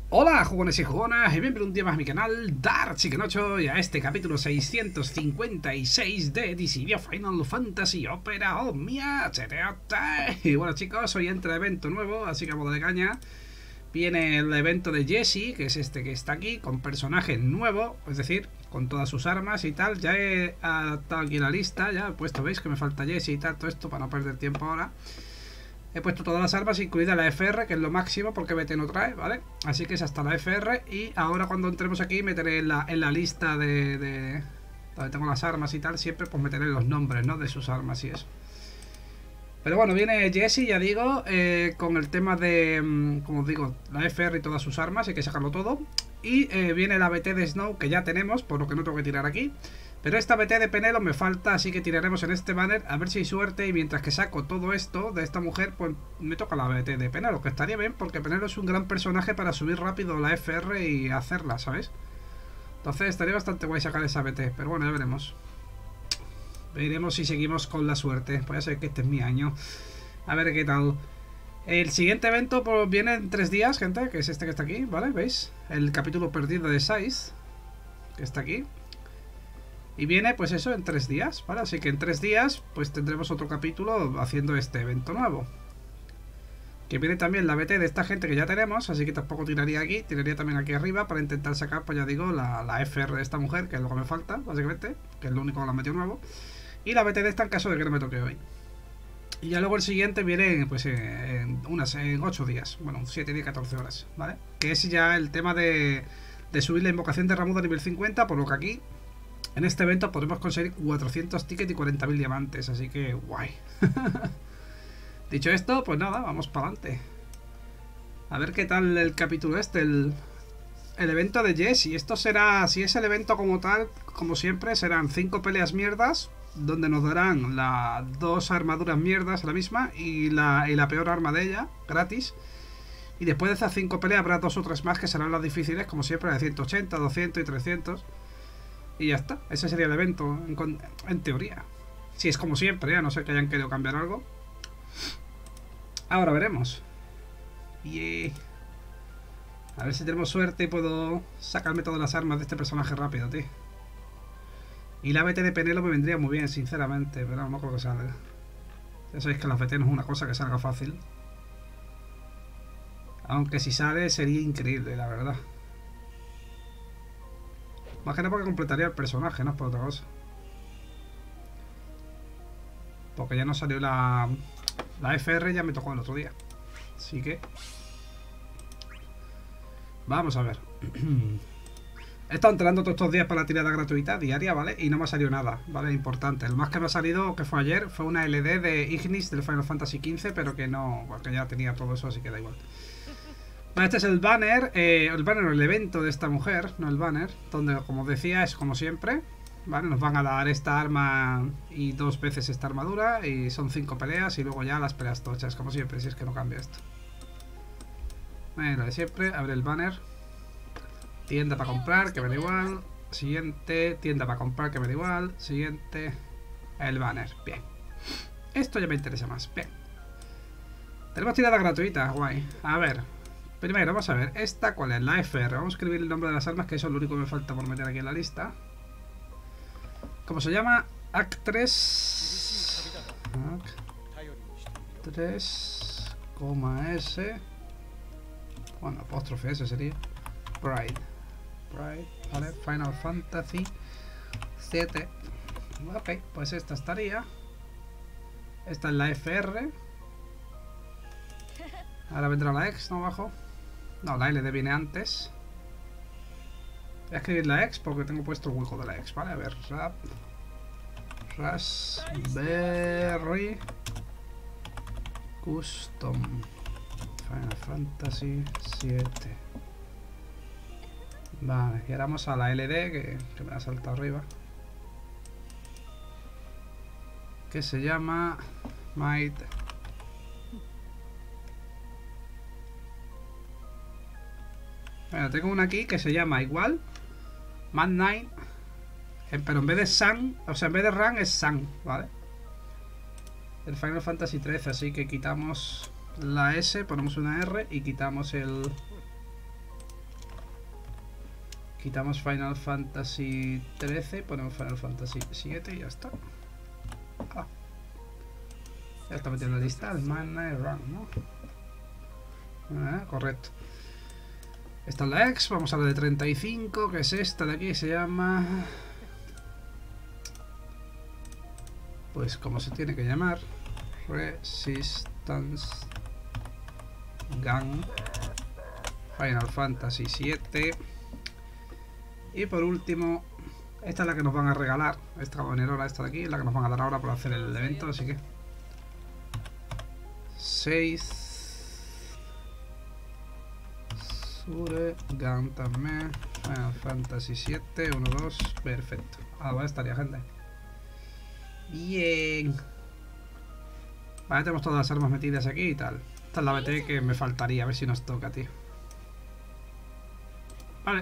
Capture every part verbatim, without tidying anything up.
Hola jugones y jugonas y bienvenidos un día más a mi canal Dark Chicken ocho y a este capítulo seiscientos cincuenta y seis de Dissidia Final Fantasy Opera Omnia. Y bueno chicos, hoy entra evento nuevo, así que vamos de caña. Viene el evento de Jessie, que es este que está aquí, con personaje nuevo, es decir, con todas sus armas y tal. Ya he adaptado aquí la lista, ya he puesto, veis que me falta Jessie y tal, todo esto para no perder tiempo ahora. He puesto todas las armas, incluida la F R, que es lo máximo porque B T no trae, ¿vale? Así que es hasta la F R. Y ahora cuando entremos aquí meteré en la, en la lista de, de... donde tengo las armas y tal, siempre pues meteré los nombres, ¿no? De sus armas y eso. Pero bueno, viene Jessie, ya digo, eh, con el tema de, como os digo, la F R y todas sus armas, hay que sacarlo todo. Y eh, viene la B T de Snow, que ya tenemos, por lo que no tengo que tirar aquí. Pero esta B T de Penelo me falta, así que tiraremos en este banner a ver si hay suerte. Y mientras que saco todo esto de esta mujer, pues me toca la B T de Penelo, que estaría bien porque Penelo es un gran personaje para subir rápido la F R y hacerla, ¿sabes? Entonces estaría bastante guay sacar esa B T, pero bueno, ya veremos. Veremos si seguimos con la suerte. Puede ser que este es mi año. A ver qué tal. El siguiente evento pues viene en tres días, gente, que es este que está aquí, ¿vale? ¿Veis? El capítulo perdido de Saiz, que está aquí. Y viene pues eso en tres días, ¿vale? Así que en tres días pues tendremos otro capítulo haciendo este evento nuevo. Que viene también la B T de esta gente que ya tenemos, así que tampoco tiraría aquí, tiraría también aquí arriba para intentar sacar, pues ya digo, la, la F R de esta mujer, que es lo que me falta, básicamente, que es lo único que la metió nuevo. Y la B T de esta en caso de que no me toque hoy. Y ya luego el siguiente viene pues en unas en ocho días, bueno, siete días, catorce horas, ¿vale? Que es ya el tema de, de subir la invocación de Ramuda a nivel cincuenta, por lo que aquí en este evento podremos conseguir cuatrocientos tickets y cuarenta mil diamantes, así que guay. Dicho esto, pues nada, vamos para adelante. A ver qué tal el capítulo este, el, el evento de Jessie. Esto será, si es el evento como tal, como siempre, serán cinco peleas mierdas, donde nos darán las dos armaduras mierdas, la misma, y la, y la peor arma de ella, gratis. Y después de esas cinco peleas habrá dos o tres más que serán las difíciles, como siempre, de ciento ochenta, doscientos y trescientos. Y ya está, ese sería el evento, en, en teoría. Si es como siempre, a no ser que hayan querido cambiar algo. Ahora veremos. Yeah. A ver si tenemos suerte y puedo sacarme todas las armas de este personaje rápido, tío. Y la B T de Penelo me vendría muy bien, sinceramente, pero no creo que salga. Ya sabéis que la B T no es una cosa que salga fácil. Aunque si sale sería increíble, la verdad. Más que nada porque completaría el personaje, no es por otra cosa. Porque ya no salió la... La F R, ya me tocó el otro día. Así que... vamos a ver. He estado entrenando todos estos días para la tirada gratuita diaria, ¿vale? Y no me ha salido nada, ¿vale? Importante. El más que me ha salido, que fue ayer, fue una L D de Ignis del Final Fantasy quince, pero que no... porque ya tenía todo eso, así que da igual. Este es el banner, eh, el banner o el evento de esta mujer, no el banner, donde como decía es como siempre, ¿vale? Nos van a dar esta arma y dos veces esta armadura y son cinco peleas y luego ya las peleas tochas, como siempre, si es que no cambia esto. Bueno, lo de siempre, abre el banner, tienda para comprar, que me da igual, siguiente, tienda para comprar, que me da igual, siguiente, el banner, bien. Esto ya me interesa más, bien. Tenemos tirada gratuita, guay, a ver. Primero, vamos a ver, ¿esta cuál es? La F R. Vamos a escribir el nombre de las armas, que eso es lo único que me falta por meter aquí en la lista. ¿Cómo se llama? Actress. Actress, coma S. Bueno, apóstrofe S sería. Bride. Bride, vale, Final Fantasy siete. Ok, pues esta estaría. Esta es la F R. Ahora vendrá la X, ¿no? Abajo. No, la L D viene antes. Voy a escribir la X porque tengo puesto el hueco de la X, ¿vale? A ver, Rap Raspberry Custom Final Fantasy siete. Vale, y ahora vamos a la L D que, que me la ha saltado arriba, que se llama Might. Bueno, tengo una aquí que se llama igual Mad Nine, pero en vez de Sun, o sea, en vez de Run es Sun, ¿vale? El Final Fantasy trece, así que quitamos la S, ponemos una R y quitamos el Quitamos Final Fantasy trece, ponemos Final Fantasy siete y ya está. Ah. Ya está metiendo la lista, el Mana y Run, ¿no? Ah, correcto. Esta es la X, vamos a la de treinta y cinco, que es esta de aquí, se llama... Pues como se tiene que llamar, Resistance Gun, Final Fantasy siete. Y por último, esta es la que nos van a regalar, esta cabanerora, esta de aquí, es la que nos van a dar ahora por hacer el evento, así que... seis... Sure Gun también, Final Fantasy siete, uno, dos, perfecto. Ah, bueno, estaría gente. Bien. Vale, tenemos todas las armas metidas aquí y tal. Esta es la B T que me faltaría, a ver si nos toca, tío. Vale.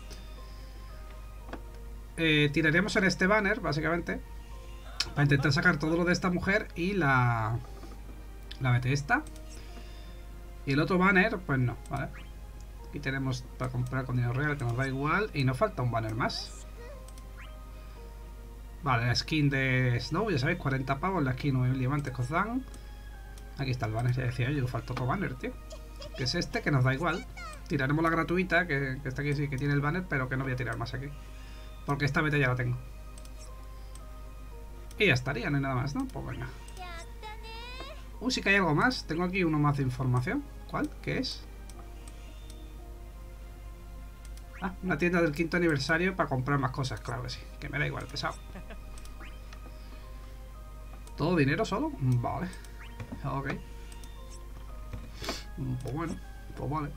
Eh, tiraríamos en este banner, básicamente, para intentar sacar todo lo de esta mujer y la... La B T esta. Y el otro banner, pues no, ¿vale? Aquí tenemos para comprar con dinero real, que nos da igual. Y nos falta un banner más. Vale, la skin de Snow, ya sabéis, cuarenta pavos, la skin nueve diamantes que os dan. Aquí está el banner, ya decía yo, falta otro banner, tío. Que es este, que nos da igual. Tiraremos la gratuita, que, que está aquí, sí, que tiene el banner, pero que no voy a tirar más aquí. Porque esta beta ya la tengo. Y ya estaría, no hay nada más, ¿no? Pues venga. Uh, sí que hay algo más. Tengo aquí uno más de información. ¿Cuál? ¿Qué es? Ah, una tienda del quinto aniversario para comprar más cosas, claro que sí. Que me da igual, pesado. ¿Todo dinero solo? Vale. Ok. Pues bueno, pues vale.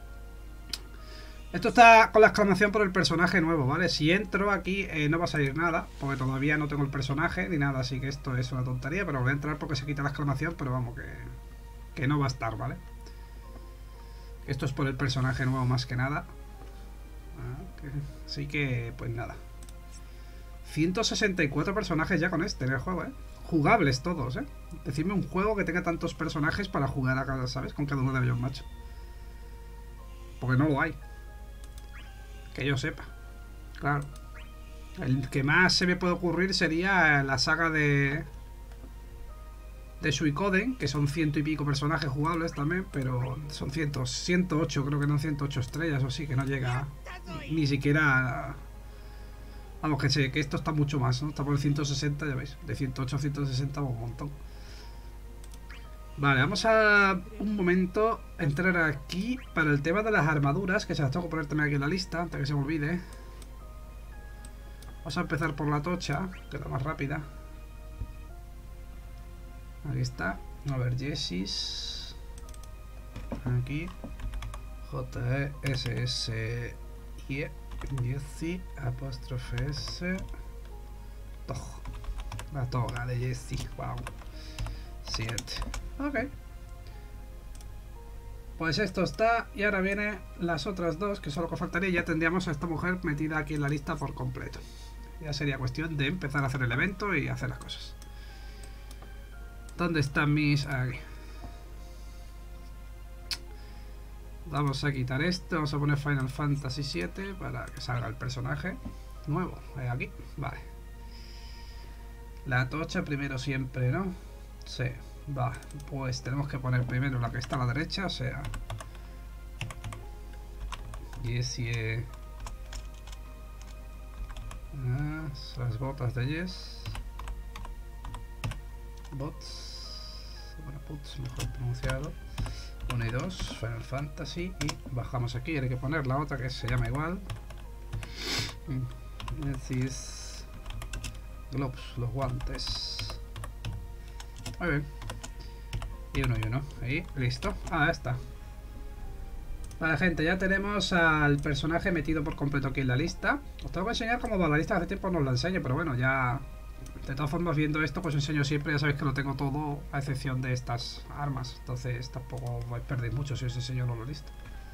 Esto está con la exclamación por el personaje nuevo, ¿vale? Si entro aquí eh, no va a salir nada, porque todavía no tengo el personaje ni nada, así que esto es una tontería, pero voy a entrar porque se quita la exclamación, pero vamos, que, que no va a estar, ¿vale? Esto es por el personaje nuevo más que nada. Ah, que, así que, pues nada. ciento sesenta y cuatro personajes ya con este en el juego, ¿eh? Jugables todos, ¿eh? Decidme un juego que tenga tantos personajes para jugar a cada, ¿sabes? Con cada uno de ellos, macho. Porque no lo hay. Que yo sepa. Claro. El que más se me puede ocurrir sería la saga de... De Suicoden, que son ciento y pico personajes jugables también, pero son ciento, ciento ocho, creo que no ciento ocho estrellas o sí, que no llega ni siquiera a... Vamos, que sé, que esto está mucho más, ¿no? Está por el ciento sesenta, ya veis. De ciento ocho a ciento sesenta va un montón. Vale, vamos a un momento entrar aquí para el tema de las armaduras, que se las tengo que poner también aquí en la lista, antes que se me olvide. Vamos a empezar por la tocha, que es la más rápida. Aquí está. A ver, Jessis. Aquí. J E S S I E. Jessie, apóstrofe S. Toj. La toga de Jessie. Wow. siete. Ok. Pues esto está. Y ahora vienen las otras dos, que solo que faltaría. Ya tendríamos a esta mujer metida aquí en la lista por completo. Ya sería cuestión de empezar a hacer el evento y hacer las cosas. ¿Dónde están mis...? Aquí. Vamos a quitar esto. Vamos a poner Final Fantasy siete para que salga el personaje nuevo. Aquí. Vale. La tocha primero siempre, ¿no? Sí. Va. Pues tenemos que poner primero la que está a la derecha. O sea... Jessie... Ah, las botas de Jess. Bots. Bueno, puts, mejor pronunciado. uno y dos, Final Fantasy. Y bajamos aquí. Hay que poner la otra que se llama igual. Decís. Gloves, los guantes. Muy bien. Y uno y uno. Ahí, listo. Ah, ya está. Vale, gente, ya tenemos al personaje metido por completo aquí en la lista. Os tengo que enseñar cómo va la lista. Hace tiempo no os la enseño, pero bueno, ya... De todas formas, viendo esto, pues enseño siempre. Ya sabéis que lo tengo todo, a excepción de estas armas. Entonces tampoco vais a perder mucho si os enseño la lista.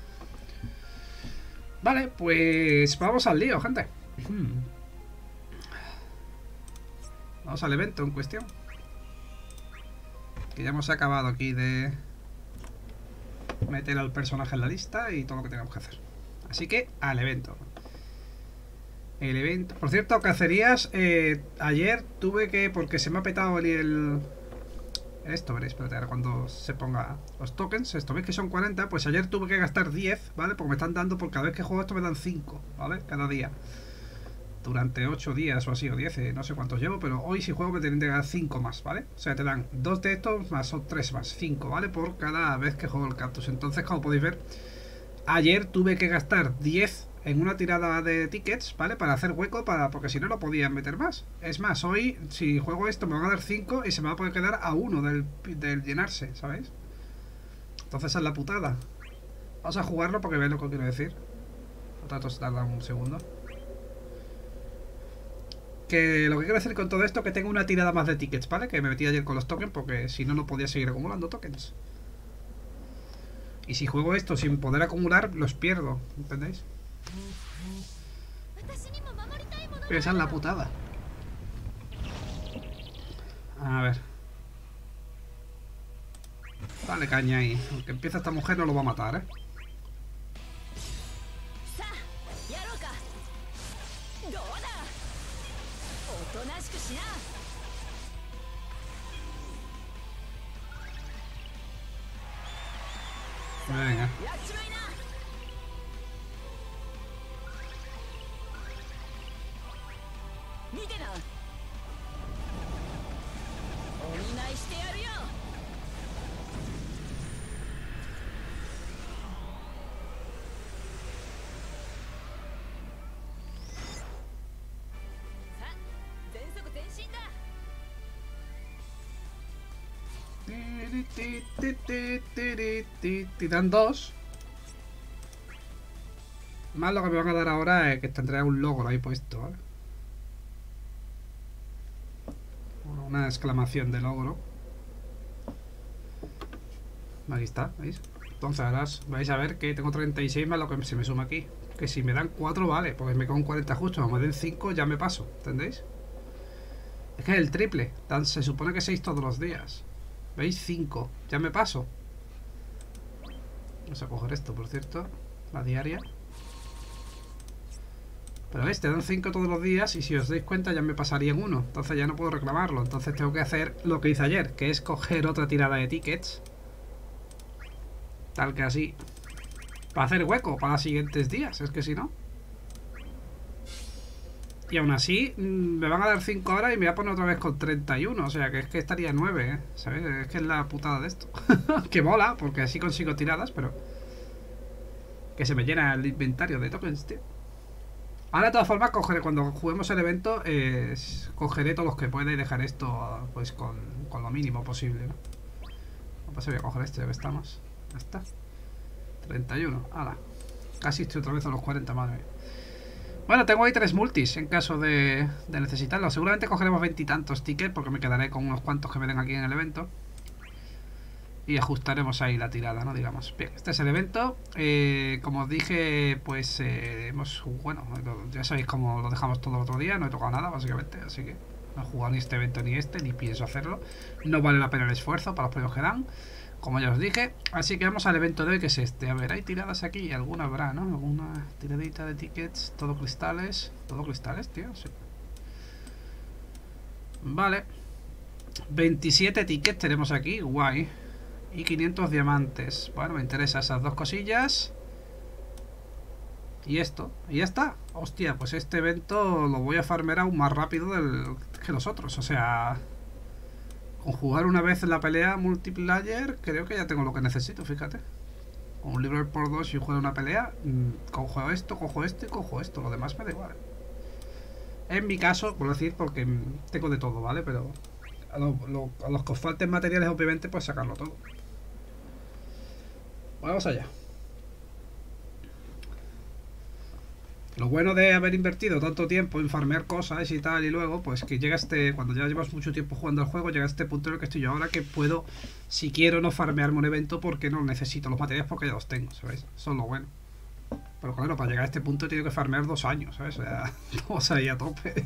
Vale, pues vamos al lío, gente. Vamos al evento en cuestión. Que ya hemos acabado aquí de meter al personaje en la lista y todo lo que tenemos que hacer. Así que al evento. El evento. Por cierto, cacerías. Eh, ayer tuve que. Porque se me ha petado el. el esto, veréis, espérate, ahora cuando se ponga los tokens, esto veis que son cuarenta, pues ayer tuve que gastar diez, ¿vale? Porque me están dando, por cada vez que juego esto me dan cinco, ¿vale? Cada día. Durante ocho días o así, o diez, no sé cuántos llevo, pero hoy si juego me tienen que dar cinco más, ¿vale? O sea, te dan dos de estos más o tres más, cinco, ¿vale? Por cada vez que juego el cactus. Entonces, como podéis ver, ayer tuve que gastar diez en una tirada de tickets, ¿vale? Para hacer hueco, para porque si no, no podían meter más. Es más, hoy, si juego esto, me van a dar cinco y se me va a poder quedar a uno del, del llenarse, ¿sabéis? Entonces es la putada. Vamos a jugarlo porque veis lo que quiero decir. Trato de tardar un segundo. Que lo que quiero decir con todo esto, que tengo una tirada más de tickets, ¿vale? Que me metí ayer con los tokens porque si no, no podía seguir acumulando tokens. Y si juego esto sin poder acumular, los pierdo, ¿entendéis? Esa es la putada. A ver. Dale caña ahí. Aunque empieza esta mujer no lo va a matar, ¿eh? Venga. Te dan dos. Más lo que me van a dar ahora es que tendré un logro ahí puesto, ¿vale? Una exclamación de logro. Aquí está, ¿veis? Entonces ahora vais a ver que tengo treinta y seis más lo que se me suma aquí. Que si me dan cuatro vale, porque me quedo con cuarenta justo. Como me den cinco ya me paso, ¿entendéis? Es que es el triple. Dan, se supone que seis todos los días. ¿Veis? cinco. Ya me paso. Vamos a coger esto, por cierto. La diaria. Pero veis, te dan cinco todos los días y si os dais cuenta ya me pasaría en uno. Entonces ya no puedo reclamarlo. Entonces tengo que hacer lo que hice ayer, que es coger otra tirada de tickets. Tal que así. Para hacer hueco para los siguientes días. Es que si no... Y aún así, me van a dar cinco horas y me voy a poner otra vez con treinta y uno. O sea, que es que estaría nueve, ¿eh? ¿Sabes? Es que es la putada de esto. Que mola, porque así consigo tiradas, pero... Que se me llena el inventario de tokens, tío. Ahora, de todas formas, cogeré, cuando juguemos el evento, eh, cogeré todos los que pueda y dejaré esto, pues, con, con lo mínimo posible, ¿no? Pues voy a coger este, ya que estamos. Ya está. treinta y uno. Hala. Casi estoy otra vez a los cuarenta, madre mía. Bueno, tengo ahí tres multis en caso de, de necesitarlo. Seguramente cogeremos veintitantos tickets porque me quedaré con unos cuantos que me den aquí en el evento. Y ajustaremos ahí la tirada, ¿no? Digamos. Bien, este es el evento. Eh, como os dije, pues eh, hemos... Bueno, ya sabéis cómo lo dejamos todo el otro día. No he tocado nada, básicamente. Así que no he jugado ni este evento ni este, ni pienso hacerlo. No vale la pena el esfuerzo para los premios que dan, como ya os dije. Así que vamos al evento de hoy, que es este. A ver, hay tiradas aquí, alguna habrá, ¿no? Alguna tiradita de tickets. Todo cristales. Todo cristales, tío, sí. Vale. veintisiete tickets tenemos aquí, guay. Y quinientos diamantes. Bueno, me interesa esas dos cosillas. Y esto, y ya está. Hostia, pues este evento lo voy a farmear aún más rápido del, que los otros. O sea... Con jugar una vez en la pelea multiplayer, creo que ya tengo lo que necesito, fíjate. Con un libro por dos y juego una pelea, cojo esto, cojo esto y cojo esto. Lo demás me da igual. En mi caso, por decir, porque tengo de todo, ¿vale? Pero a, lo, lo, a los que os falten materiales, obviamente, pues sacarlo todo. Vamos allá. Lo bueno de haber invertido tanto tiempo en farmear cosas y tal, y luego, pues que llega este, cuando ya llevas mucho tiempo jugando al juego, llega este punto en el que estoy yo ahora, que puedo, si quiero, no farmearme un evento porque no necesito los materiales porque ya los tengo, ¿sabéis? Eso es lo bueno. Pero claro, para llegar a este punto he tenido que farmear dos años, ¿sabes? O sea, vamos ahí a tope.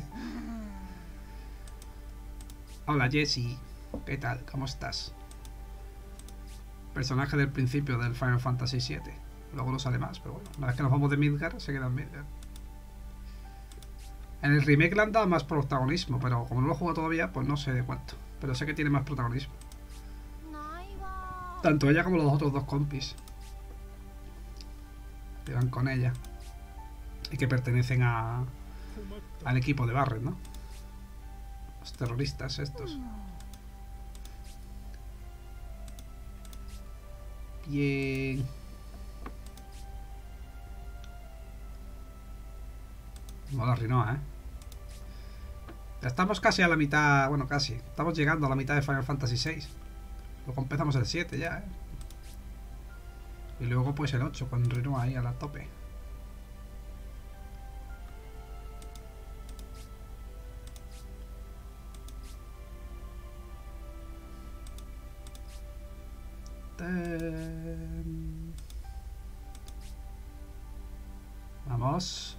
Hola Jessie, ¿qué tal? ¿Cómo estás? Personaje del principio del Final Fantasy siete. Luego no sale más, pero bueno, una vez que nos vamos de Midgar, se queda en Midgar. En el remake le han dado más protagonismo, pero como no lo he jugado todavía, pues no sé de cuánto. Pero sé que tiene más protagonismo. Tanto ella como los otros dos compis. Que van con ella. Y que pertenecen a... al equipo de Barret, ¿no? Los terroristas estos. Bien. Mola Rinoa, ¿eh? Ya estamos casi a la mitad. Bueno, casi. Estamos llegando a la mitad de Final Fantasy seis. Luego empezamos el siete ya, ¿eh? Y luego pues el ocho con Rinoa ahí a la tope. Vamos.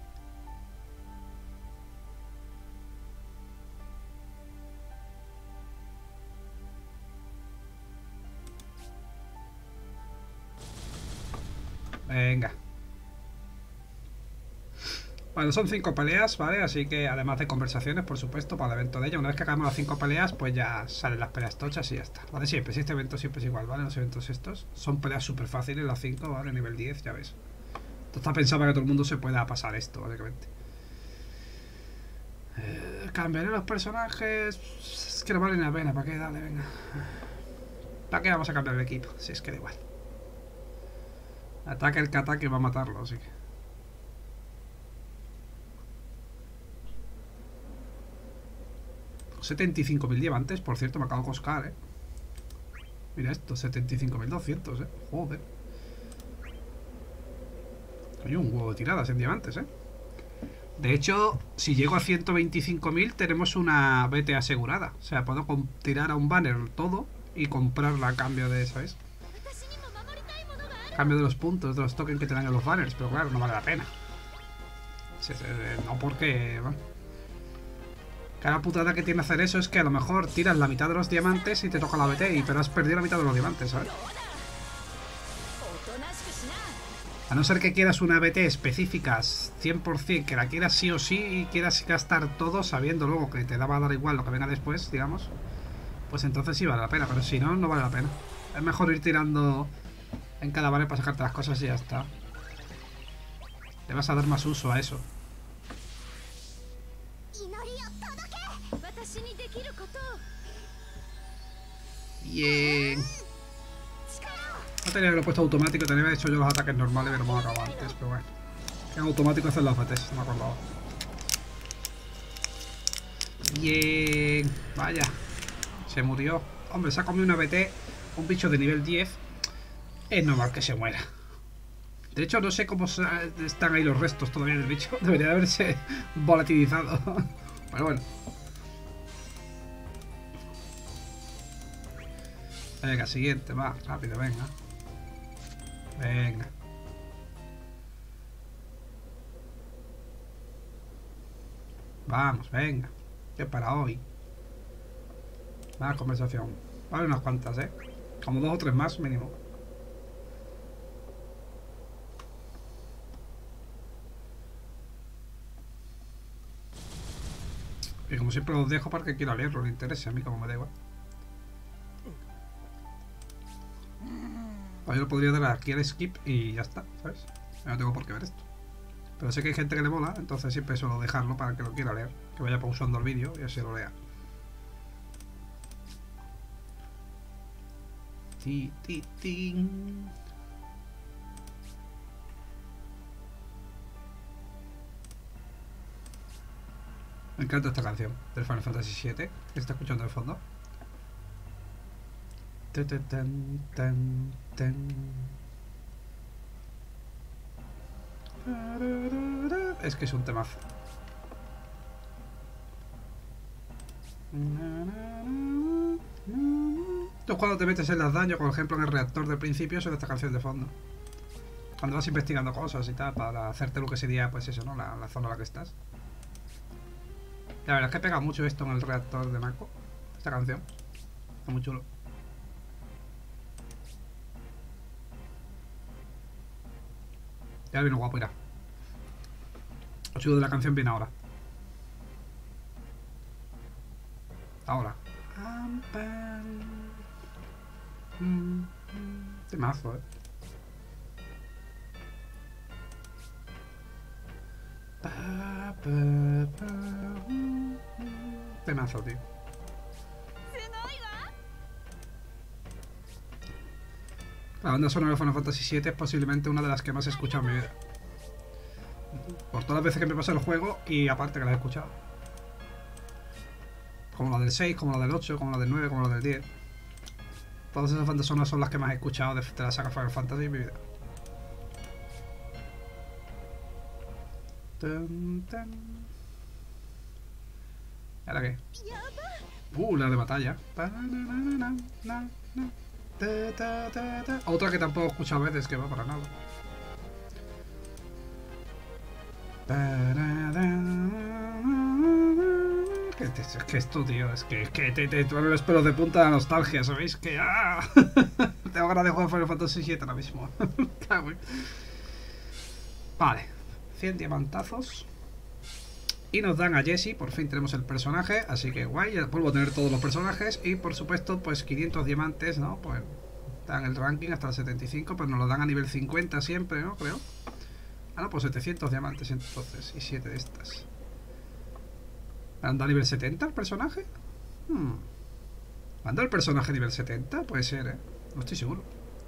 Venga. Bueno, son cinco peleas, ¿vale? Así que además de conversaciones, por supuesto, para el evento de ella. Una vez que acabemos las cinco peleas, pues ya salen las peleas tochas y ya está. Vale, siempre, si este evento siempre es igual, ¿vale? Los eventos estos son peleas súper fáciles, las cinco, ¿vale? Nivel diez, ya ves. Esto está pensado para que todo el mundo se pueda pasar esto, básicamente. Eh, cambiaré los personajes. Es que no vale la pena, ¿para qué? Dale, venga. ¿Para qué vamos a cambiar el equipo? Si es que da igual. Ataque el que ataque va a matarlo, así que. setenta y cinco mil diamantes, por cierto, me acabo de coscar, eh. Mira esto, setenta y cinco mil doscientos, eh. Joder. Hay un huevo de tiradas en diamantes, eh. De hecho, si llego a ciento veinticinco mil, tenemos una B T asegurada. O sea, puedo tirar a un banner todo y comprarla a cambio de, ¿sabes? A cambio de los puntos, de los tokens que te dan en los banners. Pero claro, no vale la pena. No porque... Bueno, cada putada que tiene hacer eso es que a lo mejor tiras la mitad de los diamantes y te toca la B T, pero has perdido la mitad de los diamantes, ¿sabes? A no ser que quieras una B T específica cien por cien, que la quieras sí o sí y quieras gastar todo sabiendo luego que te va a dar igual lo que venga después, digamos, pues entonces sí vale la pena, pero si no, no vale la pena. Es mejor ir tirando en cada banner para sacarte las cosas y ya está. Le vas a dar más uso a eso. Bien. No tenía que haberlo puesto automático, tenía que haber hecho yo los ataques normales, pero hemos acabado antes, pero bueno. En automático hacer las B Ts, no me acordaba. Bien. Vaya. Se murió. Hombre, se ha comido una B T, un bicho de nivel diez. Es normal que se muera. De hecho, no sé cómo están ahí los restos todavía del bicho. Debería de haberse volatilizado. Pero bueno. Venga, siguiente, va, rápido, venga. Venga. Vamos, venga. Que para hoy. Más conversación. Vale, unas cuantas, eh. Como dos o tres más, mínimo. Y como siempre los dejo para que quiera leerlo, le interese, a mí como me da igual. Yo lo podría dar aquí al skip y ya está, ¿sabes? Yo no tengo por qué ver esto. Pero sé que hay gente que le mola, entonces siempre suelo dejarlo para que lo quiera leer. Que vaya pausando el vídeo y así lo lea. Ti, ti, tin. Me encanta esta canción del Final Fantasy siete que está escuchando de fondo. Tan, tan, tan. Es que es un temazo. Tú cuando te metes en las daños, por ejemplo en el reactor del principio, suena esta canción de fondo. Cuando vas investigando cosas y tal, para hacerte lo que sería, pues eso, ¿no? La, la zona en la que estás. La verdad es que pega mucho esto en el reactor de Mako. Esta canción. Está muy chulo. Ya viene guapo, irá. Lo chulo de la canción viene ahora. Ahora. Temazo, eh. Temazo, tío. La banda sonora de Final Fantasy siete es posiblemente una de las que más he escuchado en mi vida. Por todas las veces que me pasé el juego y aparte que la he escuchado. Como la del seis, como la del ocho, como la del nueve, como la del diez. Todas esas bandas sonoras son las que más he escuchado de, de la saga Final Fantasy en mi vida. Dun, dun. ¿Y ahora qué? Uh, la de batalla. Otra que tampoco he escuchado a veces, que va para nada. Es que esto, tío, es que, es que te, te, te ponen los pelos de punta de la nostalgia, ¿sabéis? Que ¡ah! Tengo ganas de jugar Final Fantasy siete ahora mismo. Vale, cien diamantazos. Y nos dan a Jessie, por fin tenemos el personaje, así que guay, ya vuelvo a tener todos los personajes. Y por supuesto, pues quinientos diamantes, ¿no? Pues dan el ranking hasta el setenta y cinco, pues nos lo dan a nivel cincuenta siempre, ¿no? Creo. Ah, no, pues setecientos diamantes entonces, y siete de estas. ¿Me han dado nivel setenta el personaje? Hmm. ¿Me han dado el personaje nivel setenta? Puede ser, ¿eh? No estoy seguro.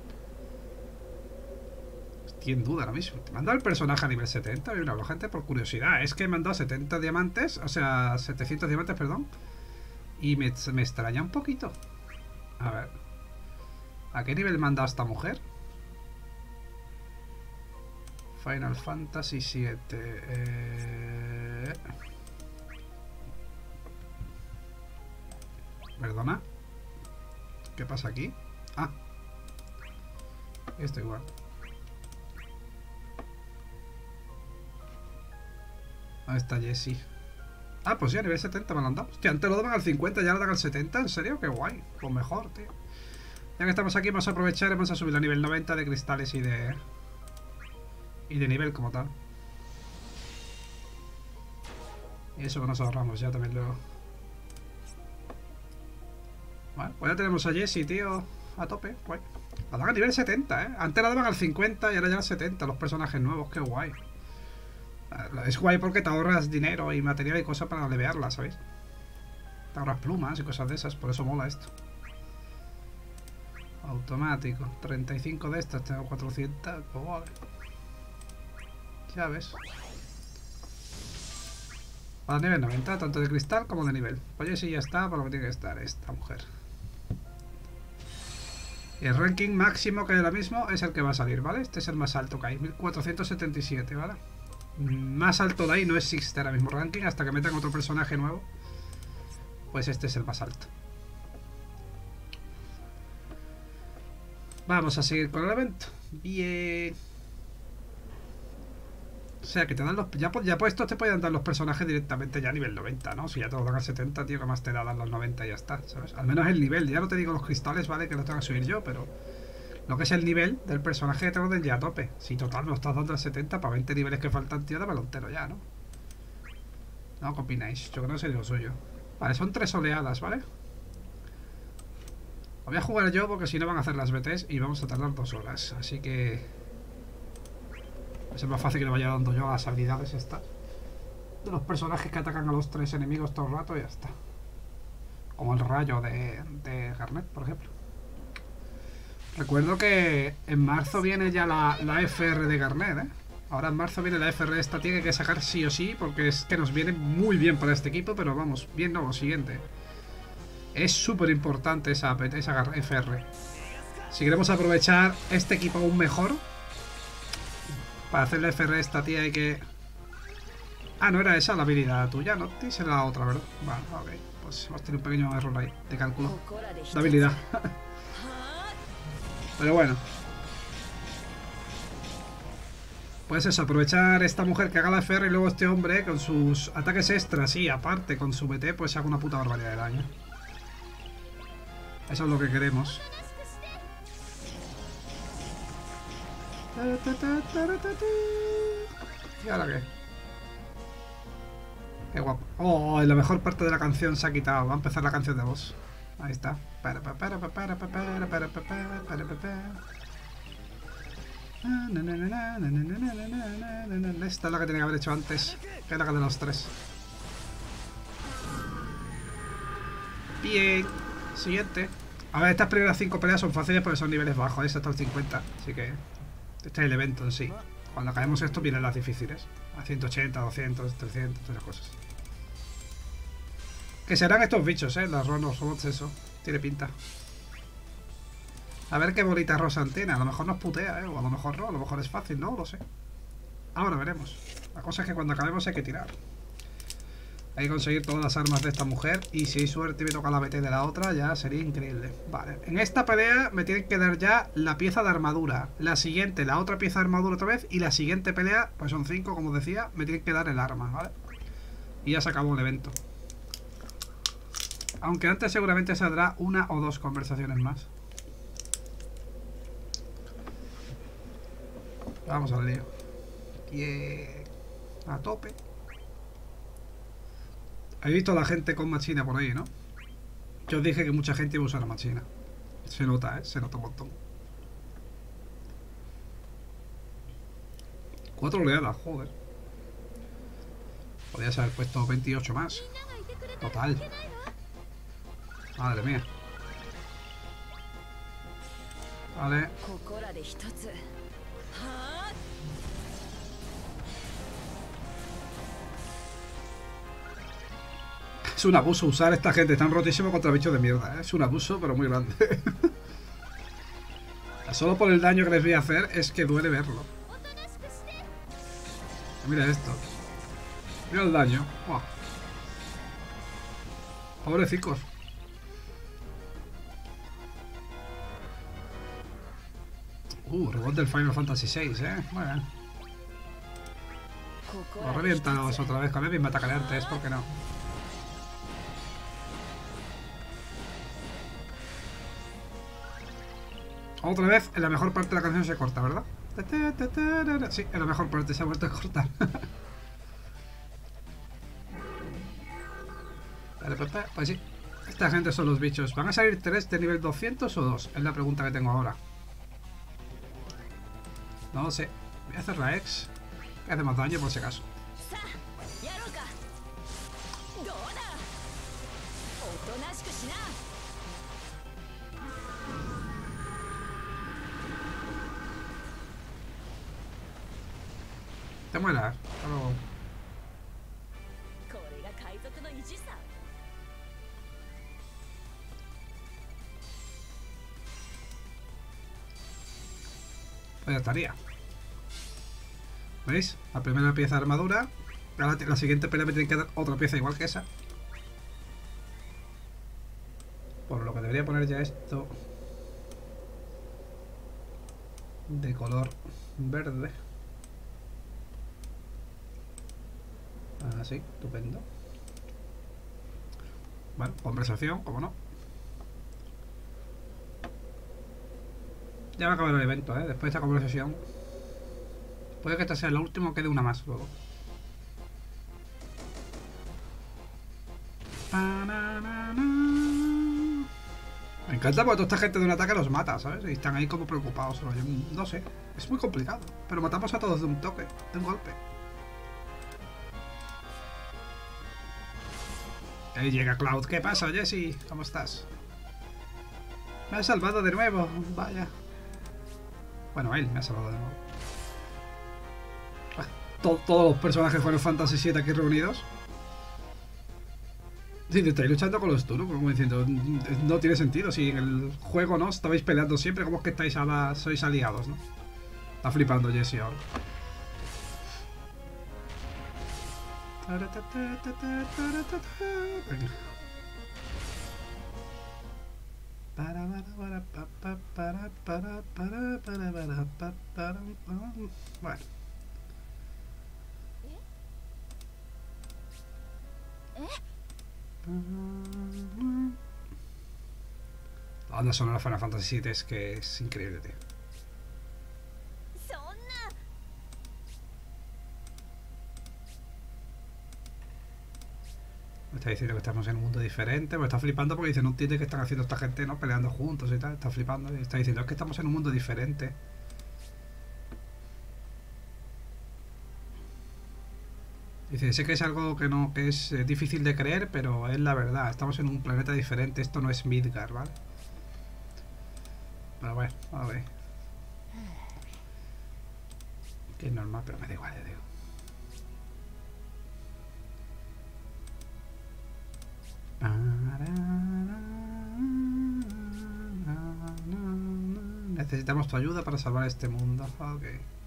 Estoy en duda ahora mismo. ¿Me han dado el personaje a nivel setenta? Mira, la gente por curiosidad. Es que me han dado setenta diamantes, o sea, setecientos diamantes, perdón. Y me, me extraña un poquito. A ver. ¿A qué nivel me han dado esta mujer? Final Fantasy siete. Eh... ¿Perdona? ¿Qué pasa aquí? Ah. Esto igual. ¿Dónde está Jessie? Ah, pues ya, a nivel setenta me lo han dado. Hostia, antes lo daban al cincuenta, ya lo dan al setenta. ¿En serio? Qué guay. Pues mejor, tío. Ya que estamos aquí, vamos a aprovechar y vamos a subir a nivel noventa de cristales y de... Y de nivel como tal. Y eso que nos ahorramos, ya también lo... Vale, pues ya tenemos a Jessie, tío, a tope, guay. La dan a nivel setenta, ¿eh? Antes la daban al cincuenta y ahora ya al setenta, los personajes nuevos, qué guay. Es guay porque te ahorras dinero y material y cosas para levearla, ¿sabéis? Te ahorras plumas y cosas de esas, por eso mola esto. Automático, treinta y cinco de estas, tengo cuatrocientos, pues vale. Ya ves. A nivel noventa, tanto de cristal como de nivel. Oye, sí, ya está, por lo que tiene que estar esta mujer. Y el ranking máximo que hay ahora mismo es el que va a salir, ¿vale? Este es el más alto que hay, mil cuatrocientos setenta y siete, ¿vale? Más alto de ahí no existe ahora mismo ranking, hasta que metan otro personaje nuevo. Pues este es el más alto. Vamos a seguir con el evento. Bien. O sea, que te dan los... Ya, ya puestos te pueden dar los personajes directamente ya a nivel noventa, ¿no? Si ya te lo dan al setenta, tío, que más te da dan los noventa y ya está, ¿sabes? Al menos el nivel. Ya no te digo los cristales, ¿vale? Que los tengo que subir yo, pero... Lo que es el nivel del personaje te lo den ya a tope. Si total me lo estás dando al setenta, para veinte niveles que faltan, tío, dámelo entero ya, ¿no? No, ¿qué opináis? Yo creo que sería lo suyo. Vale, son tres oleadas, ¿vale? Lo voy a jugar yo porque si no van a hacer las B Ts y vamos a tardar dos horas. Así que... Es más fácil que le vaya dando yo a las habilidades estas de los personajes que atacan a los tres enemigos todo el rato y ya está. Como el rayo de, de Garnet, por ejemplo. Recuerdo que en marzo viene ya la, la F R de Garnet, ¿eh? Ahora en marzo viene la F R, esta tiene que sacar sí o sí, porque es que nos viene muy bien para este equipo, pero vamos, bien no, lo siguiente. Es súper importante esa, esa F R. Si queremos aprovechar este equipo aún mejor, para hacer la F R esta tía hay que... Ah, no era esa la habilidad tuya, ¿no? Esa era la otra, ¿verdad? Vale, ok. Pues hemos tenido un pequeño error ahí, de cálculo. La habilidad. Pero bueno. Pues eso, aprovechar esta mujer que haga la F R y luego este hombre con sus ataques extras y aparte con su B T, pues haga una puta barbaridad de daño. Eso es lo que queremos. ¿Y ahora qué? Qué guapo. Oh, y la mejor parte de la canción se ha quitado. Va a empezar la canción de voz. Ahí está. Para, para, para, para, para, para, para, para, para, para. Esta es la que tenía que haber hecho antes. Que es la que de los tres. Bien. Siguiente. A ver, estas primeras cinco peleas son fáciles porque son niveles bajos. Es hasta el cincuenta. Así que este es el evento en sí. Cuando acabemos esto vienen las difíciles. A ciento ochenta, doscientos, trescientos, todas esas cosas. Que serán estos bichos, eh. Las los robots, eso. Tiene pinta. A ver qué bonita rosa antena. A lo mejor nos putea, eh. O a lo mejor no. A lo mejor es fácil, no lo sé. Ahora veremos. La cosa es que cuando acabemos hay que tirar. Hay que conseguir todas las armas de esta mujer. Y si hay suerte y me toca la B T de la otra, ya sería increíble. Vale. En esta pelea me tienen que dar ya la pieza de armadura. La siguiente, la otra pieza de armadura otra vez. Y la siguiente pelea, pues son cinco, como decía. Me tienen que dar el arma, ¿vale? Y ya se acabó el evento. Aunque antes seguramente saldrá una o dos conversaciones más. Vamos al lío. Yeah. A tope. He visto a la gente con machina por ahí, ¿no? Yo os dije que mucha gente iba a usar la machina. Se nota, ¿eh? Se nota un montón. Cuatro oleadas, joder. Podrías haber puesto veintiocho más. Total. Madre mía. Vale. Es un abuso usar esta gente, están rotísimos contra bichos de mierda, ¿eh? Es un abuso, pero muy grande. Solo por el daño que les voy a hacer es que duele verlo. Mira esto. Mira el daño. Oh. Pobrecicos. Uh, robot del Final Fantasy seis, ¿eh? Muy bien. Lo revientamos otra vez con el mismo ataque de antes, ¿por qué no? Otra vez, en la mejor parte de la canción se corta, ¿verdad? Sí, en la mejor parte se ha vuelto a cortar. Pues sí, esta gente son los bichos. ¿Van a salir tres de nivel doscientos o dos? Es la pregunta que tengo ahora. No lo sé. Voy a hacer la X. Que hace más daño por si acaso. Te mueras. Hasta luego. Pues ya estaría. ¿Veis? La primera pieza de armadura. La, la siguiente pelea me tiene que dar otra pieza igual que esa. Por lo que debería poner ya esto de color verde. Así, estupendo. Bueno, conversación, como no. Ya va a acabar el evento, ¿eh? Después de esta conversación. Puede que esta sea la última o quede una más luego. Me encanta porque toda esta gente de un ataque los mata, ¿sabes? Y están ahí como preocupados. Yo no sé, es muy complicado. Pero matamos a todos de un toque, de un golpe. Ahí llega Cloud. ¿Qué pasa, Jesse? ¿Cómo estás? Me has salvado de nuevo. Vaya. Bueno, él me ha salvado de nuevo. Todo, todos los personajes de Final Fantasy siete aquí reunidos. Sí, estáis luchando con los turnos, como diciendo, no tiene sentido. Si en el juego no estabais peleando siempre, ¿cómo es que estáis ahora, sois aliados, no? Está flipando Jesse ahora. Bueno. La banda sonora de Final Fantasy siete es que es increíble, tío. Me está diciendo que estamos en un mundo diferente. Me está flipando porque dice, no entiende que están haciendo esta gente, ¿no? Peleando juntos y tal. Está flipando. Y está diciendo, es que estamos en un mundo diferente. Dice, sé que es algo que no que es eh, difícil de creer, pero es la verdad. Estamos en un planeta diferente. Esto no es Midgar, ¿vale? Pero bueno, a ver. Que es normal, pero me da igual, tío. Necesitamos tu ayuda para salvar este mundo. Ok.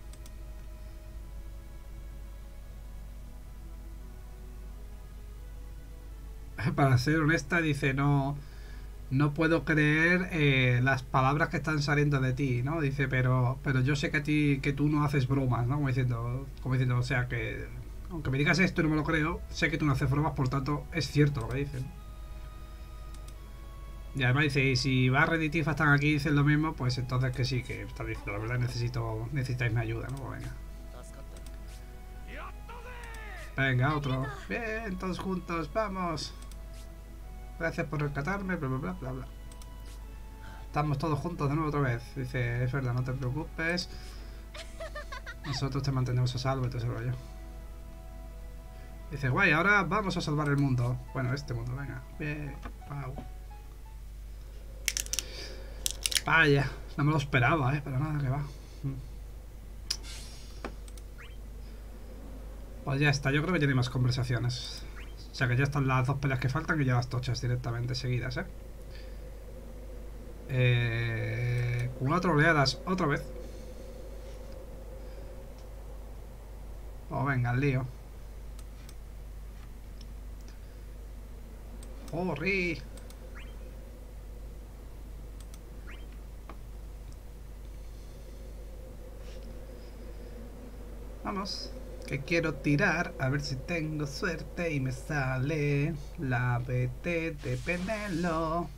Para ser honesta, dice, no no puedo creer eh, las palabras que están saliendo de ti, ¿no? Dice, pero pero yo sé que a ti que tú no haces bromas, ¿no? Como diciendo, como diciendo, o sea que aunque me digas esto y no me lo creo, sé que tú no haces bromas, por tanto es cierto lo que dicen. Y además dice, y si Barret y Tifa están aquí y dicen lo mismo, pues entonces que sí, que está diciendo, la verdad necesito necesitáis mi ayuda, ¿no? Pues venga. Venga, otro. Bien, todos juntos, vamos. Gracias por rescatarme, bla bla bla bla bla. Estamos todos juntos de nuevo otra vez. Dice, es verdad, no te preocupes. Nosotros te mantenemos a salvo y todo ese rollo. Dice, guay, ahora vamos a salvar el mundo. Bueno, este mundo, venga. Bien, wow. Vaya, no me lo esperaba, eh, para nada que va. Pues ya está, yo creo que ya no hay más conversaciones. O sea que ya están las dos peleas que faltan y ya las tochas directamente seguidas, eh. Eh, cuatro oleadas otra vez. Oh, venga, el lío. ¡Corri! Vamos, que quiero tirar, a ver si tengo suerte y me sale la B T de Penelo.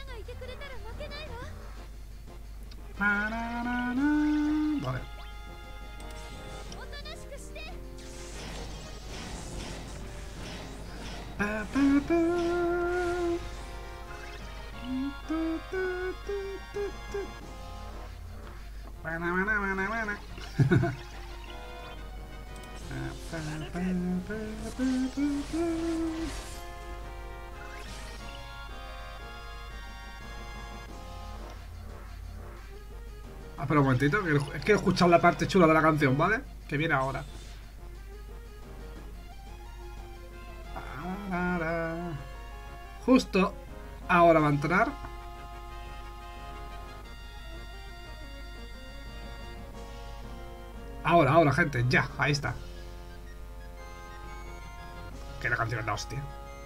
Vale. Pa, pa, pa. Buena, buena, buena, buena. Ah, pero un momentito, que es que he escuchado la parte chula de la canción, ¿vale? Que viene ahora. Justo ahora va a entrar. Ahora, ahora, gente, ya, ahí está. Que la canción es la hostia.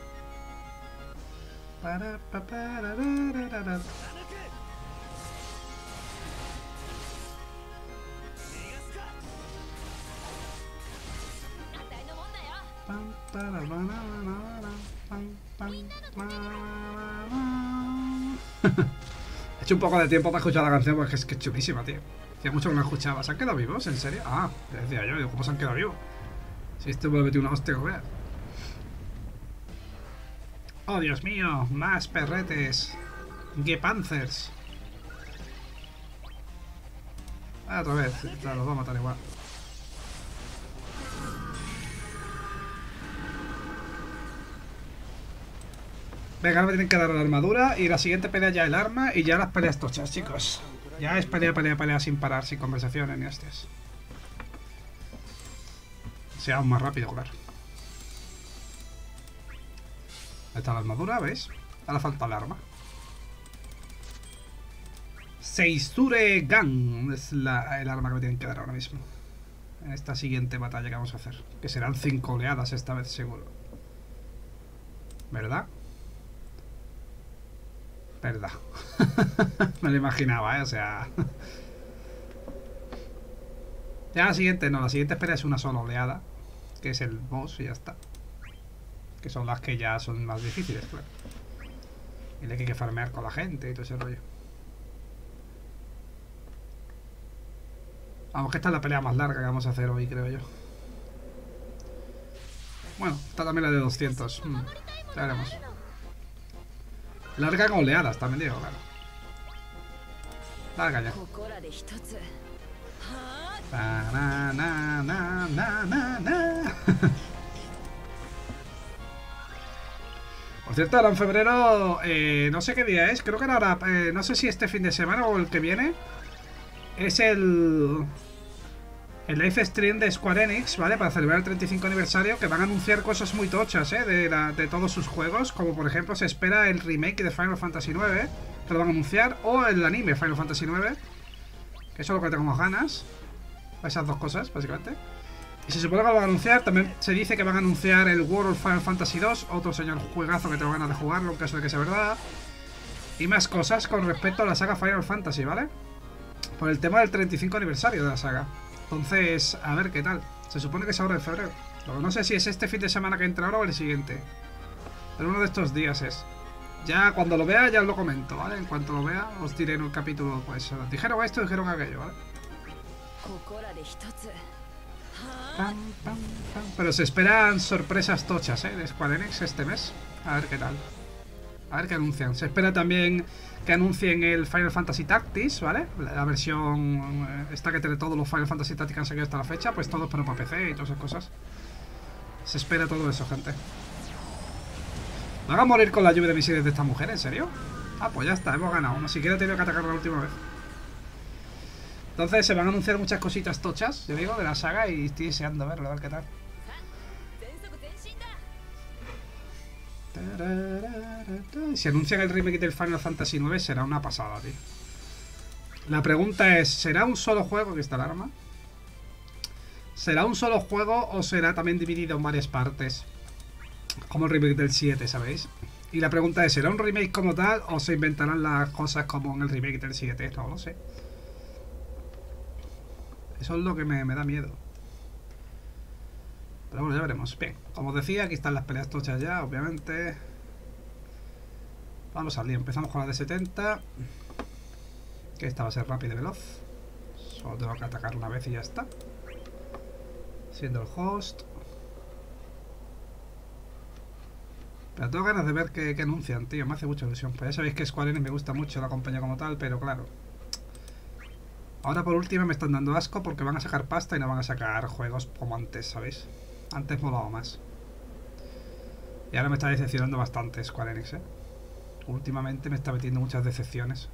Para, pa, para, ra, ra, ra. Pam, para, ra, ra, ra, pam, pam, ra, ra. He hecho un poco de tiempo para escuchar la canción porque es que es chulísima, tío. Hacía mucho que no la escuchaba. ¿Se han quedado vivos? ¿En serio? Ah, ya decía yo, ¿cómo se han quedado vivos? Si este me lo metí una hostia, que veas. ¡Oh, Dios mío! ¡Más perretes! ¡Gepanzers! Ah, otra vez. Claro, los va a matar igual. Venga, ahora me tienen que dar la armadura. Y la siguiente pelea ya el arma. Y ya las peleas tochas, chicos. Ya es pelea, pelea, pelea sin parar, sin conversaciones ni hostias. Sea aún más rápido, claro. Ahí está la armadura, ¿veis? Ahora falta el arma. Seizure Gun es la, el arma que me tienen que dar ahora mismo. En esta siguiente batalla que vamos a hacer. Que serán cinco oleadas esta vez, seguro. ¿Verdad? Verdad. Me lo imaginaba, ¿eh? O sea... Ya la siguiente, no, la siguiente espera es una sola oleada. Que es el boss y ya está. Que son las que ya son más difíciles, claro. Y le hay que farmear con la gente y todo ese rollo. Vamos, que esta es la pelea más larga que vamos a hacer hoy, creo yo. Bueno, está también la de doscientos. Hmm, ya veremos. Largan oleadas, también digo, claro. Larga ya. Na, na, na, na, na, na. Por cierto, ahora en febrero, eh, no sé qué día es, creo que ahora, eh, no sé si este fin de semana o el que viene, es el... El live stream de Square Enix, ¿vale? Para celebrar el treinta y cinco aniversario, que van a anunciar cosas muy tochas, ¿eh? De, la, de todos sus juegos, como por ejemplo se espera el remake de Final Fantasy nueve, que lo van a anunciar, o el anime Final Fantasy nueve, que eso es lo que tengo más ganas. Esas dos cosas, básicamente. Y se supone que lo van a anunciar, también se dice que van a anunciar el World of Final Fantasy dos, otro señor juegazo que tengo ganas de jugarlo, en caso de que sea verdad. Y más cosas con respecto a la saga Final Fantasy, ¿vale? Por el tema del treinta y cinco aniversario de la saga. Entonces, a ver qué tal. Se supone que es ahora en febrero. Lo que no sé si es este fin de semana que entra ahora o el siguiente. Pero uno de estos días es. Ya cuando lo vea, ya os lo comento, ¿vale? En cuanto lo vea, os diré en un capítulo, pues, dijeron esto, dijeron aquello, ¿vale? Pam, pam, pam. Pero se esperan sorpresas tochas, ¿eh? De Square Enix este mes. A ver qué tal. A ver qué anuncian. Se espera también que anuncien el Final Fantasy Tactics, ¿vale? La versión esta que tiene todos los Final Fantasy Tactics que han salido hasta la fecha, pues todos pero para P C y todas esas cosas. Se espera todo eso, gente. ¿Van a morir con la lluvia de misiles de esta mujer? ¿En serio? Ah, pues ya está, hemos ganado. Ni siquiera he tenido que atacar la última vez. Entonces se van a anunciar muchas cositas tochas, yo digo, de la saga y estoy deseando verlo, a ver qué tal. Si anuncian el remake del Final Fantasy nueve será una pasada, tío. La pregunta es, ¿será un solo juego? Que está el arma. ¿Será un solo juego o será también dividido en varias partes? Como el remake del siete, ¿sabéis? Y la pregunta es, ¿será un remake como tal o se inventarán las cosas como en el remake del siete? No lo sé. Eso es lo que me, me da miedo. Pero bueno, ya veremos. Bien, como os decía, aquí están las peleas tochas ya, obviamente. Vamos al lío. Empezamos con la de setenta. Que esta va a ser rápida y veloz. Solo tengo que atacar una vez y ya está. Siendo el host. Pero tengo ganas de ver qué, qué anuncian, tío. Me hace mucha ilusión. Pues ya sabéis que Square Enix me gusta mucho la compañía como tal, pero claro. Ahora por último me están dando asco porque van a sacar pasta y no van a sacar juegos como antes, ¿sabéis? Antes molaba más. Y ahora me está decepcionando bastante Square Enix, ¿eh? Últimamente me está metiendo muchas decepciones.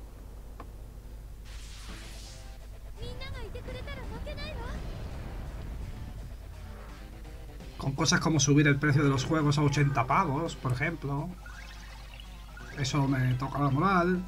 Con cosas como subir el precio de los juegos a ochenta pavos, por ejemplo. Eso me toca la moral.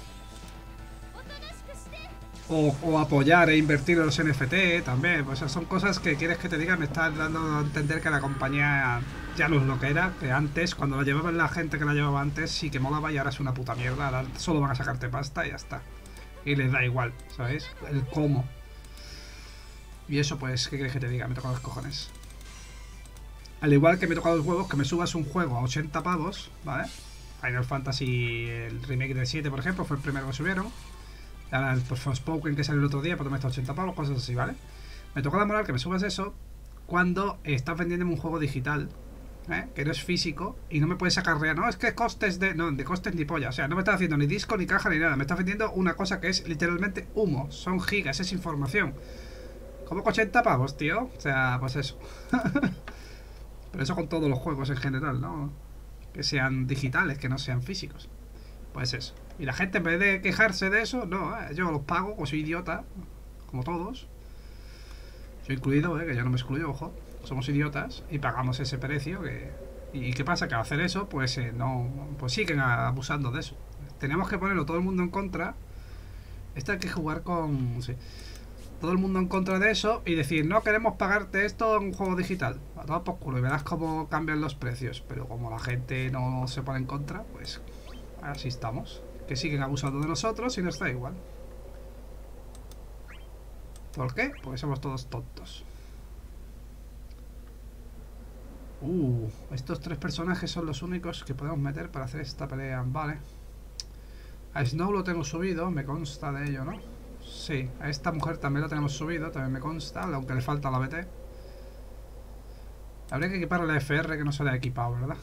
O, o apoyar e invertir en los N F T también. Pues son cosas que quieres que te diga. Me estás dando a entender que la compañía ya no es lo que era. Que antes, cuando la llevaban la gente que la llevaba antes, sí que molaba y ahora es una puta mierda. Ahora solo van a sacarte pasta y ya está. Y les da igual, ¿sabéis? El cómo. Y eso pues, ¿qué quieres que te diga? Me toca los cojones. Al igual que me toca los huevos que me subas un juego a ochenta pavos, ¿vale? Final Fantasy, el remake del siete, por ejemplo, fue el primero que subieron. Ahora el Forspoken que salió el otro día, pues me está ochenta pavos, cosas así, ¿vale? Me toca la moral que me subas eso cuando estás vendiéndome un juego digital, ¿eh? Que no es físico y no me puedes acarrear. No, es que costes de... No, de costes ni polla. O sea, no me estás haciendo ni disco, ni caja, ni nada. Me estás vendiendo una cosa que es literalmente humo. Son gigas, es información. ¿Cómo que ochenta pavos, tío? O sea, pues eso. Pero eso con todos los juegos en general, ¿no? Que sean digitales, que no sean físicos. Pues eso. Y la gente en vez de quejarse de eso, no, eh, yo los pago, pues soy idiota, como todos. Yo incluido, eh, que yo no me excluyo, ojo. Somos idiotas y pagamos ese precio. Que... ¿Y qué pasa? Que al hacer eso, pues eh, no, pues siguen abusando de eso. Tenemos que ponerlo todo el mundo en contra. Esto hay que jugar con... Sí. Todo el mundo en contra de eso y decir, no queremos pagarte esto en un juego digital. A todo por culo y verás cómo cambian los precios. Pero como la gente no se pone en contra, pues así estamos. Que siguen abusando de nosotros y nos da igual. ¿Por qué? Porque somos todos tontos. Uh, estos tres personajes son los únicos que podemos meter para hacer esta pelea. Vale. A Snow lo tengo subido, me consta de ello, ¿no? Sí, a esta mujer también lo tenemos subido, también me consta, aunque le falta la B T. Habría que equipar la F R que no se le ha equipado, ¿verdad?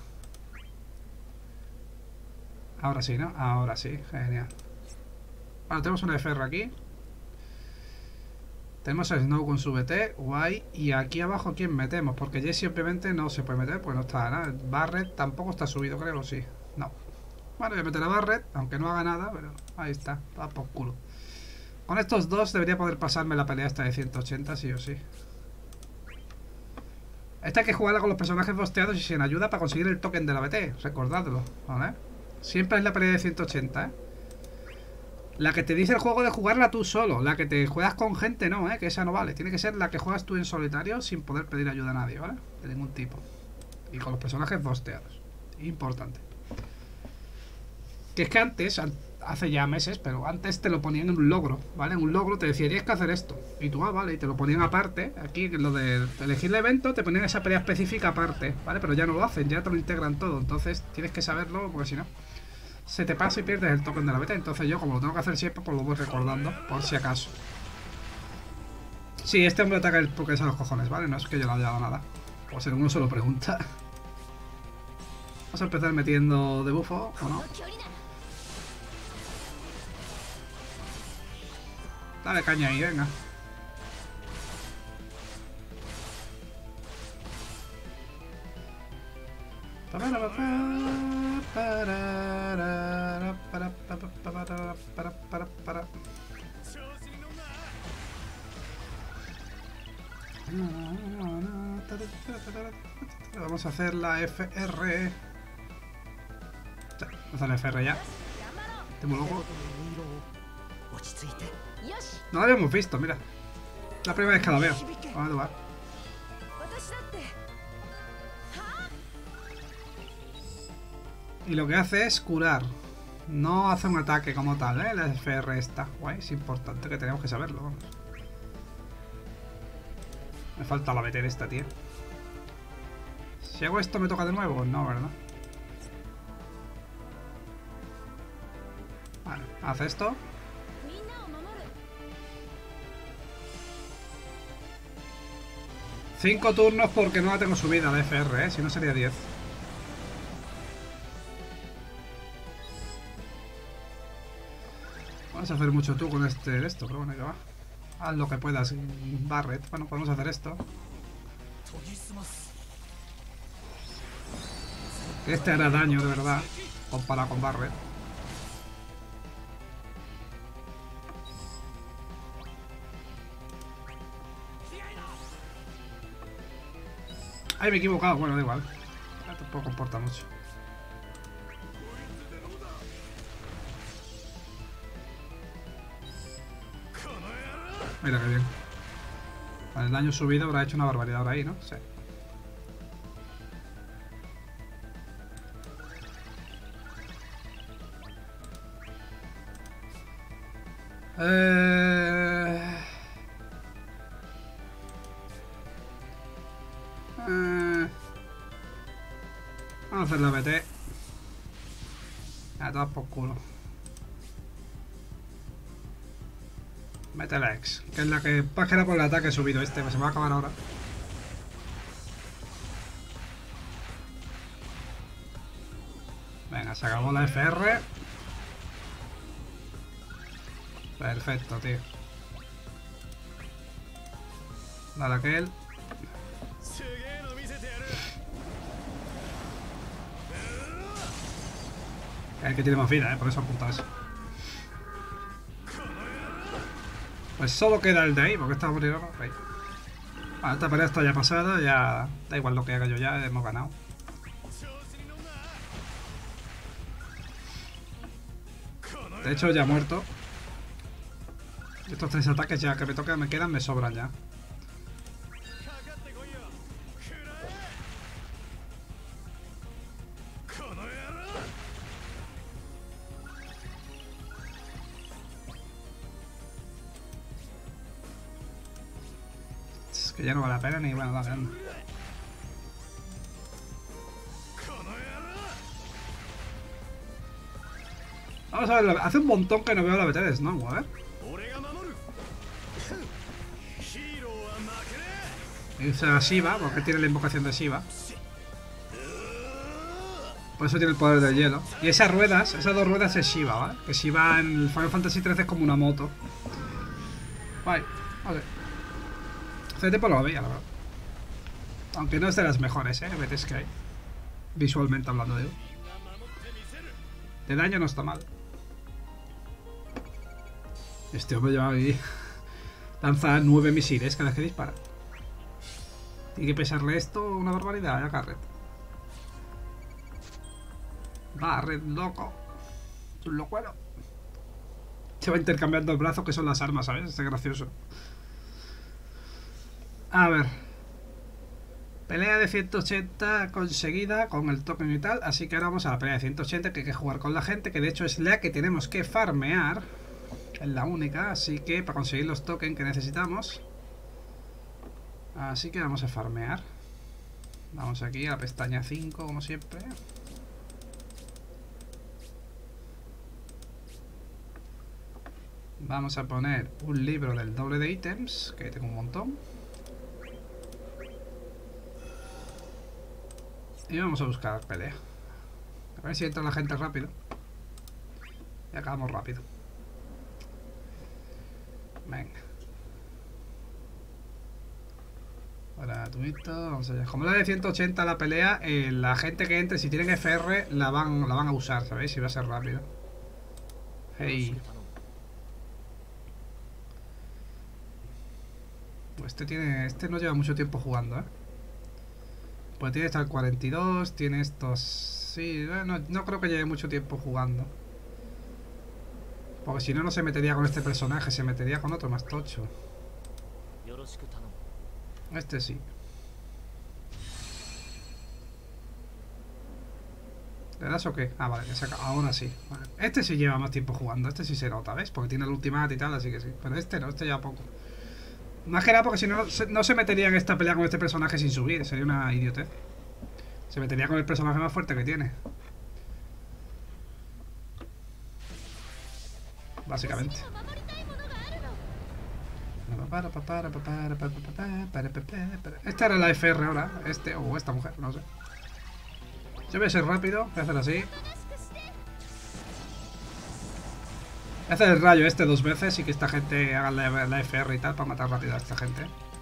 Ahora sí, ¿no? Ahora sí, genial. Bueno, tenemos una F R aquí. Tenemos a Snow con su B T, guay. Y aquí abajo, ¿quién metemos? Porque Jesse obviamente no se puede meter, pues no está nada. Barret tampoco está subido, creo, sí. No. Bueno, voy a meter a Barret, aunque no haga nada, pero ahí está, va por culo. Con estos dos debería poder pasarme la pelea esta de ciento ochenta, sí o sí. Esta hay que jugarla con los personajes bosteados y sin ayuda para conseguir el token de la B T, recordadlo, ¿vale? Siempre es la pelea de ciento ochenta, ¿eh? La que te dice el juego de jugarla tú solo. La que te juegas con gente no, ¿eh? Que esa no vale. Tiene que ser la que juegas tú en solitario sin poder pedir ayuda a nadie, ¿vale? De ningún tipo. Y con los personajes bosteados. Importante. Que es que antes, hace ya meses, pero antes te lo ponían en un logro, ¿vale? En un logro te decía, tienes que hacer esto. Y tú, ah, vale, y te lo ponían aparte. Aquí, lo de elegir el evento, te ponían esa pelea específica aparte, ¿vale? Pero ya no lo hacen, ya te lo integran todo. Entonces tienes que saberlo, porque si no se te pasa y pierdes el token de la beta. Entonces yo, como lo tengo que hacer siempre, pues lo voy recordando, por si acaso. Sí, este hombre ataca el Pokédex a los cojones, ¿vale? No es que yo le haya dado nada. O si uno se lo pregunta. Vamos a empezar metiendo de bufo, ¿o no? Dale caña ahí, venga. Vamos a hacer la F R. Vamos a hacer la F R ya. Tengo loco. No la habíamos visto, mira. La primera vez que la veo. Vamos a probar. Y lo que hace es curar. No hace un ataque como tal, ¿eh? La F R está. Guay, es importante que tenemos que saberlo, vamos. Me falta la B T de esta, tía. Si hago esto, ¿me toca de nuevo? No, ¿verdad? Vale, hace esto. Cinco turnos porque no la tengo subida la F R, ¿eh? Si no sería diez. Vas a hacer mucho tú con este esto, pero bueno, que va. Haz lo que puedas, Barret. Bueno, podemos hacer esto. Este hará daño, de verdad, comparado con Barret. Ay, me he equivocado. Bueno, da igual. Tampoco comporta mucho. Mira qué bien. Con el daño subido habrá hecho una barbaridad ahora ahí, ¿no? Sí. Eh... Eh... Vamos a hacer la B T. A todas por culo. Mete la X, que es la que... Más que era por el ataque subido este, pues se me va a acabar ahora. Venga, se acabó la F R. Perfecto, tío. Dale aquel. El que tiene más vida, eh, por eso apunta eso. Pues solo queda el de ahí, porque está muriendo ahí. Vale, esta pelea está ya pasada, ya da igual lo que haga yo, ya hemos ganado. De hecho ya ha muerto. Estos tres ataques ya que me tocan, me quedan, me sobran ya. Es que ya no vale la pena ni bueno, dale, anda. Vamos a ver, hace un montón que no veo la B T de Snow, a ver. Y usa Shiva, porque tiene la invocación de Shiva. Por eso tiene el poder del hielo. Y esas ruedas, esas dos ruedas es Shiva, ¿vale? Que Shiva en el Final Fantasy trece es como una moto. Vale, vale. Hace tiempo lo veía, la verdad. Aunque no es de las mejores, ¿eh? Vete Sky. Visualmente hablando, digo. De daño no está mal. Este hombre lleva ahí. Lanza nueve misiles cada vez que dispara. Tiene que pesarle esto una barbaridad a Garrett. Garrett, loco. Es un locuelo. Se va intercambiando el brazo, que son las armas, ¿sabes? Este gracioso. A ver. Pelea de ciento ochenta conseguida con el token y tal. Así que ahora vamos a la pelea de ciento ochenta, que hay que jugar con la gente, que de hecho es la que tenemos que farmear. Es la única, así que para conseguir los tokens que necesitamos. Así que vamos a farmear. Vamos aquí a la pestaña cinco, como siempre. Vamos a poner un libro del doble de ítems, que tengo un montón. Y vamos a buscar pelea. A ver si entra la gente rápido. Y acabamos rápido. Venga. Gratuito, vamos allá. Como la de ciento ochenta la pelea, eh, la gente que entre, si tienen F R, la van, la van a usar, ¿sabéis? Si va a ser rápido. Hey. Este tiene. Este no lleva mucho tiempo jugando, ¿eh? Pues tiene hasta el cuarenta y dos, tiene estos. Sí, no, no creo que lleve mucho tiempo jugando. Porque si no, no se metería con este personaje, se metería con otro más tocho. Este sí. ¿Le das o qué? Ah, vale, que saca. Ahora sí. Vale. Este sí lleva más tiempo jugando, este sí se nota, ¿ves? Porque tiene el ultimate y tal, así que sí. Pero este no, este lleva poco. Más que nada porque si no, no se metería en esta pelea con este personaje sin subir. Sería una idiotez. Se metería con el personaje más fuerte que tiene. Básicamente. Esta era la F R ahora. Este o esta mujer, no sé. Yo voy a ser rápido. Voy a hacer así. Voy a hacer el rayo este dos veces y que esta gente haga la, la F R y tal para matar rápido a esta gente.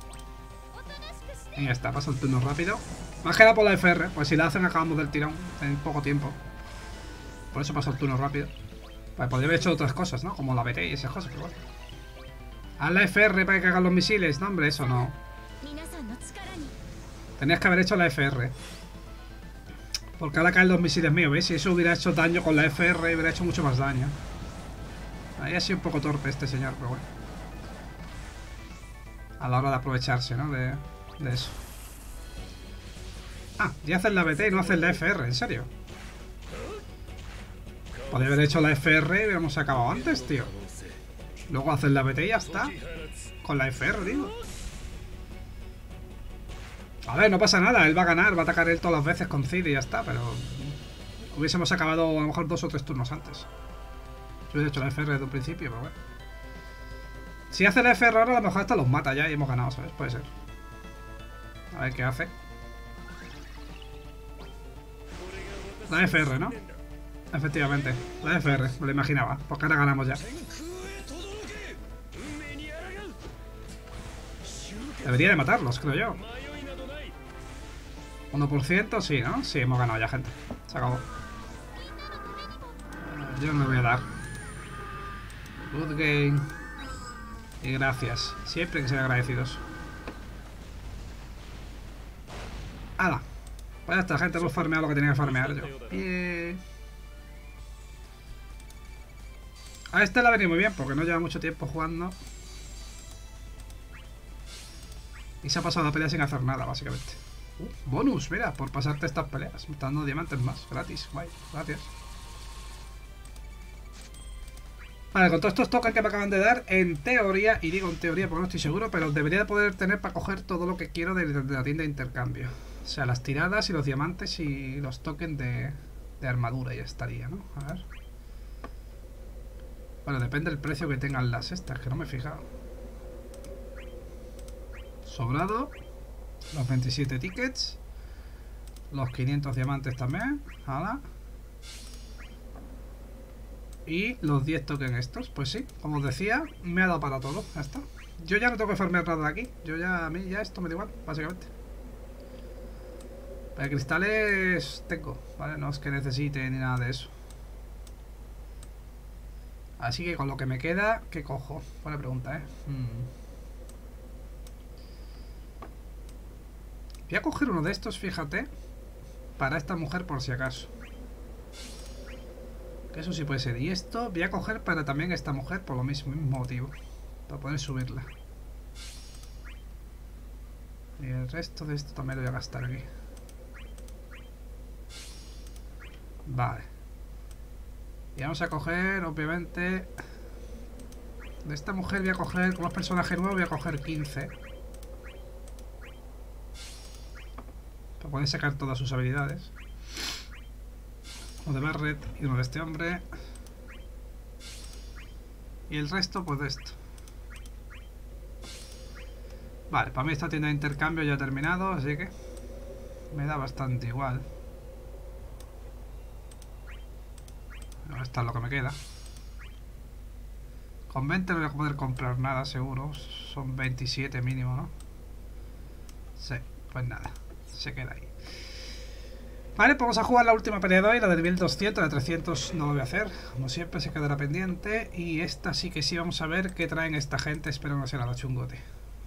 Y ya está, pasa el turno rápido. Más que nada por la F R, pues si la hacen acabamos del tirón en poco tiempo. Por eso pasa el turno rápido. Pues podría haber hecho otras cosas, ¿no? Como la B T y esas cosas, pero bueno. Haz la F R para que hagan los misiles. No, hombre, eso no. Tenías que haber hecho la F R. Porque ahora caen los misiles míos, ¿veis? Si eso hubiera hecho daño con la F R, hubiera hecho mucho más daño. Ahí ha sido un poco torpe este señor, pero bueno. A la hora de aprovecharse, ¿no? De, de eso. Ah, y haces la B T y no haces la F R, ¿en serio? Podría haber hecho la F R y hubiéramos acabado antes, tío. Luego haces la B T y ya está. Con la F R, digo. A ver, no pasa nada, él va a ganar, va a atacar él todas las veces con Cid y ya está, pero... Hubiésemos acabado a lo mejor dos o tres turnos antes. Yo hubiera hecho la F R desde un principio, pero bueno. Si hace la F R ahora, a lo mejor hasta los mata ya y hemos ganado, ¿sabes? Puede ser. A ver qué hace. La F R, ¿no? Efectivamente, la F R, me lo imaginaba, porque ahora ganamos ya. Debería de matarlos, creo yo. uno por ciento, sí, ¿no? Sí, hemos ganado ya, gente. Se acabó. Yo no le voy a dar. Good game. Y gracias. Siempre hay que ser agradecidos. ¡Hala! Pues ya está, gente. Hemos farmeado lo que tenía que farmear yo. Bien. A este le ha venido muy bien porque no lleva mucho tiempo jugando. Y se ha pasado la pelea sin hacer nada, básicamente. Uh, bonus, mira, por pasarte estas peleas. Me están dando diamantes más, gratis. Guay, gracias. Vale, con todos estos tokens que me acaban de dar, en teoría, y digo en teoría porque no estoy seguro, pero debería de poder tener para coger todo lo que quiero de, de la tienda de intercambio. O sea, las tiradas y los diamantes y los tokens de, de armadura ya estaría, ¿no? A ver. Bueno, depende del precio que tengan las estas, que no me he fijado. Sobrado. Los veintisiete tickets. Los quinientos diamantes también. Hala. Y los diez tokens estos. Pues sí, como os decía, me ha dado para todo. Ya está. Yo ya no tengo que farmear nada de aquí. Yo ya, a mí ya esto me da igual, básicamente. Pero cristales tengo, ¿vale? No es que necesite ni nada de eso. Así que con lo que me queda, ¿qué cojo? Buena pregunta, ¿eh? Hmm. Voy a coger uno de estos, fíjate. Para esta mujer por si acaso. Que eso sí puede ser. Y esto voy a coger para también esta mujer por lo mismo, mismo motivo. Para poder subirla. Y el resto de esto también lo voy a gastar aquí. Vale. Y vamos a coger, obviamente... De esta mujer voy a coger, como es personaje nuevo, voy a coger quince. Para poder sacar todas sus habilidades. Uno de Barret y uno de este hombre. Y el resto, pues de esto. Vale, para mí esta tienda de intercambio ya ha terminado, así que me da bastante igual. No, esto es lo que me queda. Con veinte no voy a poder comprar nada, seguro. Son veintisiete mínimo, ¿no? Sí, pues nada, se queda ahí. Vale, pues vamos a jugar la última pelea de hoy, la del mil doscientos, la de trescientos no lo voy a hacer. Como siempre se quedará pendiente. Y esta sí que sí, vamos a ver qué traen esta gente. Espero no sea nada chungote.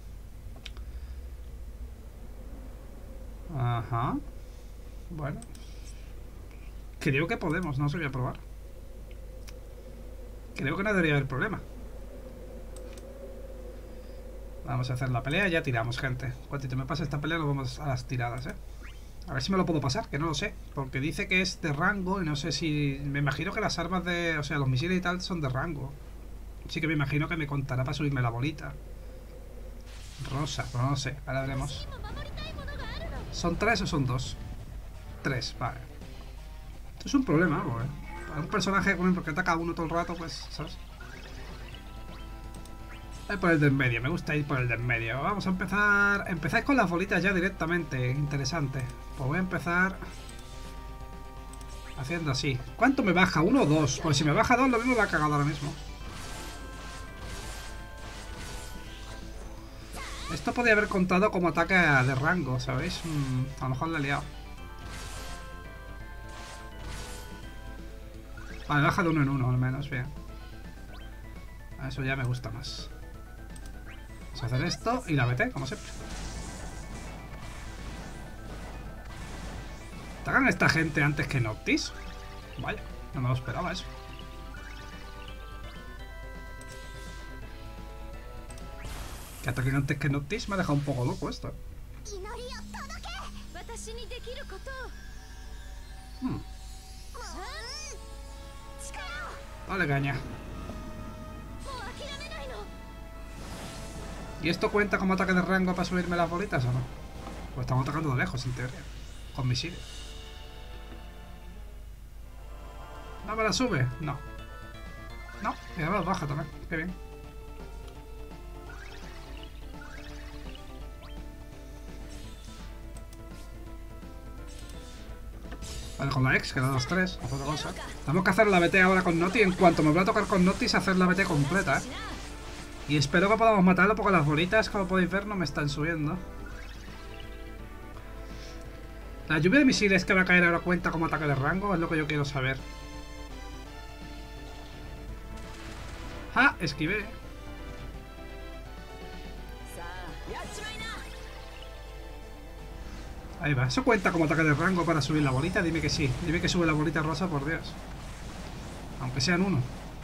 Ajá. Bueno. Creo que podemos, no se voy a probar. Creo que no debería haber problema. Vamos a hacer la pelea y ya tiramos, gente. Cuando me pase esta pelea nos vamos a las tiradas, eh. A ver si me lo puedo pasar, que no lo sé. Porque dice que es de rango y no sé si... Me imagino que las armas de... O sea, los misiles y tal son de rango. Así que me imagino que me contará para subirme la bolita. Rosa, pero no lo sé. Ahora veremos. ¿Son tres o son dos? Tres, vale. Esto es un problema, algo, eh. Para un personaje, por ejemplo, que ataca a uno todo el rato, pues, ¿sabes? Voy por el de en medio, me gusta ir por el de en medio. Vamos a empezar... Empezáis con las bolitas ya directamente. Interesante. Pues voy a empezar... Haciendo así. ¿Cuánto me baja? ¿Uno o dos? Pues si me baja dos, lo mismo me ha cagado ahora mismo. Esto podría haber contado como ataque de rango, ¿sabéis? Mm, a lo mejor le he liado. Vale, baja de uno en uno al menos, bien. Eso ya me gusta más. Vamos a hacer esto y la B T, como siempre. ¿Atacan a esta gente antes que Noctis? Vaya, no me lo esperaba eso. Que ataquen antes que Noctis me ha dejado un poco loco esto. Hmm. Vale, caña. ¿Y esto cuenta como ataque de rango para subirme las bolitas o no? Pues estamos atacando de lejos, en teoría. Con misiles. ¿No me la sube? No. No, y además baja también. Qué bien. Vale, con la X, que da dos tres. Haz otra cosa. Tenemos que hacer la B T ahora con Noti. En cuanto me voy a tocar con Noctis, hacer la B T completa, ¿eh? Y espero que podamos matarlo porque las bolitas, como podéis ver, no me están subiendo. La lluvia de misiles que va a caer ahora cuenta como ataque de rango, es lo que yo quiero saber. ¡Ah! Esquivé. Ahí va. ¿Eso cuenta como ataque de rango para subir la bolita? Dime que sí. Dime que sube la bolita rosa, por Dios. Aunque sean uno.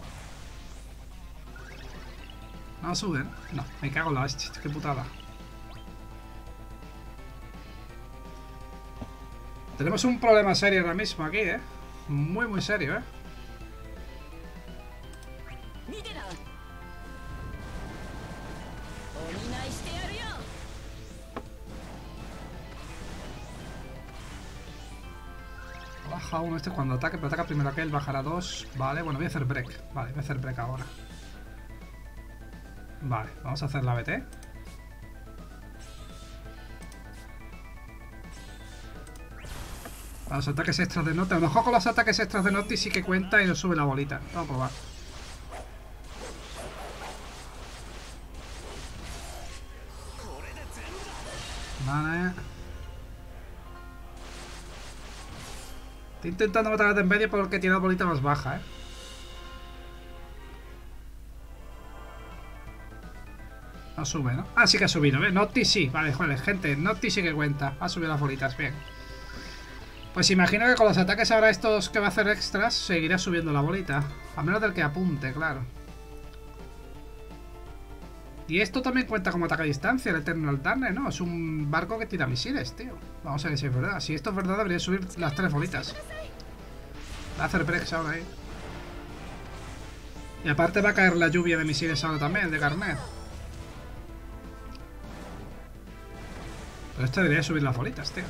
¿No suben? No, me cago en la hostia. Qué putada. Tenemos un problema serio ahora mismo aquí, ¿eh? Muy, muy serio, ¿eh? Baja uno este cuando ataque, pero ataca primero aquel, bajará dos. Vale, bueno, voy a hacer break. Vale, voy a hacer break ahora. Vale, vamos a hacer la B T. Para los ataques extras de Noctis. A lo mejor con los ataques extras de Noctis sí que cuenta y nos sube la bolita. Vamos a probar. Vale. Estoy intentando matar a de en medio porque tiene la bolita más baja, eh. No sube, ¿no? Ah, sí que ha subido, ¿ves? Noctis sí. Vale, joder, gente. Noctis sí que cuenta. Ha subido las bolitas, bien. Pues imagino que con los ataques ahora estos que va a hacer extras seguirá subiendo la bolita. A menos del que apunte, claro. Y esto también cuenta como ataque a distancia, el Eternal Darkness, ¿no? Es un barco que tira misiles, tío. Vamos a ver si es verdad. Si esto es verdad, debería subir las tres bolitas. Va a hacer breaks ahora ahí. Y aparte va a caer la lluvia de misiles ahora también, de Garnet. Pero esto debería subir las bolitas, tío.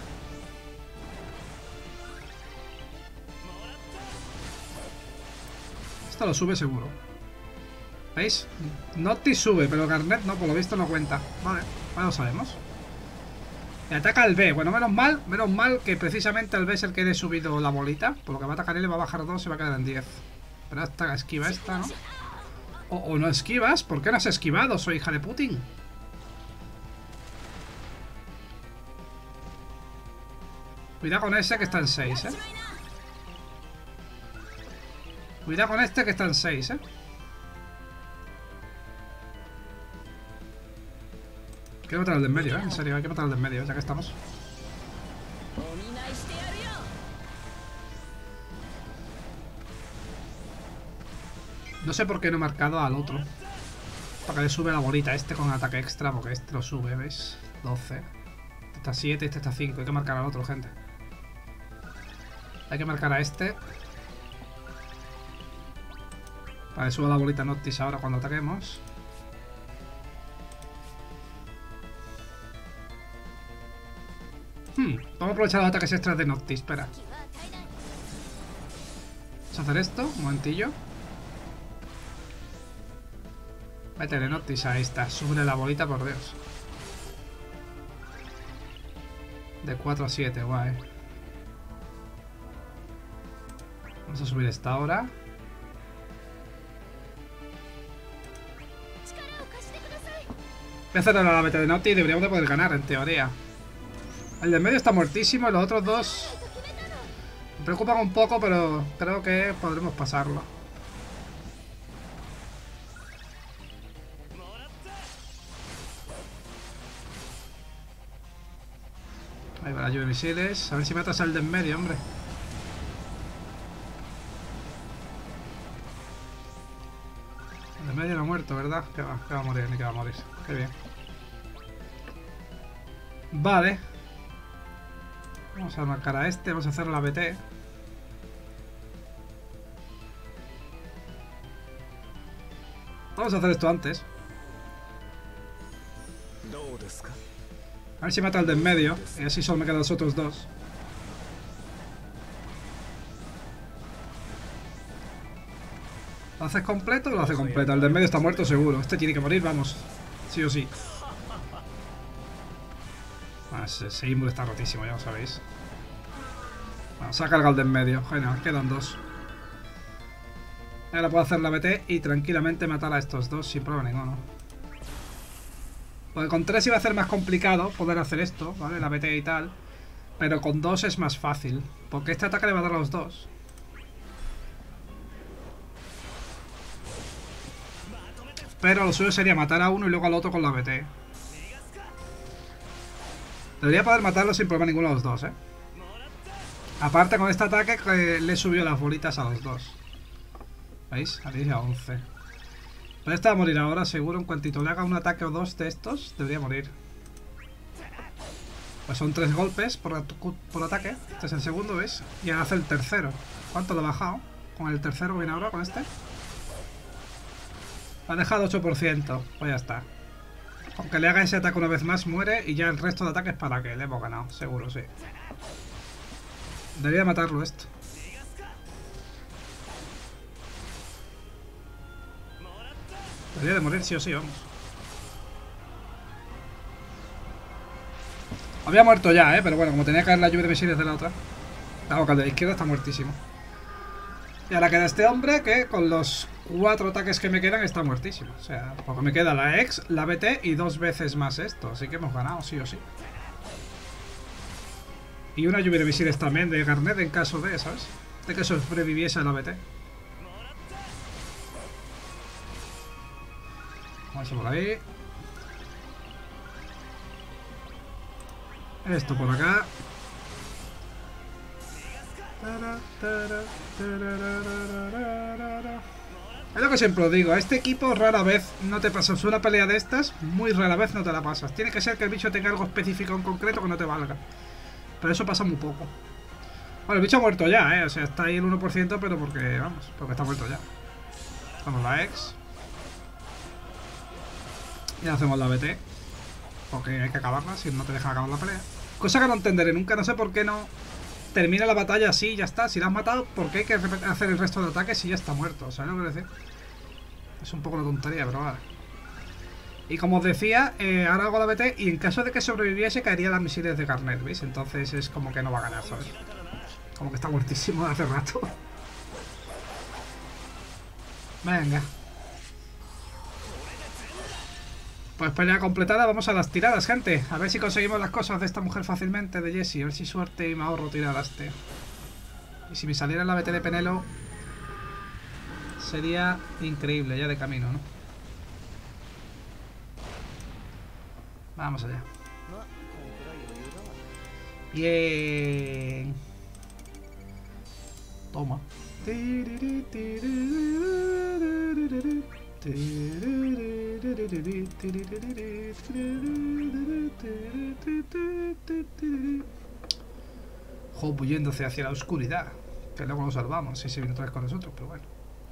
Esto lo sube seguro. ¿Veis? Noctis sube, pero Garnet no, por lo visto no cuenta. Vale, ahora lo sabemos. Y ataca al B. Bueno, menos mal, menos mal que precisamente al B es el que le he subido la bolita. Por lo que va a atacar él le va a bajar dos y va a quedar en diez. Pero hasta esquiva esta, ¿no? O, o no esquivas. ¿Por qué no has esquivado? Soy hija de Putin. Cuidado con ese que está en seis, eh. Cuidado con este que está en seis, eh. Hay que matar al de en medio, eh. En serio, hay que matar al de en medio, ya que estamos. No sé por qué no he marcado al otro. Para que le sube la bolita este con ataque extra, porque este lo sube, ¿veis? doce. Este está siete, este está cinco. Hay que marcar al otro, gente. Hay que marcar a este. Para que suba la bolita Noctis ahora cuando ataquemos. Hmm, vamos a aprovechar los ataques extras de Noctis, espera. Vamos a hacer esto, un momentillo. Métele Noctis, ahí está, sube la bolita, por Dios. De cuatro a siete, guay. Vamos a subir esta ahora. Voy a hacer ahora la meta de Noctis y deberíamos de poder ganar, en teoría. El del medio está muertísimo y los otros dos me preocupan un poco, pero creo que podremos pasarlo. Ahí va la lluvia de misiles. A ver si matas al del medio, hombre. El del medio no ha muerto, ¿verdad? Que va, que va a morir, ni que va a morir. Qué bien. Vale. Vamos a marcar a este, vamos a hacer la B T. Vamos a hacer esto antes. A ver si mata al de en medio. Y así solo me quedan los otros dos. ¿Lo haces completo o lo hace completo? El de en medio está muerto seguro. Este tiene que morir, vamos. Sí o sí. Ah, ese, ese Imbu está rotísimo, ya lo sabéis. Bueno, se ha cargado el de en medio. Genial, quedan dos. Ahora puedo hacer la B T y tranquilamente matar a estos dos sin problema ninguno. Porque con tres iba a ser más complicado poder hacer esto, ¿vale? La B T y tal. Pero con dos es más fácil. Porque este ataque le va a dar a los dos. Pero lo suyo sería matar a uno y luego al otro con la B T. Debería poder matarlo sin problema ninguno a los dos, ¿eh? Aparte con este ataque que le subió las bolitas a los dos. ¿Veis? A diez y a once. Pero este va a morir ahora, seguro. En cuantito le haga un ataque o dos de estos, debería morir. Pues son tres golpes por, por ataque. Este es el segundo, ¿veis? Y ahora hace el tercero. ¿Cuánto lo ha bajado? Con el tercero viene ahora, con este. Ha dejado ocho por ciento. Pues ya está. Aunque le haga ese ataque una vez más, muere. Y ya el resto de ataques para que le hemos ganado. Seguro, sí. Debería matarlo esto. Debería de morir sí o sí, vamos. Había muerto ya, eh. Pero bueno, como tenía que caer la lluvia de misiles de la otra. Claro, que el de la izquierda está muertísimo. Y ahora queda este hombre que con los cuatro ataques que me quedan está muertísimo. O sea, porque me queda la X, la B T y dos veces más esto. Así que hemos ganado, sí o sí. Y una lluvia de misiles también de Garnet en caso de, ¿sabes? De que sobreviviese a la B T. Vamos por ahí. Esto por acá. Es lo que siempre os digo, a este equipo rara vez no te pasas una pelea de estas, muy rara vez no te la pasas. Tiene que ser que el bicho tenga algo específico en concreto que no te valga. Pero eso pasa muy poco. Bueno, el bicho ha muerto ya, eh. O sea, está ahí el uno por ciento, pero porque, vamos, porque está muerto ya. Hacemos la X. Y hacemos la B T. Porque hay que acabarla, si no te dejan acabar la pelea. Cosa que no entenderé nunca, no sé por qué no termina la batalla así y ya está. Si la has matado, ¿por qué hay que hacer el resto de ataques si ya está muerto? ¿Sabes lo que quiero decir? Es un poco una tontería, pero vale. Y como os decía, eh, ahora hago la B T y en caso de que sobreviviese caerían las misiles de Garnet, ¿veis? Entonces es como que no va a ganar, ¿sabes? Como que está muertísimo hace rato. Venga. Pues pelea completada, vamos a las tiradas, gente. A ver si conseguimos las cosas de esta mujer fácilmente, de Jessie. A ver si suerte y me ahorro tiradas, tío. Y si me saliera la B T de Penelo, sería increíble, ya de camino, ¿no? Vamos allá. Bien. Toma. Jo, huyéndose hacia la oscuridad. Que luego lo salvamos si se viene otra vez con nosotros, pero bueno.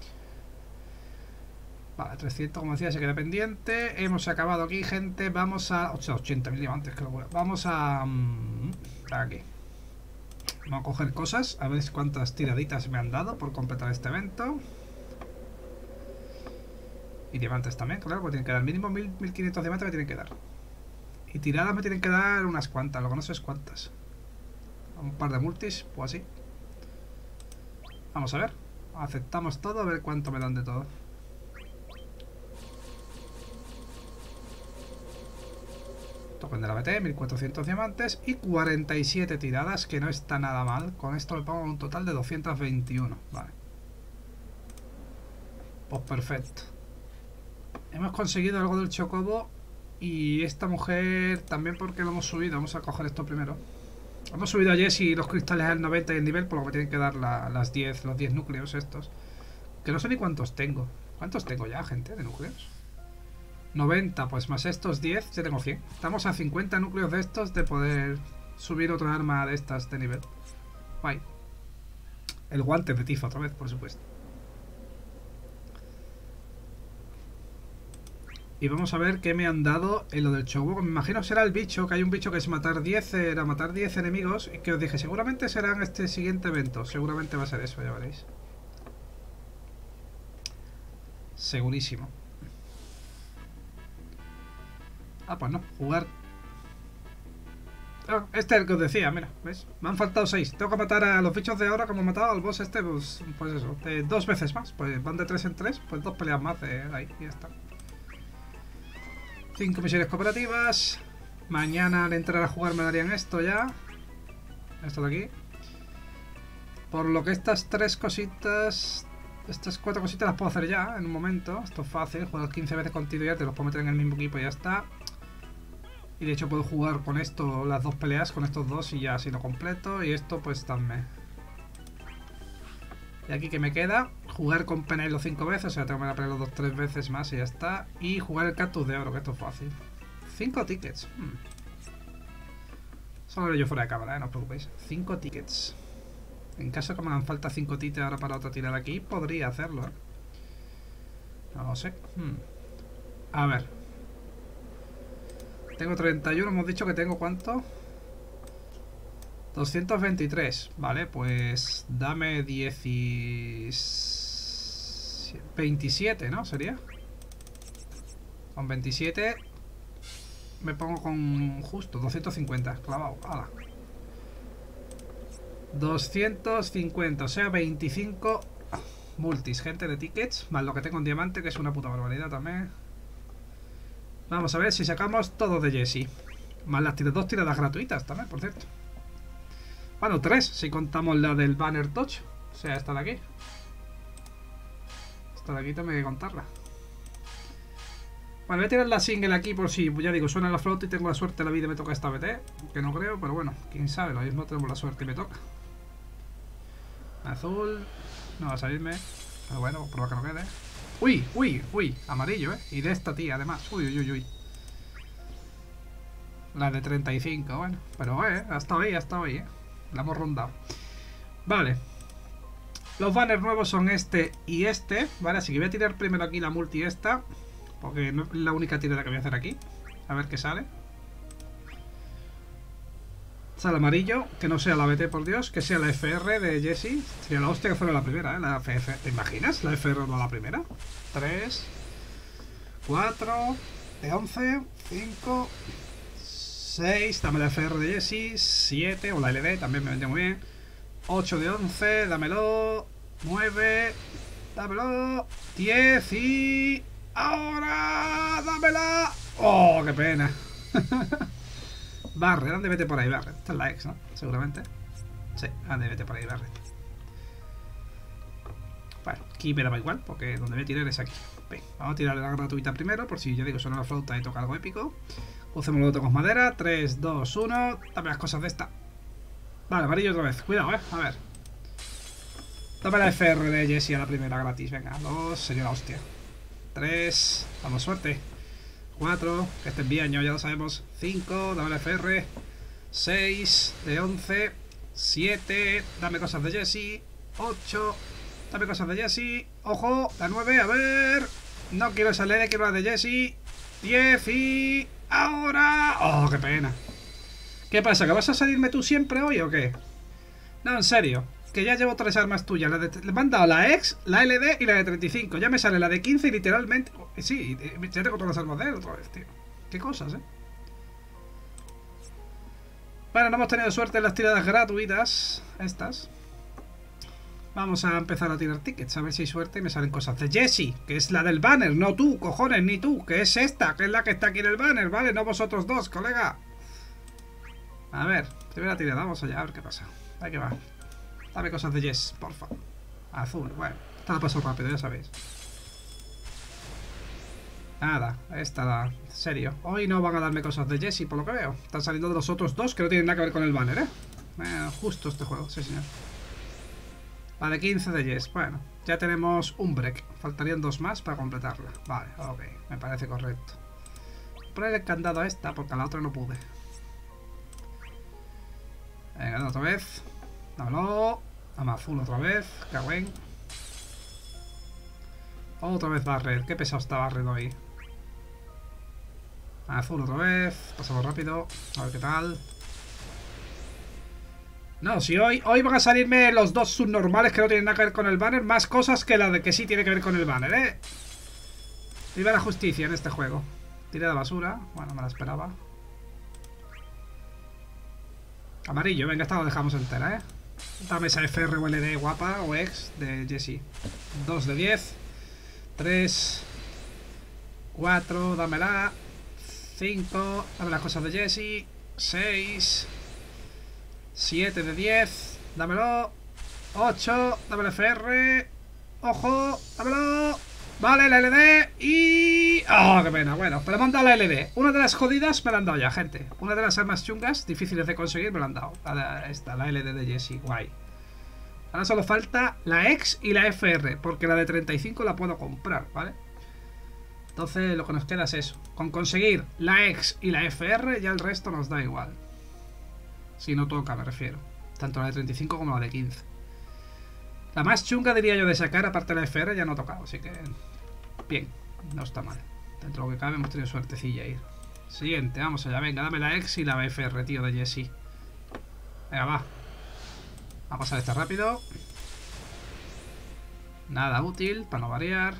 Vale, trescientos, como decía, se queda pendiente. Hemos acabado aquí, gente. Vamos a... ochenta mil diamantes, que locura. Vamos a... aquí. Vamos a coger cosas. A ver cuántas tiraditas me han dado por completar este evento. Y diamantes también, claro, porque tienen que dar mínimo mil, mil quinientos diamantes me tienen que dar. Y tiradas me tienen que dar unas cuantas, lo que no sé es cuántas. Un par de multis, o así. Vamos a ver. Aceptamos todo, a ver cuánto me dan de todo. Token de la B T, mil cuatrocientos diamantes y cuarenta y siete tiradas, que no está nada mal. Con esto me pongo un total de doscientos veintiuno. Vale. Pues perfecto. Hemos conseguido algo del chocobo. Y esta mujer también, porque lo hemos subido. Vamos a coger esto primero. Hemos subido a Jessie los cristales al noventa y el nivel, por lo que me tienen que dar la, las diez, los diez núcleos estos. Que no sé ni cuántos tengo. ¿Cuántos tengo ya, gente, de núcleos? noventa, pues más estos diez, ya tengo cien. Estamos a cincuenta núcleos de estos de poder subir otra arma de estas de nivel. Guay. El guante de Tifa otra vez, por supuesto. Y vamos a ver qué me han dado en lo del chocobo. Me imagino será el bicho, que hay un bicho que es matar diez, era matar diez enemigos. Y que os dije, seguramente será en este siguiente evento. Seguramente va a ser eso, ya veréis. Segurísimo. Ah, pues no, jugar. Ah, este es el que os decía, mira, ¿veis? Me han faltado seis. Tengo que matar a los bichos de ahora, como he matado al boss este, pues, pues eso, de dos veces más. Pues van de tres en tres, pues dos peleas más de ahí, y ya está. Cinco misiones cooperativas. Mañana al entrar a jugar me darían esto ya. Esto de aquí. Por lo que estas tres cositas... Estas cuatro cositas las puedo hacer ya, en un momento. Esto es fácil, jugar quince veces continuidad, te los puedo meter en el mismo equipo y ya está. Y de hecho puedo jugar con esto, las dos peleas, con estos dos y ya así lo completo. Y esto pues también. Y aquí que me queda, jugar con Penelo cinco veces, o sea, tengo que meter los dos tres veces más y ya está. Y jugar el cactus de oro, que esto es fácil. cinco tickets. Hmm. Solo yo fuera de cámara, ¿eh? No os preocupéis. cinco tickets. En caso que me hagan falta cinco tickets ahora para otra tirada aquí, podría hacerlo, ¿eh? No lo sé. Hmm. A ver. Tengo treinta y uno, hemos dicho que tengo ¿cuánto? doscientos veintitrés. Vale, pues dame diez y... veintisiete, ¿no? ¿Sería? Con veintisiete me pongo con justo doscientos cincuenta. Clavado. ¡Hala! doscientos cincuenta, o sea, veinticinco multis, gente, de tickets. Más lo que tengo en diamante, que es una puta barbaridad también. Vamos a ver si sacamos todo de Jessie. Más las tira, dos tiradas gratuitas también, por cierto. Bueno, tres, si contamos la del banner touch. O sea, esta de aquí. Esta de aquí también hay que contarla. Bueno, voy a tirar la single aquí por si, ya digo, suena la flauta y tengo la suerte de la vida y me toca esta B T. Que no creo, pero bueno, quién sabe, lo mismo tenemos la suerte y me toca. Azul. No va a salirme. Pero bueno, por lo que no quede. Uy, uy, uy, amarillo, eh. Y de esta tía, además. Uy, uy, uy, uy. La de treinta y cinco, bueno. Pero, eh, ha estado ahí, ha estado ahí, eh. La hemos rondado. Vale. Los banners nuevos son este y este, ¿vale? Así que voy a tirar primero aquí la multi esta. Porque no es la única tirada que voy a hacer aquí. A ver qué sale. Sale amarillo, que no sea la B T, por Dios. Que sea la F R de Jessie. Sería la hostia que fuera la primera, ¿eh? La F F. ¿Te imaginas? La F R no la primera. tres, cuatro, de once, cinco, seis. Dame la F R de Jessie. siete, o la L D, también me vendría muy bien. ocho de once, dámelo. nueve, dámelo. diez y... ¡ahora! ¡Dámela! ¡Oh, qué pena! Barret, ¿dónde vete por ahí, Barret? Esta es la ex, ¿no? Seguramente. Sí, ¿dónde vete por ahí, Barret? Bueno, aquí me daba igual, porque donde voy a tirar es aquí. Venga, vamos a tirar la gratuita primero, por si yo digo suena la flauta y toca algo épico. Usemos los tocos madera. tres, dos, uno. Dame las cosas de esta. Vale, amarillo otra vez. Cuidado, eh. A ver. Dame la F R de Jessie a la primera gratis. Venga, dos, señora hostia. tres, damos suerte. cuatro, que este es biaño, ya lo sabemos. cinco, dame la F R. seis, de once. siete, dame cosas de Jessie. ocho, dame cosas de Jessie. Ojo, la nueve, a ver. No quiero esa L D, quiero la de Jessie. diez y... ¡ahora! ¡Oh, qué pena! ¿Qué pasa? ¿Que vas a salirme tú siempre hoy o qué? No, en serio. Que ya llevo tres armas tuyas. La de, le me han dado la X, la L D y la de treinta y cinco. Ya me sale la de quince y literalmente... Sí, ya tengo todas las armas de él otra vez, tío. Qué cosas, eh. Bueno, no hemos tenido suerte en las tiradas gratuitas. Estas. Vamos a empezar a tirar tickets. A ver si hay suerte y me salen cosas de Jessie. Que es la del banner. No tú, cojones, ni tú. Que es esta, que es la que está aquí en el banner, ¿vale? No vosotros dos, colega. A ver, primera tirada. Vamos allá, a ver qué pasa. Ahí que va. Dame cosas de Jess, porfa. Azul, bueno. Esta la paso rápido, ya sabéis. Nada, esta la... En serio. Hoy no van a darme cosas de Jessie, por lo que veo. Están saliendo de los otros dos que no tienen nada que ver con el banner, ¿eh? eh justo este juego, sí, señor. La de quince de Jess. Bueno, ya tenemos un break. Faltarían dos más para completarla. Vale, ok. Me parece correcto. Poner el candado a esta porque a la otra no pude. Venga, otra vez. Dámelo. Dame azul otra vez. Cagüen. Otra vez Barret. Qué pesado está Barret hoy. Azul otra vez. Pasamos rápido. A ver qué tal. No, si hoy, hoy van a salirme los dos subnormales que no tienen nada que ver con el banner. Más cosas que la de que sí tiene que ver con el banner, ¿eh? Viva la justicia en este juego. Tiré de basura. Bueno, me la esperaba. Amarillo, venga, esta la dejamos entera, ¿eh? Dame esa F R o L D guapa o X de Jessie. dos de diez. tres. cuatro, dámela. cinco, dame las cosas de Jessie. seis. siete de diez. Dámelo. ocho, dame la F R. Ojo, dámelo. Vale, la L D. Y... ¡oh, qué pena! Bueno, pero me han dado la L D. Una de las jodidas me la han dado ya, gente. Una de las armas chungas, difíciles de conseguir, me la han dado. La, esta, la L D de Jessie, guay. Ahora solo falta la X y la F R, porque la de treinta y cinco la puedo comprar, ¿vale? Entonces lo que nos queda es eso. Con conseguir la X y la F R, ya el resto nos da igual. Si no toca, me refiero. Tanto la de treinta y cinco como la de quince. La más chunga, diría yo, de sacar, aparte de la F R, ya no ha tocado. Así que, bien, no está mal. Dentro de lo que cabe hemos tenido suertecilla ahí. Siguiente, vamos allá. Venga, dame la X y la F R, tío, de Jessie. Venga, va. Vamos a pasar este rápido. Nada útil, para no variar.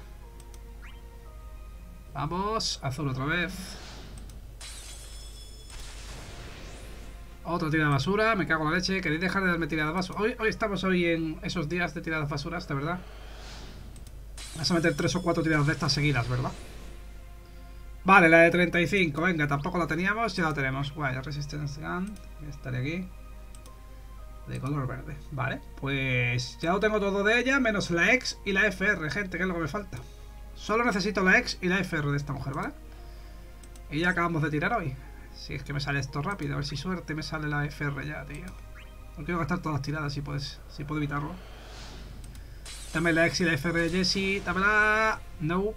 Vamos, azul otra vez. Otra tirada de basura, me cago en la leche. ¿Queréis dejar de darme tiradas de basura? Hoy, hoy estamos hoy en esos días de tiradas de basuras, de verdad. Vas a meter tres o cuatro tiradas de estas seguidas, ¿verdad? Vale, la de treinta y cinco, venga, tampoco la teníamos, ya la tenemos. Guay, Resistance Gun, estaré aquí. De color verde, vale. Pues ya lo tengo todo de ella, menos la X y la F R, gente, que es lo que me falta. Solo necesito la X y la F R de esta mujer, ¿vale? Y ya acabamos de tirar hoy. Si es que me sale esto rápido, a ver si suerte me sale la F R ya, tío. No quiero gastar todas las tiradas si puedes, si puedo evitarlo. Dame la X y la F R de Jessie, dámela. Nope.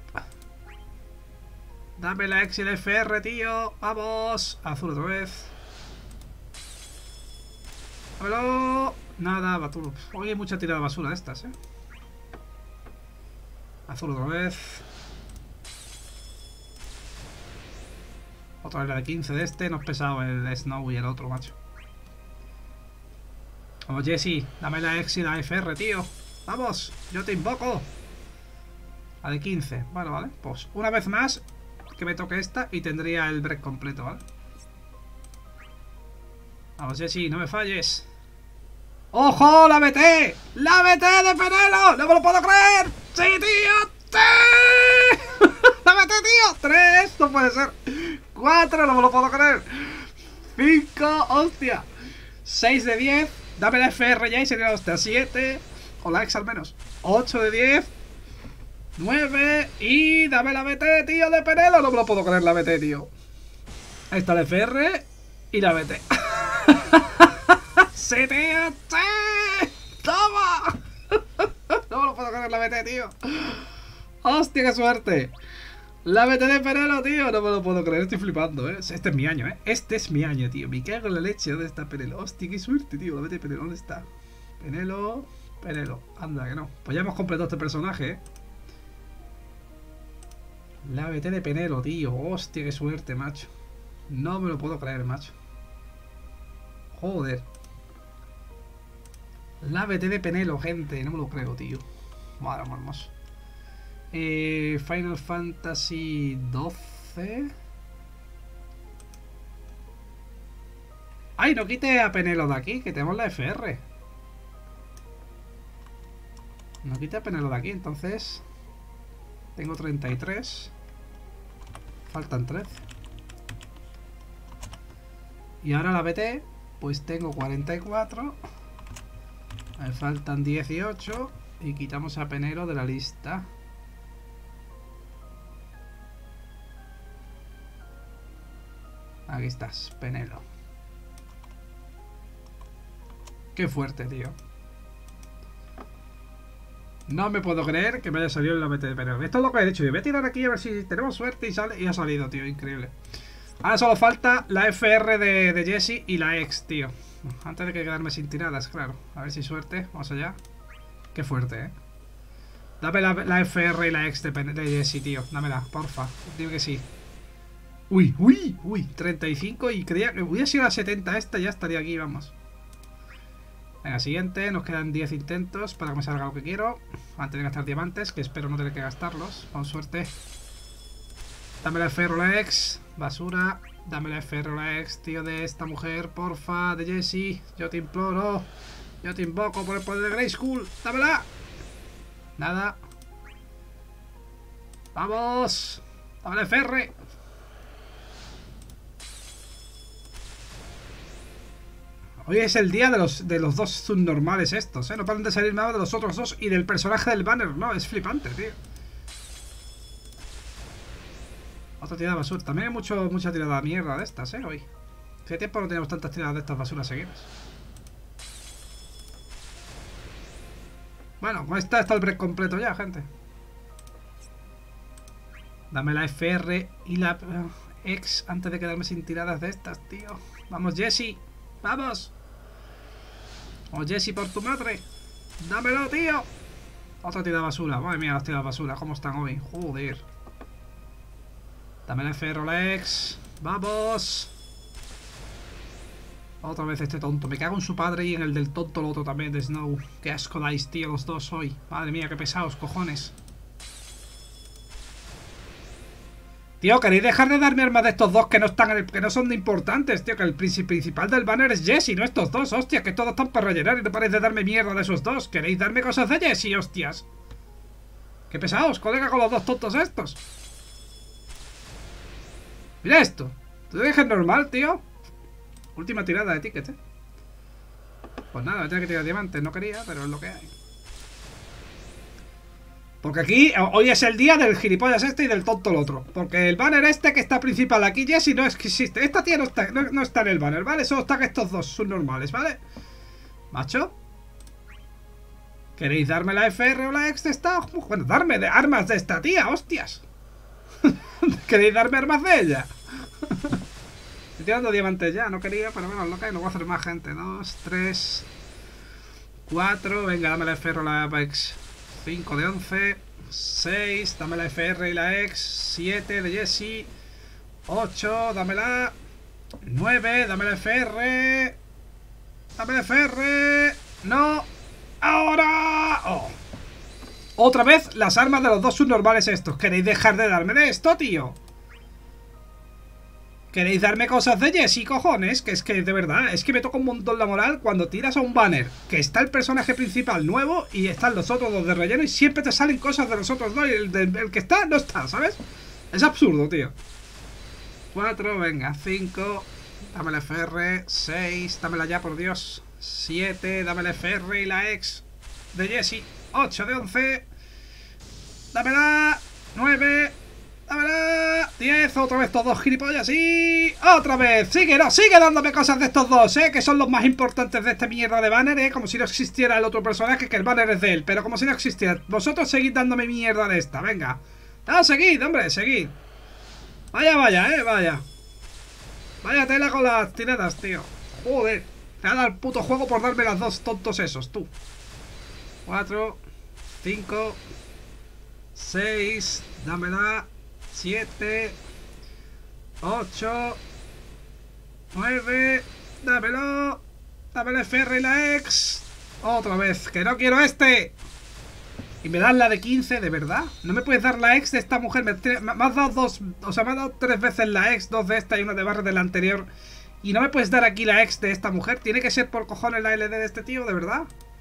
Dame la X y la F R, tío. Vamos. Azul otra vez. Dámelo. Nada, basura. Hoy hay mucha tirada de basura de estas, eh. Azul otra vez. Otra vez la de quince de este. No es pesado el Snow y el otro, macho. Vamos, Jessie. Dame la X y la F R, tío. Vamos. Yo te invoco. La de quince. Bueno, vale. Pues una vez más que me toque esta y tendría el break completo, ¿vale? Vamos, Jessie, no me falles. ¡Ojo! ¡La B T! ¡La B T de Penelo! ¡No me lo puedo creer! ¡Sí, tío! ¡Sí! ¡La B T, tío! ¡Tres! No puede ser. ¡Cuatro! No me lo puedo creer. ¡Cinco! ¡Hostia! Seis de diez. Dame la F R ya y sería hostia. Siete. O la X al menos. Ocho de diez. nueve. Y dame la B T, tío, de Penelo. No me lo puedo creer, la B T, tío. Ahí está la F R y la B T. ¡Sí, tío! ¡Sí! ¡Toma! No me lo puedo creer, la B T, tío. ¡Hostia, qué suerte! La B T de Penelo, tío. No me lo puedo creer, estoy flipando, ¿eh? Este es mi año, ¿eh? Este es mi año, tío. Me cago en la leche. ¿Dónde está Penelo? ¡Hostia, qué suerte, tío! La B T de Penelo, ¿dónde está? Penelo... Penelo. Anda, que no. Pues ya hemos completado este personaje, ¿eh? La B T de Penelo, tío. Hostia, qué suerte, macho. No me lo puedo creer, macho. Joder. La B T de Penelo, gente. No me lo creo, tío. Madre mía, hermoso. Eh, Final Fantasy doce. Ay, no quite a Penelo de aquí, que tenemos la F R. No quite a Penelo de aquí, entonces. Tengo treinta y tres. Faltan trece. Y ahora la B T, pues tengo cuarenta y cuatro. Me faltan dieciocho. Y quitamos a Penelo de la lista. Aquí estás, Penelo. Qué fuerte, tío. No me puedo creer que me haya salido la B T de Penelo. Esto es lo que he hecho. Yo voy a tirar aquí a ver si tenemos suerte y sale. Y ha salido, tío. Increíble. Ahora solo falta la F R de, de Jessie y la X, tío. Antes de que quedarme sin tiradas, claro. A ver si suerte. Vamos allá. Qué fuerte, eh. Dame la, la F R y la X de, de Jessie, tío. Dámela, porfa. Digo que sí. Uy, uy, uy. treinta y cinco y creía que hubiera sido la setenta esta. Ya estaría aquí, vamos. Venga, siguiente. Nos quedan diez intentos para que me salga lo que quiero. Antes de gastar diamantes, que espero no tener que gastarlos. Con suerte. Dame la F R o la X. Basura. Dame la F R o la X, tío, de esta mujer, porfa, de Jessie. Yo te imploro. Yo te invoco por el poder de Grayskull. Dámela. Nada. Vamos. Dame la F R. Hoy es el día de los, de los dos subnormales estos, ¿eh? No paran de salir nada de los otros dos y del personaje del banner, ¿no? Es flipante, tío. Otra tirada de basura. También hay mucho, mucha tirada de mierda de estas, ¿eh? Hoy. Hace tiempo no tenemos tantas tiradas de estas basuras seguidas. Bueno, con esta está el break completo ya, gente. Dame la F R y la uh, X antes de quedarme sin tiradas de estas, tío. Vamos, Jessie. Vamos. Vamos, Jessie, por tu madre. Dámelo, tío. Otra tirada de basura. Madre mía, las tiradas de basura. ¿Cómo están hoy? Joder. Dame la F R o la X. Vamos. Otra vez este tonto. Me cago en su padre y en el del tonto el otro también, de Snow. Qué asco dais, tío, los dos hoy. Madre mía, qué pesados, cojones. Tío, ¿queréis dejar de darme armas de estos dos que no están que no son de importantes, tío? Que el principal del banner es Jessie, no estos dos, hostia, que todos están para rellenar y no paréis de darme mierda de esos dos. ¿Queréis darme cosas de Jessie, hostias? Qué pesados, colega, con los dos tontos estos. Mira esto. ¿Tú te dejas normal, tío? Última tirada de tickets, eh. Pues nada, voy a tener que tirar diamantes, no quería, pero es lo que hay. Porque aquí, hoy es el día del gilipollas este y del tonto el otro. Porque el banner este que está principal aquí, Jessie, no existe. Esta tía no está, no, no está en el banner, ¿vale? Solo están estos dos subnormales, ¿vale? Macho. ¿Queréis darme la F R o la X de esta? Bueno, darme de armas de esta tía, hostias. ¿Queréis darme armas de ella? Estoy tirando diamantes ya, no quería, pero bueno, lo que hay, no voy a hacer más gente. Dos, tres, cuatro, venga, dame la F R o la X. cinco de once, seis, dame la F R y la X, siete de Jessie, ocho, dámela, nueve, dame la F R, dame la F R, no, ahora, oh. Otra vez las armas de los dos subnormales estos. ¿Queréis dejar de darme de esto, tío? ¿Queréis darme cosas de Jessie, cojones? Que es que, de verdad, es que me toca un montón la moral cuando tiras a un banner que está el personaje principal nuevo y están los otros dos de relleno y siempre te salen cosas de los otros dos y el, de, el que está, no está, ¿sabes? Es absurdo, tío. Cuatro, venga, cinco, dame la F R, seis, dámela ya, por Dios. Siete, dame la F R y la X de Jessie. Ocho de once, dámela. Nueve, dámela. diez, otra vez todos gilipollas. Y otra vez, sigue, no, sigue dándome cosas de estos dos, eh, que son los más importantes de esta mierda de banner, eh, como si no existiera el otro personaje, que el banner es de él, pero como si no existiera. Vosotros seguid dándome mierda de esta, venga. No, seguid, hombre, seguid. Vaya, vaya, eh, vaya. Vaya tela con las tiradas, tío. Joder, me ha dado el puto juego por darme las dos tontos esos, tú. Cuatro, cinco, seis, dámela. Siete, ocho, nueve, dámelo. Dame la F R y la X. Otra vez, que no quiero este. Y me dan la de quince, ¿de verdad? ¿No me puedes dar la X de esta mujer? Me, me has dado dos, o sea, me has dado tres veces la X, dos de esta y una de barra de la anterior. Y no me puedes dar aquí la X de esta mujer. Tiene que ser por cojones la L D de este tío, ¿de verdad?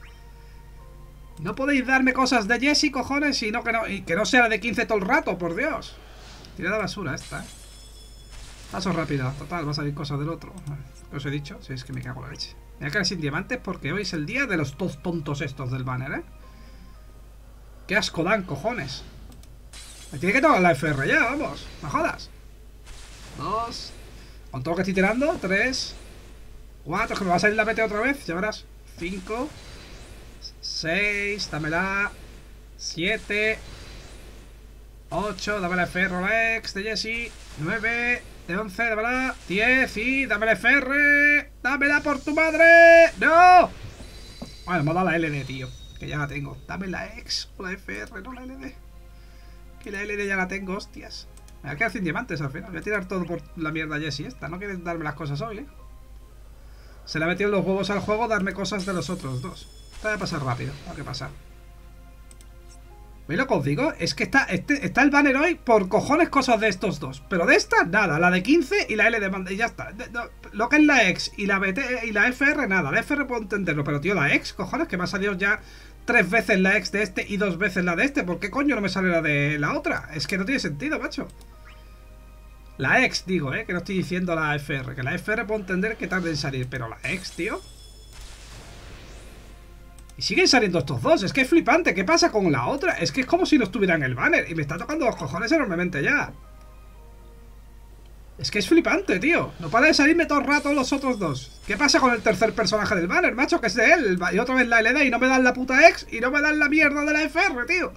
No podéis darme cosas de Jessie, cojones, y, no, que no, y que no sea la de quince todo el rato, por Dios. Tirada basura esta, eh. Paso rápido, total, va a salir cosas del otro. ¿Qué os he dicho? Si es que me cago en la leche. Me voy a quedar sin diamantes porque hoy es el día de los dos tontos estos del banner, eh. Qué asco dan, cojones. Me tiene que tomar la F R ya, vamos. No jodas. Dos. Con todo lo que estoy tirando. Tres. Cuatro. Que me va a salir la B T otra vez. Ya verás. Cinco. Seis. Dámela. Siete. Ocho. Dame la F R o la X de Jessie. Nueve. De once. Dámela. Diez. Y dame la F R. Dámela por tu madre. ¡No! Bueno, me ha dado la L D, tío. Que ya la tengo. Dame la X o la F R, no la L D. Que la L D ya la tengo, hostias. Me voy a quedar sin diamantes al final. Voy a tirar todo por la mierda Jessie esta. No quieres darme las cosas hoy, eh. Se le ha metido los huevos al juego darme cosas de los otros dos. Esto va a pasar rápido. ¿Qué va a pasar? ¿Veis lo que os digo? Es que está, este, está el banner hoy por cojones cosas de estos dos. Pero de esta, nada. La de quince y la L de... Y ya está. De, de, lo que es la X y la B T y la F R, nada. La F R puedo entenderlo. Pero tío, la X, cojones, que me ha salido ya tres veces la X de este y dos veces la de este. ¿Por qué coño no me sale la de la otra? Es que no tiene sentido, macho. La X, digo, eh. Que no estoy diciendo la F R. Que la F R puedo entender que tarde en salir. Pero la X, tío... Y siguen saliendo estos dos, es que es flipante. ¿Qué pasa con la otra? Es que es como si no estuviera en el banner. Y me está tocando los cojones enormemente ya. Es que es flipante, tío. No para de salirme todo el rato los otros dos. ¿Qué pasa con el tercer personaje del banner, macho? Que es de él. Y otra vez la L D y no me dan la puta X. Y no me dan la mierda de la F R, tío.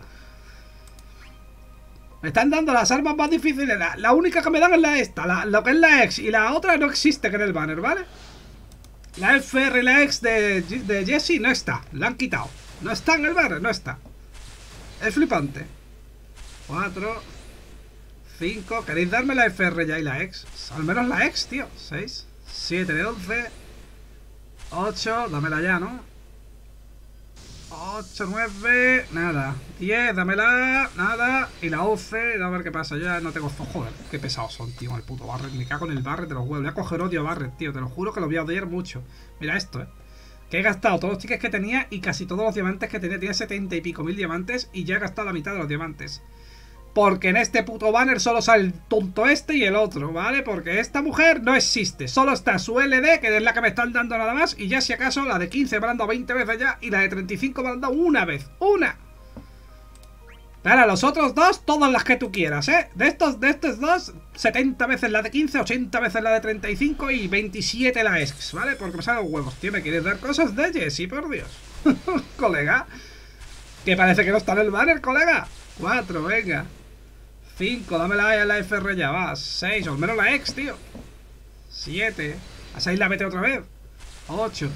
Me están dando las armas más difíciles. La, la única que me dan es la esta. La, lo que es la X. Y la otra no existe que en el banner, ¿vale? La F R y la X de, de Jessie no está. La han quitado. No está en el banner, no está. Es flipante. Cuatro. Cinco. ¿Queréis darme la F R ya y la X? Al menos la X, tío. Seis. Siete de once. Ocho. Dámela ya, ¿no? ocho, nueve, nada. diez, dámela, nada. Y la once, a ver qué pasa. Yo ya no tengo... Joder, qué pesados son, tío, el puto Barret. Me cago en el Barret de los huevos. Voy a coger odio a Barret, tío. Te lo juro que lo voy a odiar mucho. Mira esto, eh. Que he gastado todos los tickets que tenía y casi todos los diamantes que tenía. Tenía setenta y pico mil diamantes y ya he gastado la mitad de los diamantes. Porque en este puto banner solo sale el tonto este y el otro, ¿vale? Porque esta mujer no existe. Solo está su L D, que es la que me están dando nada más. Y ya si acaso la de quince me la han dado veinte veces ya. Y la de treinta y cinco me la han dado una vez. ¡Una! Ahora, los otros dos, todas las que tú quieras, ¿eh? De estos, de estos dos, setenta veces la de quince, ochenta veces la de treinta y cinco y veintisiete la ex, ¿vale? Porque me salen los huevos. Tío, ¿me quieres dar cosas de Jessie, por Dios? Colega. Que parece que no está en el banner, colega. Cuatro, venga. cinco, dame la, la F R ya, va. seis, o al menos la ex, tío. siete, a seis la vete otra vez. ocho,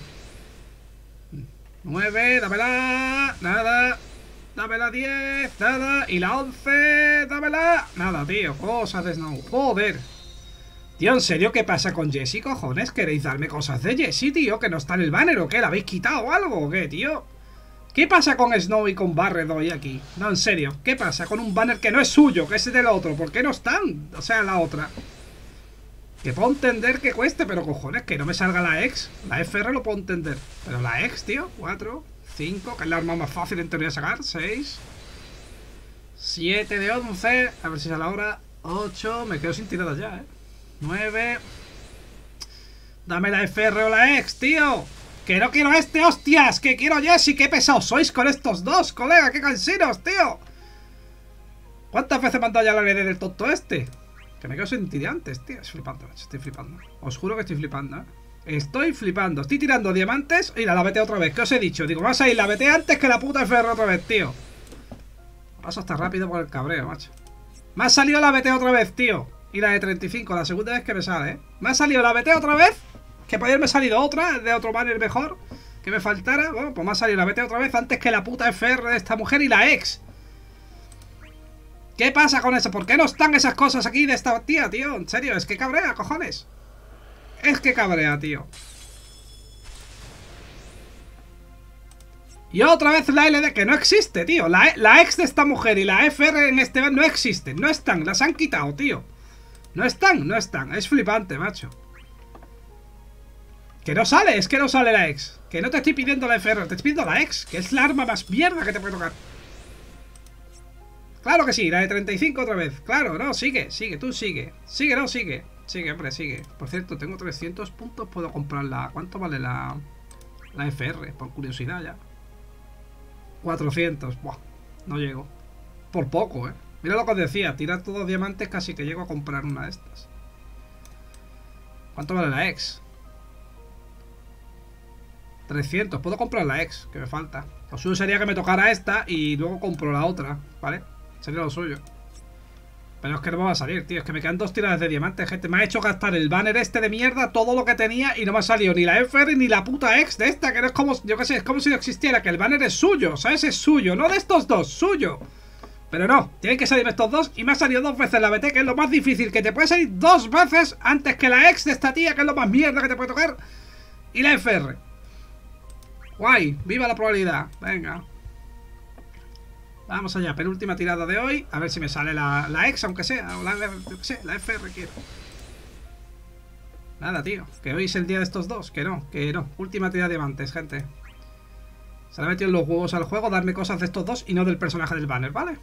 nueve, dámela. Nada. Dámela diez, nada. Y la once, dámela. Nada, tío, cosas de Snow. Joder. Tío, ¿en serio qué pasa con Jessie, cojones? ¿Queréis darme cosas de Jessie, tío? ¿Que no está en el banner o qué? ¿La habéis quitado o algo o qué, tío? ¿Qué pasa con Snow y con Barret hoy aquí? No, en serio, ¿qué pasa con un banner que no es suyo, que es del otro? ¿Por qué no están? O sea, la otra. Que puedo entender que cueste, pero cojones, que no me salga la ex. La F R lo puedo entender. Pero la ex, tío, cuatro, cinco, que es la arma más fácil en teoría de sacar, seis, siete de once, a ver si sale ahora, ocho, me quedo sin tiradas ya, eh. nueve, dame la F R o la ex, tío. ¡Que no quiero este, hostias! ¡Que quiero Jessie! ¡Qué pesados sois con estos dos, colega! ¡Qué cansinos, tío! ¿Cuántas veces me han dado ya la L D del tonto este? Que me quedo sin tirantes, tío. Estoy flipando, estoy flipando. Os juro que estoy flipando, ¿eh? Estoy flipando. Estoy tirando diamantes. Mira, la B T otra vez. ¿Qué os he dicho? Digo, vas a ir la B T antes que la puta F R otra vez, tío. Paso hasta rápido por el cabreo, macho. Me ha salido la B T otra vez, tío. Y la de treinta y cinco, la segunda vez que me sale, ¿eh? Me ha salido la B T otra vez. Que podría haberme salido otra, de otro banner mejor, que me faltara. Bueno, pues me ha salido la B T otra vez antes que la puta F R de esta mujer y la ex. ¿Qué pasa con eso? ¿Por qué no están esas cosas aquí de esta tía, tío? En serio, es que cabrea, cojones. Es que cabrea, tío. Y otra vez la L D que no existe, tío. La, la ex de esta mujer y la F R en este banner no existen, no están, las han quitado, tío. No están, no están, es flipante, macho. Que no sale, es que no sale la ex. Que no te estoy pidiendo la F R, te estoy pidiendo la ex. Que es la arma más mierda que te puede tocar. Claro que sí, la de treinta y cinco otra vez. Claro, no, sigue, sigue, tú sigue. Sigue, no, sigue. Sigue, hombre, sigue. Por cierto, tengo trescientos puntos, puedo comprarla. ¿Cuánto vale la, la F R? Por curiosidad ya. cuatrocientos, buah, no llego. Por poco, eh. Mira lo que os decía, tirar todos los diamantes casi que llego a comprar una de estas. ¿Cuánto vale la ex? trescientos, puedo comprar la ex, que me falta. Lo suyo sería que me tocara esta y luego compro la otra, ¿vale? Sería lo suyo. Pero es que no me va a salir, tío. Es que me quedan dos tiradas de diamantes, gente. Me ha hecho gastar el banner este de mierda, todo lo que tenía, y no me ha salido ni la F R ni la puta ex de esta, que no es como, yo qué sé, es como si no existiera, que el banner es suyo, ¿sabes? Es suyo, no de estos dos, suyo. Pero no, tienen que salirme estos dos y me ha salido dos veces la B T, que es lo más difícil, que te puede salir dos veces antes que la ex de esta tía, que es lo más mierda que te puede tocar, y la F R. Guay, viva la probabilidad. Venga. Vamos allá, penúltima tirada de hoy. A ver si me sale la, la ex, aunque sea. O la, la, sé, la F R quiero. Nada, tío. Que hoy es el día de estos dos. Que no, que no. Última tirada de diamantes, gente. Se le ha metido los huevos al juego darme cosas de estos dos y no del personaje del banner, ¿vale?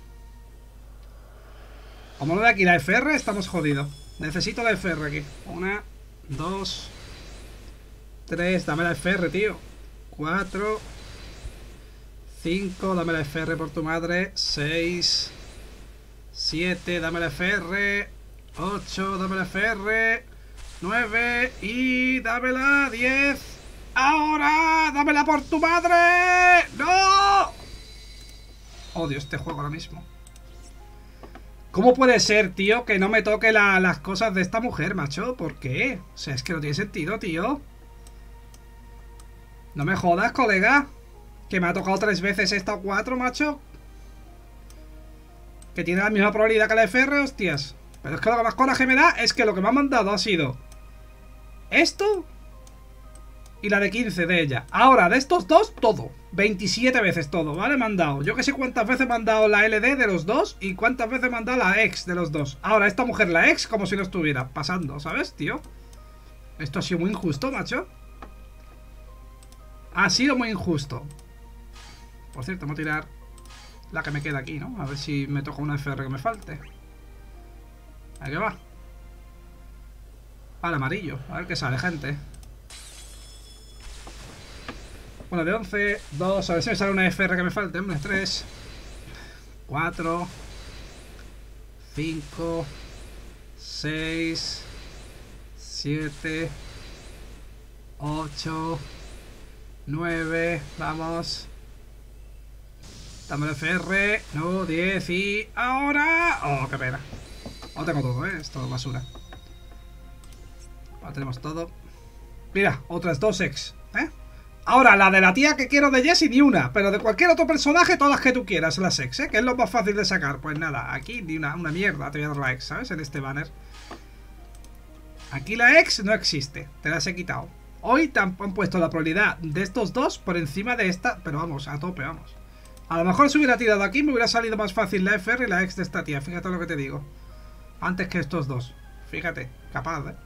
Como no de aquí la F R, estamos jodidos. Necesito la F R aquí. Una, dos, tres. Dame la F R, tío. cuatro, cinco, dame la F R por tu madre, seis, siete, dame la F R, ocho, dame la F R, nueve y dámela, diez, ahora, dámela por tu madre, no. Odio este juego ahora mismo. ¿Cómo puede ser, tío, que no me toque la, las cosas de esta mujer, macho? ¿Por qué? O sea, es que no tiene sentido, tío. No me jodas, colega. Que me ha tocado tres veces esta o cuatro, macho. Que tiene la misma probabilidad que la F R, hostias. Pero es que lo que más coraje me da es que lo que me ha mandado ha sido esto y la de quince de ella. Ahora, de estos dos, todo. veintisiete veces todo, ¿vale? Me han dado. Yo que sé cuántas veces me han dado la L D de los dos y cuántas veces me han dado la ex de los dos. Ahora, esta mujer, la ex, como si no estuviera pasando, ¿sabes, tío? Esto ha sido muy injusto, macho. Ha sido muy injusto. Por cierto, voy a tirar la que me queda aquí, ¿no? A ver si me toca una F R que me falte. Ahí que va. Al amarillo. A ver qué sale, gente. Bueno, de once, dos. A ver si me sale una F R que me falte. Hombre, tres, cuatro, cinco, seis, siete, ocho, nueve. Vamos. Dame el F R. No, diez y... ¡ahora! ¡Oh, qué pena! No tengo todo, ¿eh? Esto es basura. Ahora tenemos todo. Mira, otras dos ex, ¿eh? Ahora, la de la tía que quiero de Jessie, ni una. Pero de cualquier otro personaje, todas las que tú quieras, las ex, ¿eh? Que es lo más fácil de sacar. Pues nada, aquí ni una, una mierda te voy a dar la ex, ¿sabes? En este banner. Aquí la ex no existe. Te las he quitado. Hoy te han, han puesto la probabilidad de estos dos por encima de esta. Pero vamos, a tope, vamos. A lo mejor si hubiera tirado aquí me hubiera salido más fácil la F R y la ex de esta tía. Fíjate lo que te digo. Antes que estos dos. Fíjate, capaz, ¿eh?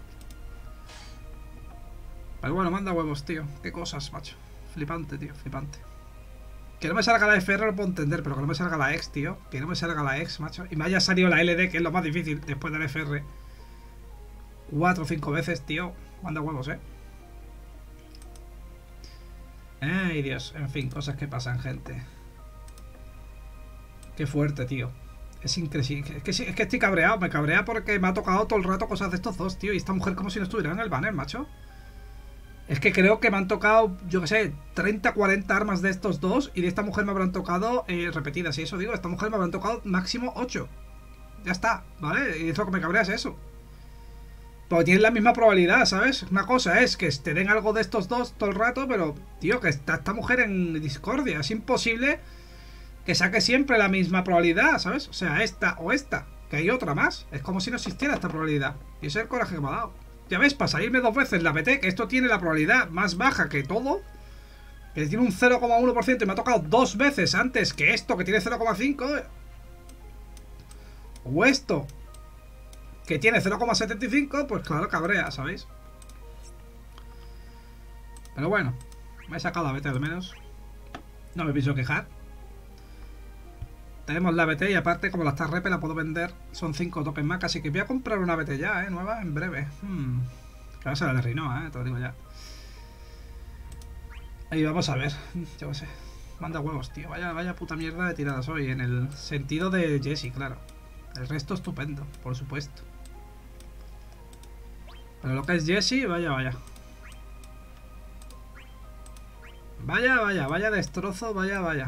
Pero bueno, manda huevos, tío. Qué cosas, macho. Flipante, tío, flipante. Que no me salga la F R lo puedo entender, pero que no me salga la ex, tío. Que no me salga la ex, macho. Y me haya salido la L D, que es lo más difícil después de la F R. Cuatro o cinco veces, tío. Manda huevos, ¿eh? Ay, Dios. En fin, cosas que pasan, gente. Qué fuerte, tío. Es increíble. Es que, es que estoy cabreado. Me cabrea porque me ha tocado todo el rato cosas de estos dos, tío. Y esta mujer como si no estuviera en el banner, macho. Es que creo que me han tocado, yo qué sé, treinta, cuarenta armas de estos dos. Y de esta mujer me habrán tocado eh, repetidas. Y eso digo, esta mujer me habrán tocado máximo ocho. Ya está, ¿vale? Y es lo que me cabrea es eso. Porque tienen la misma probabilidad, ¿sabes? Una cosa es que te den algo de estos dos todo el rato. Pero, tío, que está esta mujer en discordia. Es imposible que saque siempre la misma probabilidad, ¿sabes? O sea, esta o esta. Que hay otra más. Es como si no existiera esta probabilidad. Y ese es el coraje que me ha dado. Ya ves, para salirme dos veces la B T, que esto tiene la probabilidad más baja que todo. Que tiene un cero coma uno por ciento y me ha tocado dos veces antes que esto, que tiene cero coma cinco. O esto, que tiene cero coma setenta y cinco, pues claro, cabrea, ¿sabéis? Pero bueno, me he sacado la B T al menos. No me pienso quejar. Tenemos la B T y aparte, como la Star Repe la puedo vender, son cinco tokens más, así que voy a comprar una B T ya, ¿eh? Nueva, en breve. Hmm. Que va a ser la de Rinoa, ¿eh? Te lo digo ya. Ahí vamos a ver. Yo qué sé. Manda huevos, tío. Vaya, vaya puta mierda de tiradas hoy, en el sentido de Jessie, claro. El resto estupendo, por supuesto. Pero lo que es Jessie, vaya, vaya. Vaya, vaya, vaya destrozo, vaya, vaya.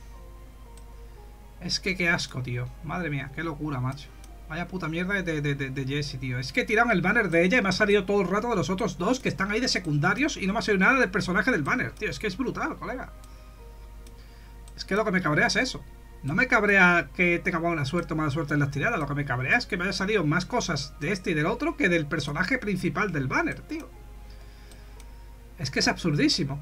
Es que qué asco, tío. Madre mía, qué locura, macho. Vaya puta mierda de, de, de, de Jessie, tío. Es que tiraron el banner de ella y me ha salido todo el rato de los otros dos que están ahí de secundarios y no me ha salido nada del personaje del banner, tío. Es que es brutal, colega. Es que lo que me cabrea es eso. No me cabrea que tenga buena suerte o mala suerte en las tiradas. Lo que me cabrea es que me haya salido más cosas de este y del otro que del personaje principal del banner, tío. Es que es absurdísimo.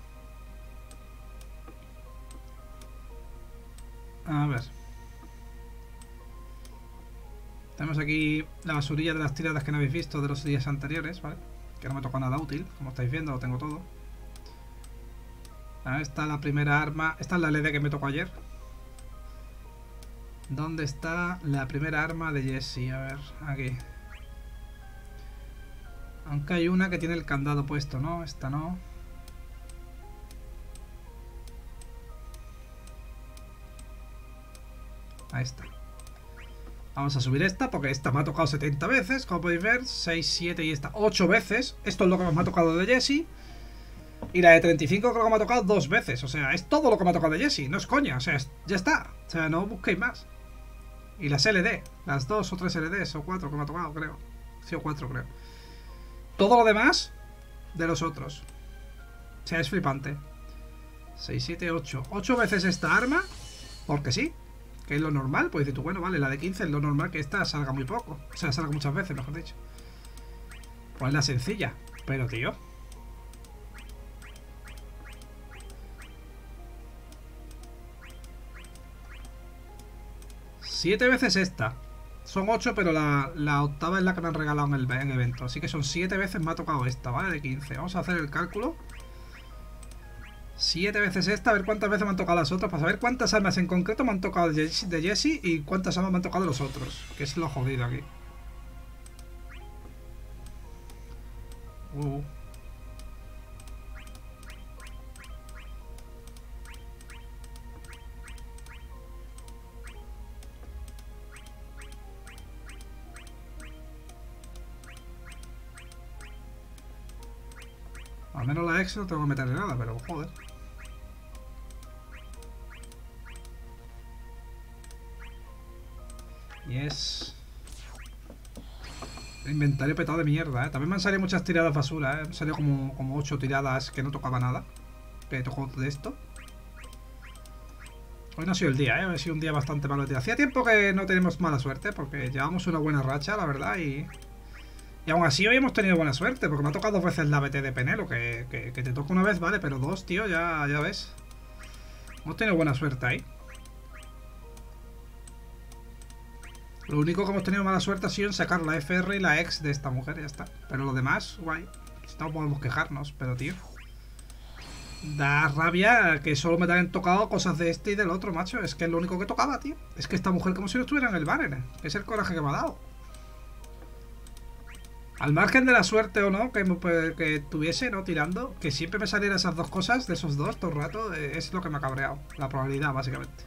A ver. Tenemos aquí la basurilla de las tiradas que no habéis visto de los días anteriores, ¿vale? Que no me tocó nada útil, como estáis viendo, lo tengo todo. Ahí está la primera arma. Esta es la L D que me tocó ayer. ¿Dónde está la primera arma de Jessie? A ver, aquí. Aunque hay una que tiene el candado puesto, ¿no? Esta no. Ahí está. Vamos a subir esta porque esta me ha tocado setenta veces, como podéis ver. seis, siete y esta ocho veces. Esto es lo que me ha tocado de Jessie. Y la de treinta y cinco creo que me ha tocado dos veces. O sea, es todo lo que me ha tocado de Jessie. No es coña, o sea, ya está. O sea, no busquéis más. Y las L D, las dos o tres L Ds o cuatro que me ha tocado, creo. Sí, o cuatro, creo. Todo lo demás de los otros. O sea, es flipante. seis, siete, ocho. ocho veces esta arma. Porque sí. Que es lo normal. Pues dices tú, bueno, vale, la de quince es lo normal que esta salga muy poco. O sea, salga muchas veces, mejor dicho. Pues la sencilla. Pero, tío. Siete veces esta. Son ocho, pero la, la octava es la que me han regalado en el, en el evento. Así que son siete veces me ha tocado esta, ¿vale? De quince. Vamos a hacer el cálculo. Siete veces esta, a ver cuántas veces me han tocado las otras. Para saber cuántas armas en concreto me han tocado de Jessie y cuántas armas me han tocado de los otros. Que es lo jodido aquí. Uh. Al menos la ex no tengo que meterle nada, pero joder. Yes. El inventario petado de mierda, ¿eh? También me han salido muchas tiradas basura, ¿eh? Me han salido como, como ocho tiradas que no tocaba nada. Que tocó de esto. Hoy no ha sido el día, ¿eh? Ha sido un día bastante malo de tira. Hacía tiempo que no tenemos mala suerte, porque llevamos una buena racha, la verdad, y... Y aún así hoy hemos tenido buena suerte, porque me ha tocado dos veces la B T de Penelo, que, que, que te toca una vez, vale, pero dos, tío, ya, ya ves. Hemos tenido buena suerte ahí. Lo único que hemos tenido mala suerte ha sido en sacar la F R y la ex de esta mujer, ya está. Pero lo demás, guay. No podemos quejarnos, pero tío. Da rabia que solo me hayan tocado cosas de este y del otro, macho. Es que es lo único que tocaba, tío. Es que esta mujer como si no estuviera en el banner, que es el coraje que me ha dado. Al margen de la suerte o no que, que tuviese, ¿no? Tirando, que siempre me salieran esas dos cosas, de esos dos, todo el rato, es lo que me ha cabreado. La probabilidad, básicamente.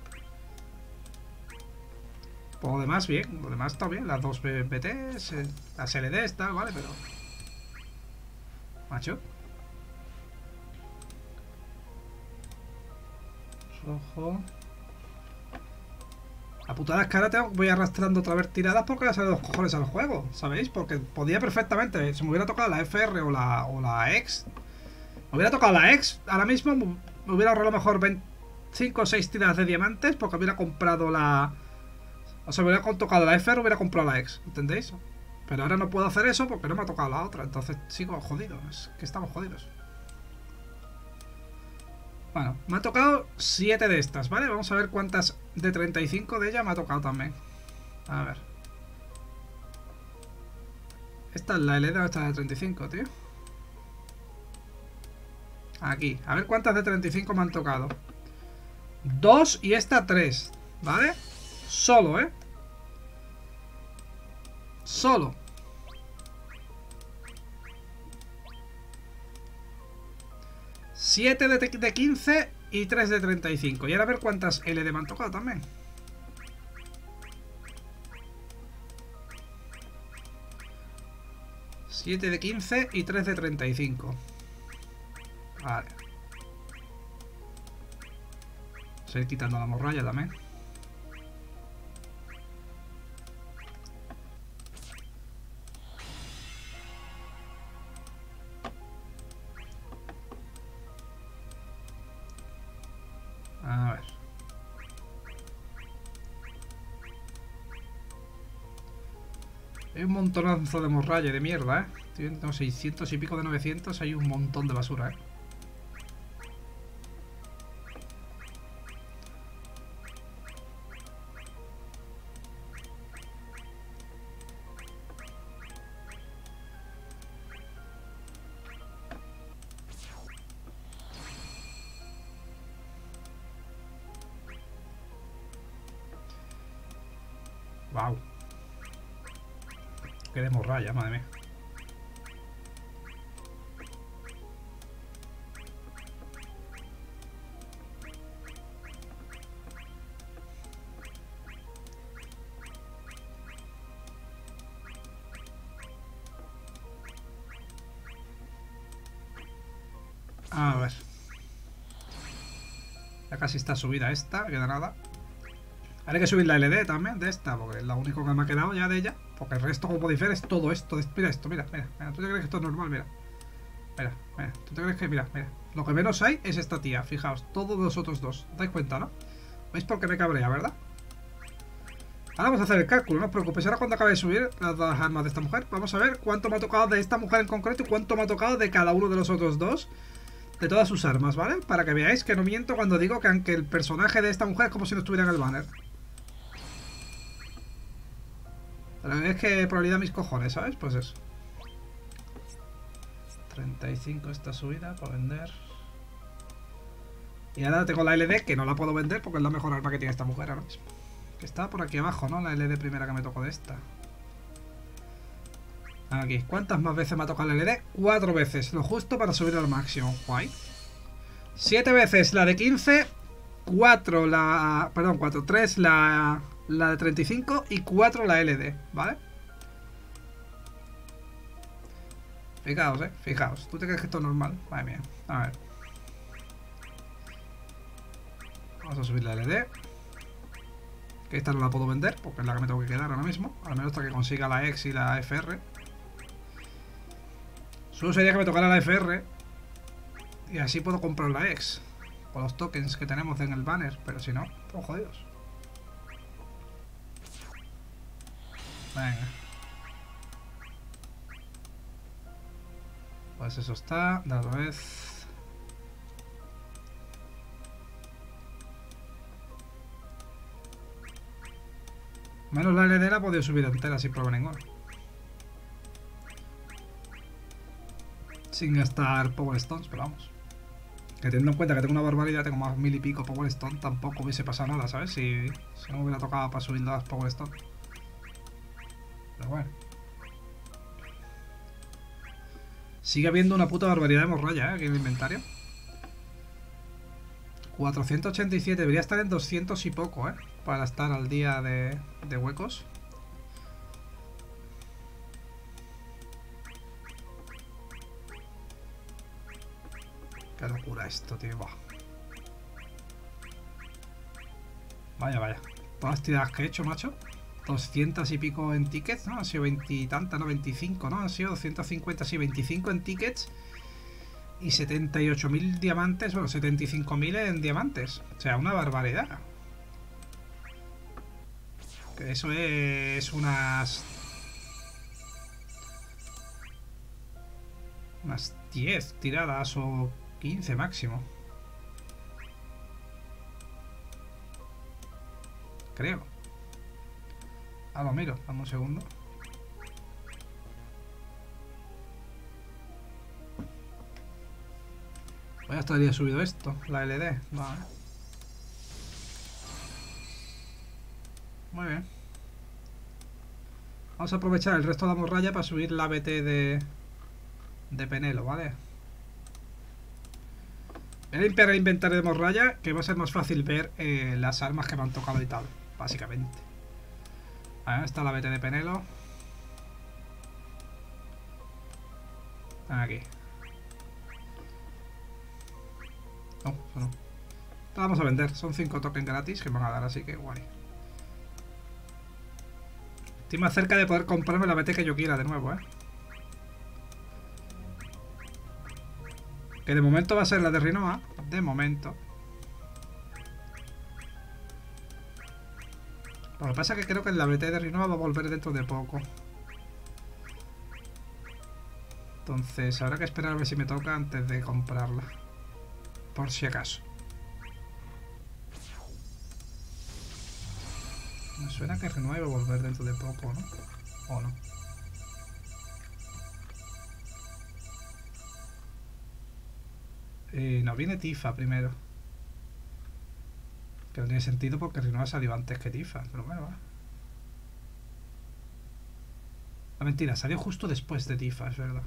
Por lo demás, bien. Lo demás está bien. Las dos B Ts, las L D está, vale, pero... Macho. Ojo. La putada es que ahora tengo, voy arrastrando otra vez tiradas porque ya sale los cojones al juego, ¿sabéis? Porque podía perfectamente, si me hubiera tocado la F R o la, o la X, me hubiera tocado la X, ahora mismo me hubiera ahorrado a lo mejor cinco o seis tiradas de diamantes porque hubiera comprado la... O sea, me hubiera tocado la F R, hubiera comprado la X, ¿entendéis? Pero ahora no puedo hacer eso porque no me ha tocado la otra, entonces sigo jodido, es que estamos jodidos. Bueno, me ha tocado siete de estas, ¿vale? Vamos a ver cuántas de treinta y cinco de ella me ha tocado también. A ver. Esta es la L D, esta es de treinta y cinco, tío. Aquí, a ver cuántas de treinta y cinco me han tocado. Dos y esta tres, ¿vale? Solo, ¿eh? Solo. siete de quince y tres de treinta y cinco. Y ahora a ver cuántas L D me han tocado también. siete de quince y tres de treinta y cinco. Vale. Vamos a ir quitando la morralla también. A ver. Hay un montonazo de morralla y de mierda, ¿eh? Tengo seiscientos y pico de novecientos. Hay un montón de basura, ¿eh? Wow. Qué de morralla, madre mía. A ver. Ya casi está subida esta, queda nada. Ahora hay que subir la L D también de esta, porque es lo único que me ha quedado ya de ella. Porque el resto, como podéis ver, es todo esto. Mira esto, mira, mira, mira. ¿Tú te crees que esto es normal? Mira. Mira, mira. ¿Tú te crees que, mira, mira? Lo que menos hay es esta tía, fijaos. Todos los otros dos. ¿Os dais cuenta, no? ¿Veis por qué me cabrea, verdad? Ahora vamos a hacer el cálculo, no os preocupéis. Ahora cuando acabe de subir las dos armas de esta mujer, vamos a ver cuánto me ha tocado de esta mujer en concreto y cuánto me ha tocado de cada uno de los otros dos. De todas sus armas, ¿vale? Para que veáis que no miento cuando digo que aunque el personaje de esta mujer es como si no estuviera en el banner. Pero es que probabilidad mis cojones, ¿sabes? Pues eso. treinta y cinco esta subida para vender. Y ahora tengo la L D que no la puedo vender porque es la mejor arma que tiene esta mujer ahora mismo. Que está por aquí abajo, ¿no? La L D primera que me tocó de esta. Aquí. ¿Cuántas más veces me ha tocado la L D? Cuatro veces. Lo justo para subir al máximo. Guay. Siete veces la de quince. Cuatro la... Perdón, cuatro. Tres la... La de treinta y cinco. Y cuatro la L D. ¿Vale? Fijaos, eh. Fijaos. ¿Tú te crees que esto es normal? Madre mía. A ver. Vamos a subir la L D. Que esta no la puedo vender porque es la que me tengo que quedar ahora mismo. Al menos hasta que consiga la X y la F R. Solo sería que me tocara la F R. Y así puedo comprar la X. Con los tokens que tenemos en el banner. Pero si no, estamos jodidos. Venga. Pues eso está. De otra vez. Menos la L D la he podido subir entera sin problema ninguno. Sin gastar Power Stones, pero vamos. Que teniendo en cuenta que tengo una barbaridad, tengo más mil y pico Power Stone, tampoco hubiese pasado nada, ¿sabes? Si, si no me hubiera tocado para subir las Power Stone. Pero bueno. Sigue habiendo una puta barbaridad de morralla, ¿eh? Aquí en el inventario. cuatrocientos ochenta y siete, debería estar en doscientos y poco, ¿eh? Para estar al día de, de huecos. Qué locura esto, tío. Bah. Vaya, vaya. Todas las tiradas que he hecho, macho. doscientos y pico en tickets, ¿no? Han sido veinte y tantas, no, veinticinco, ¿no? Han sido doscientos cincuenta, sí, veinticinco en tickets. Y setenta y ocho mil diamantes, bueno, setenta y cinco mil en diamantes. O sea, una barbaridad. Que eso es unas... Unas diez tiradas o quince máximo. Creo. Ah, lo miro, dame un segundo. Pues ya estaría subido esto, la L D. Vale. Muy bien. Vamos a aprovechar el resto de la morralla para subir la B T de, de Penelo, ¿vale? Voy a limpiar el inventario de morralla, que va a ser más fácil ver eh, las armas que me han tocado y tal, básicamente. Ahí está la B T de Penelo. Aquí. No, eso no. La vamos a vender. Son cinco tokens gratis que me van a dar, así que guay. Estoy más cerca de poder comprarme la B T que yo quiera de nuevo, ¿eh? Que de momento va a ser la de Rinoa. De momento. Lo que pasa es que creo que la B T de Rinoa va a volver dentro de poco. Entonces habrá que esperar a ver si me toca antes de comprarla. Por si acaso. Me suena que Rinoa va a volver dentro de poco, ¿no? ¿O no? Eh, no, viene Tifa primero. Que no tiene sentido porque Rinoa salió antes que Tifa. Pero bueno, va. No, mentira, salió justo después de Tifa, es verdad.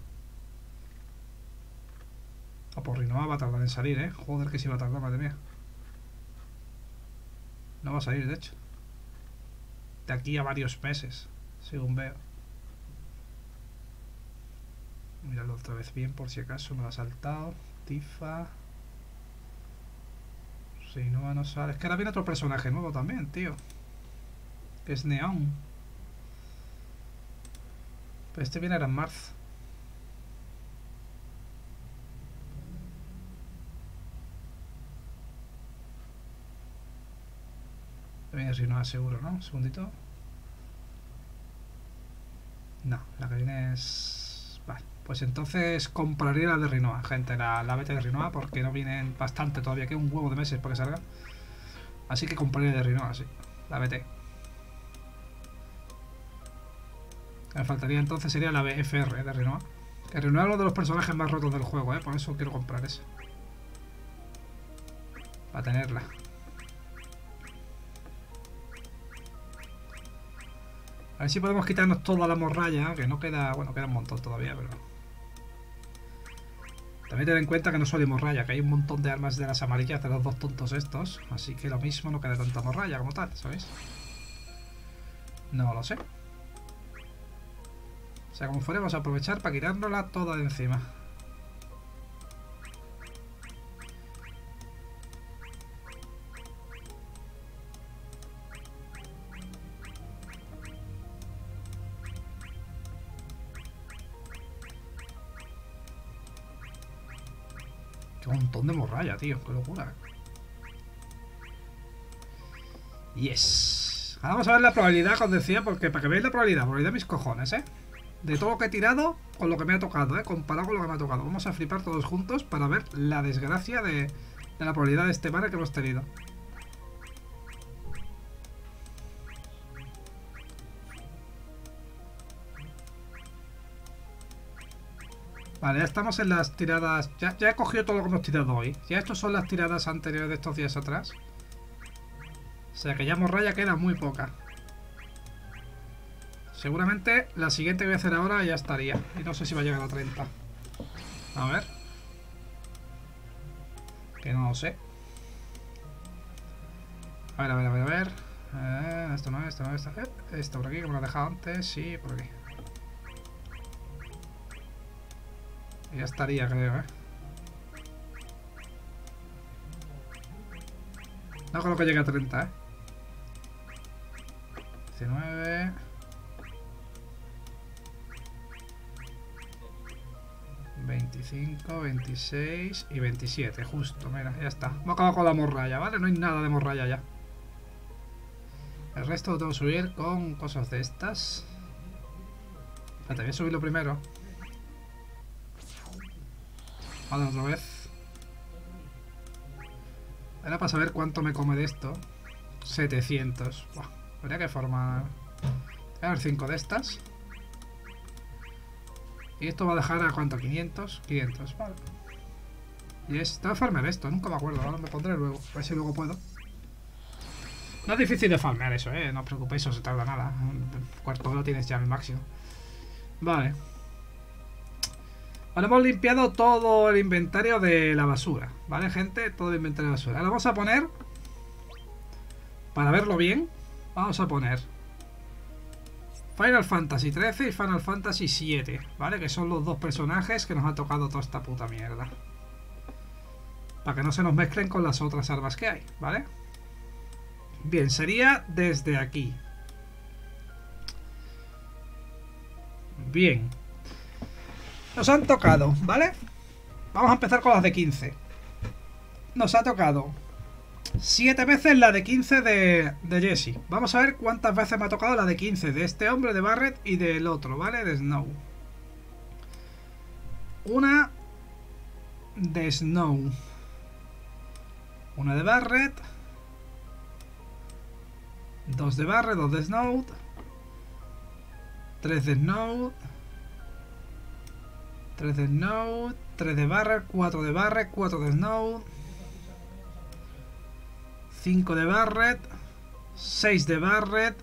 O por Rinoa va a tardar en salir, ¿eh? Joder, que sí va a tardar, madre mía. No va a salir, de hecho. De aquí a varios meses, según veo. Míralo otra vez bien, por si acaso me lo ha saltado. Tifa. Rinoa no sale. Es que ahora viene otro personaje nuevo también, tío. Que es Neon. Pero este viene ahora en marzo. Viene Rinoa seguro, ¿no? Un segundito. No, la que viene es... Vale, pues entonces compraría la de Rinoa, gente, la, la B T de Rinoa, porque no vienen bastante todavía, que un huevo de meses para que salga. Así que compraría de Rinoa, sí, la B T. Me faltaría entonces sería la B F R de Rinoa. Que Rinoa es uno de los personajes más rotos del juego, ¿eh? Por eso quiero comprar esa. Para tenerla. A ver si podemos quitarnos toda la morralla, que no queda... Bueno, queda un montón todavía, pero... También ten en cuenta que no solo hay morralla, que hay un montón de armas de las amarillas de los dos tontos estos. Así que lo mismo no queda tanta morralla como tal, ¿sabéis? No lo sé. O sea, como fuera, vamos a aprovechar para quitárnosla toda de encima. Qué montón de morralla, tío. Qué locura. Yes. Ahora vamos a ver la probabilidad que os decía, porque para que veáis la probabilidad, probabilidad de mis cojones, ¿eh? De todo lo que he tirado con lo que me ha tocado, ¿eh? Comparado con lo que me ha tocado. Vamos a flipar todos juntos para ver la desgracia de, de la probabilidad de este banner que hemos tenido. Vale, ya estamos en las tiradas. Ya, ya he cogido todo lo que hemos tirado hoy. Ya estas son las tiradas anteriores de estos días atrás. O sea que ya morralla queda muy poca. Seguramente la siguiente que voy a hacer ahora ya estaría. Y no sé si va a llegar a treinta. A ver. Que no lo sé. A ver, a ver, a ver, a ver. Eh, esto no, esto no, esto no. Eh, esto por aquí, que me lo he dejado antes. Sí, por aquí. Y ya estaría, creo, eh. No creo que llegue a treinta, eh. diecinueve. veinticinco, veintiséis y veintisiete, justo, mira, ya está. Hemos acabado con la morralla, ¿vale? No hay nada de morralla ya. El resto lo tengo que subir con cosas de estas. Espérate, voy a subirlo primero. Vale, otra vez. Era para saber cuánto me come de esto. setecientos. Buah, habría que formar... Voy a ver cinco de estas. Y esto va a dejar a cuánto, quinientos, quinientos, vale. Y es, tengo que farmear esto, nunca me acuerdo, ahora me pondré luego, a ver si luego puedo. No es difícil de farmear eso, eh, no os preocupéis, no se tarda nada. Un cuarto hora tienes ya el máximo. Vale. Ahora hemos limpiado todo el inventario de la basura, ¿vale, gente? Todo el inventario de basura. Ahora vamos a poner, para verlo bien, vamos a poner Final Fantasy trece y Final Fantasy siete, ¿vale? Que son los dos personajes que nos ha tocado toda esta puta mierda. Para que no se nos mezclen con las otras armas que hay, ¿vale? Bien, sería desde aquí. Bien. Nos han tocado, ¿vale? Vamos a empezar con las de quince. Nos ha tocado siete veces la de quince de, de Jessie. Vamos a ver cuántas veces me ha tocado la de quince de este hombre, de Barret, y del otro, ¿vale? De Snow. Una de Snow. Una de Barret. Dos de Barret, dos de Snow. Tres de Snow. Tres de Snow. Tres de Barret, cuatro de Barret, cuatro de Snow. cinco de Barret, seis de Barret,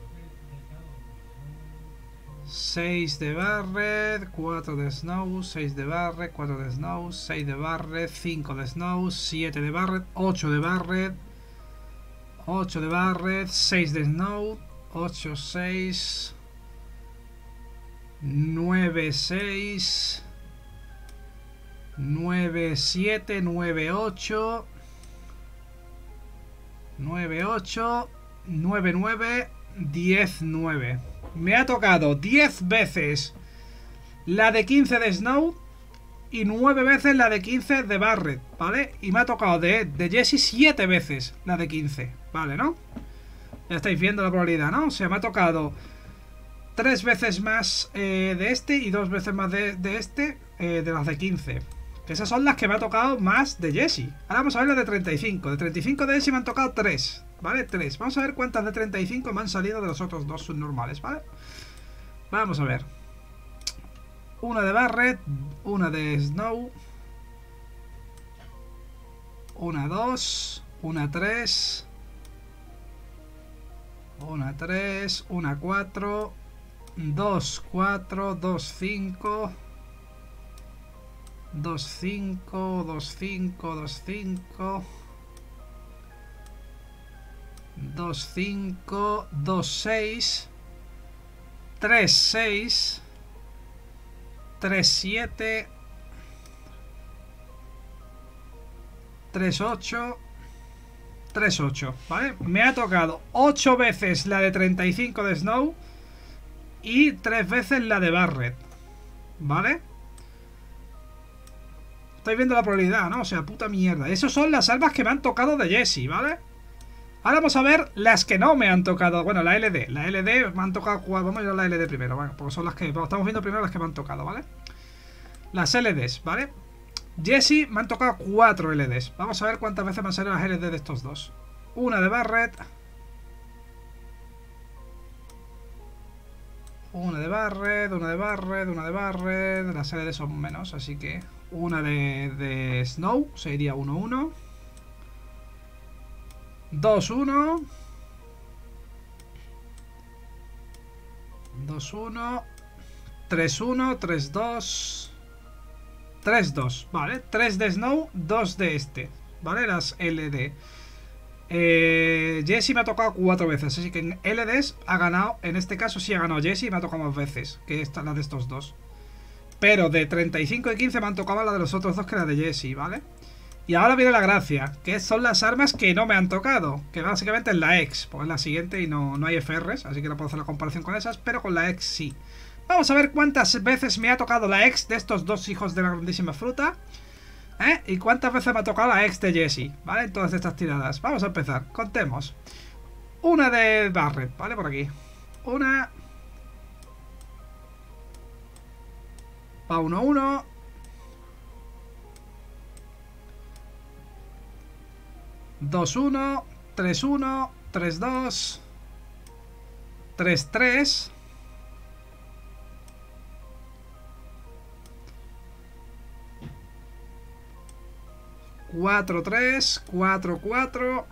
seis de Barret, cuatro de Snow, seis de Barret, cuatro de Snow, seis de Barret, cinco de Snow, siete de Barret, ocho de Barret, ocho de Barret, seis de Snow, ocho, seis, nueve, seis, nueve, siete, nueve, ocho, nueve, ocho, nueve, nueve, diez, nueve. Me ha tocado diez veces la de quince de Snow y nueve veces la de quince de Barret, ¿vale? Y me ha tocado de, de Jessie siete veces la de quince, ¿vale? ¿No? Ya estáis viendo la probabilidad, ¿no? O sea, me ha tocado tres veces más eh, de este y dos veces más de, de este eh, de las de quince. Que esas son las que me ha tocado más de Jessie. Ahora vamos a ver las de treinta y cinco. De treinta y cinco de Jessie me han tocado tres, ¿vale? tres. Vamos a ver cuántas de treinta y cinco me han salido de los otros dos subnormales, ¿vale? Vamos a ver. Una de Barret, una de Snow, una dos, una tres, una tres, una cuatro, dos cuatro, dos cinco, dos cinco, dos cinco, dos cinco, dos cinco, dos seis, tres seis, tres siete, tres ocho, tres ocho, ¿vale? Me ha tocado ocho veces la de treinta y cinco de Snow y tres veces la de Barret, ¿vale? Estáis viendo la probabilidad, ¿no? O sea, puta mierda. Esas son las armas que me han tocado de Jesse, ¿vale? Ahora vamos a ver las que no me han tocado. Bueno, la L D. La L D me han tocado. Vamos a ir a la L D primero, ¿vale? Porque son las que. Estamos viendo primero las que me han tocado, ¿vale? Las L Ds, ¿vale? Jesse me han tocado cuatro L Ds. Vamos a ver cuántas veces me han salido las L D de estos dos. Una de Barret. Una de Barret, una de Barret, una de Barret. Las L D son menos, así que. Una de, de Snow sería uno uno. dos uno. dos uno. tres uno, tres dos. tres dos, ¿vale? tres de Snow, dos de este, ¿vale? Las L D. Eh, Jesse me ha tocado cuatro veces, así que en L Ds ha ganado. En este caso sí ha ganado Jesse y me ha tocado más veces que esta, la de estos dos. Pero de treinta y cinco y quince me han tocado la de los otros dos que la de Jesse, ¿vale? Y ahora viene la gracia, que son las armas que no me han tocado, que básicamente es la X, porque es la siguiente y no, no hay F Rs, así que no puedo hacer la comparación con esas, pero con la X sí. Vamos a ver cuántas veces me ha tocado la X de estos dos hijos de la grandísima fruta, ¿eh? Y cuántas veces me ha tocado la X de Jesse, ¿vale? En todas estas tiradas. Vamos a empezar, contemos. Una de Barret, ¿vale? Por aquí. Una... Va uno uno. dos uno. tres uno. tres dos. tres tres. cuatro tres. cuatro cuatro.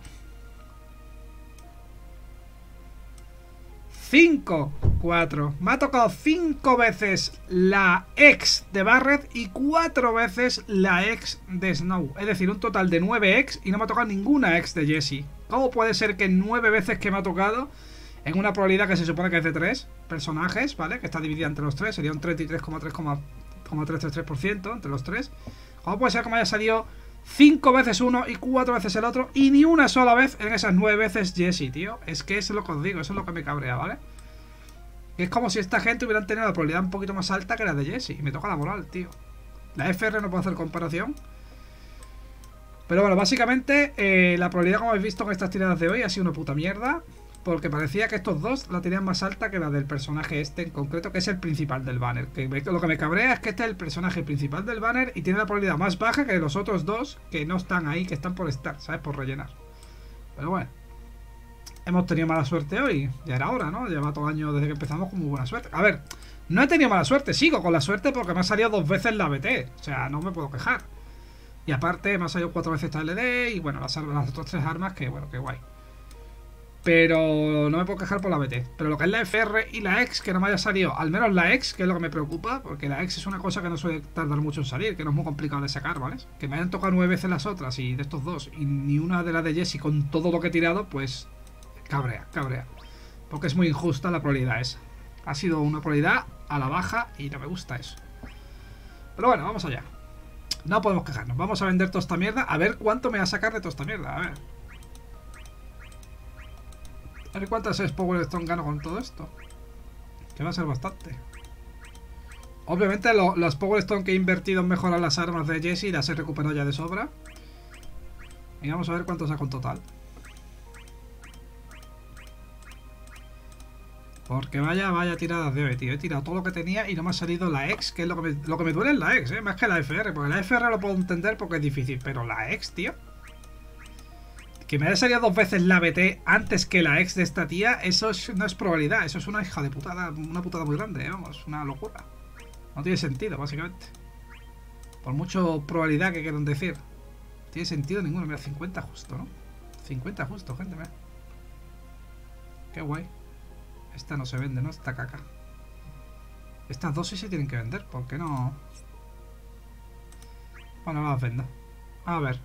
cinco cuatro. Me ha tocado cinco veces la X de Barret y cuatro veces la X de Snow. Es decir, un total de nueve X y no me ha tocado ninguna X de Jesse. ¿Cómo puede ser que nueve veces que me ha tocado, en una probabilidad que se supone que es de tres personajes, ¿vale? Que está dividida entre los tres, sería un treinta y tres coma trescientos treinta y tres por ciento entre los tres. ¿Cómo puede ser que me haya salido cinco veces uno y cuatro veces el otro y ni una sola vez en esas nueve veces Jesse, tío? Es que eso es lo que os digo, eso es lo que me cabrea, ¿vale? Es como si esta gente hubieran tenido la probabilidad un poquito más alta que la de Jesse. Y me toca la moral, tío. La F R no puedo hacer comparación. Pero bueno, básicamente eh, la probabilidad, como habéis visto en estas tiradas de hoy, ha sido una puta mierda. Porque parecía que estos dos la tenían más alta que la del personaje este en concreto, que es el principal del banner. Que me, lo que me cabrea es que este es el personaje principal del banner y tiene la probabilidad más baja que los otros dos que no están ahí, que están por estar, ¿sabes? Por rellenar. Pero bueno. Hemos tenido mala suerte hoy. Ya era hora, ¿no? Lleva todo el año desde que empezamos con muy buena suerte. A ver, no he tenido mala suerte. Sigo con la suerte porque me ha salido dos veces la B T. O sea, no me puedo quejar. Y aparte me ha salido cuatro veces esta L D y bueno, las, las otras tres armas que, bueno, que guay. Pero no me puedo quejar por la B T. Pero lo que es la F R y la X, que no me haya salido, al menos la X, que es lo que me preocupa, porque la X es una cosa que no suele tardar mucho en salir, que no es muy complicado de sacar, ¿vale? Que me hayan tocado nueve veces las otras y de estos dos, y ni una de las de Jesse con todo lo que he tirado, pues... Cabrea, cabrea. Porque es muy injusta la probabilidad esa. Ha sido una probabilidad a la baja y no me gusta eso. Pero bueno, vamos allá. No podemos quejarnos. Vamos a vender toda esta mierda. A ver cuánto me va a sacar de toda esta mierda. A ver. A ver cuántas es Power Stone gano con todo esto. Que va a ser bastante. Obviamente lo, los Power Stone que he invertido en mejorar las armas de Jesse las he recuperado ya de sobra. Y vamos a ver cuánto saco en total. Porque vaya, vaya tiradas de hoy, tío. He tirado todo lo que tenía y no me ha salido la X, que es lo que me, lo que me duele es la X, ¿eh? Más que la F R. Porque la F R lo puedo entender porque es difícil. Pero la X, tío. Que me haya salido dos veces la B T antes que la ex de esta tía, eso es, no es probabilidad, eso es una hija de putada, una putada muy grande, ¿eh? Vamos, una locura. No tiene sentido, básicamente. Por mucho probabilidad que quieran decir. No tiene sentido ninguno, mira, cincuenta justo, ¿no? cincuenta justo, gente, mira. Qué guay. Esta no se vende, ¿no? Esta caca. Estas dos sí se tienen que vender, ¿por qué no? Bueno, no las vendo. A ver.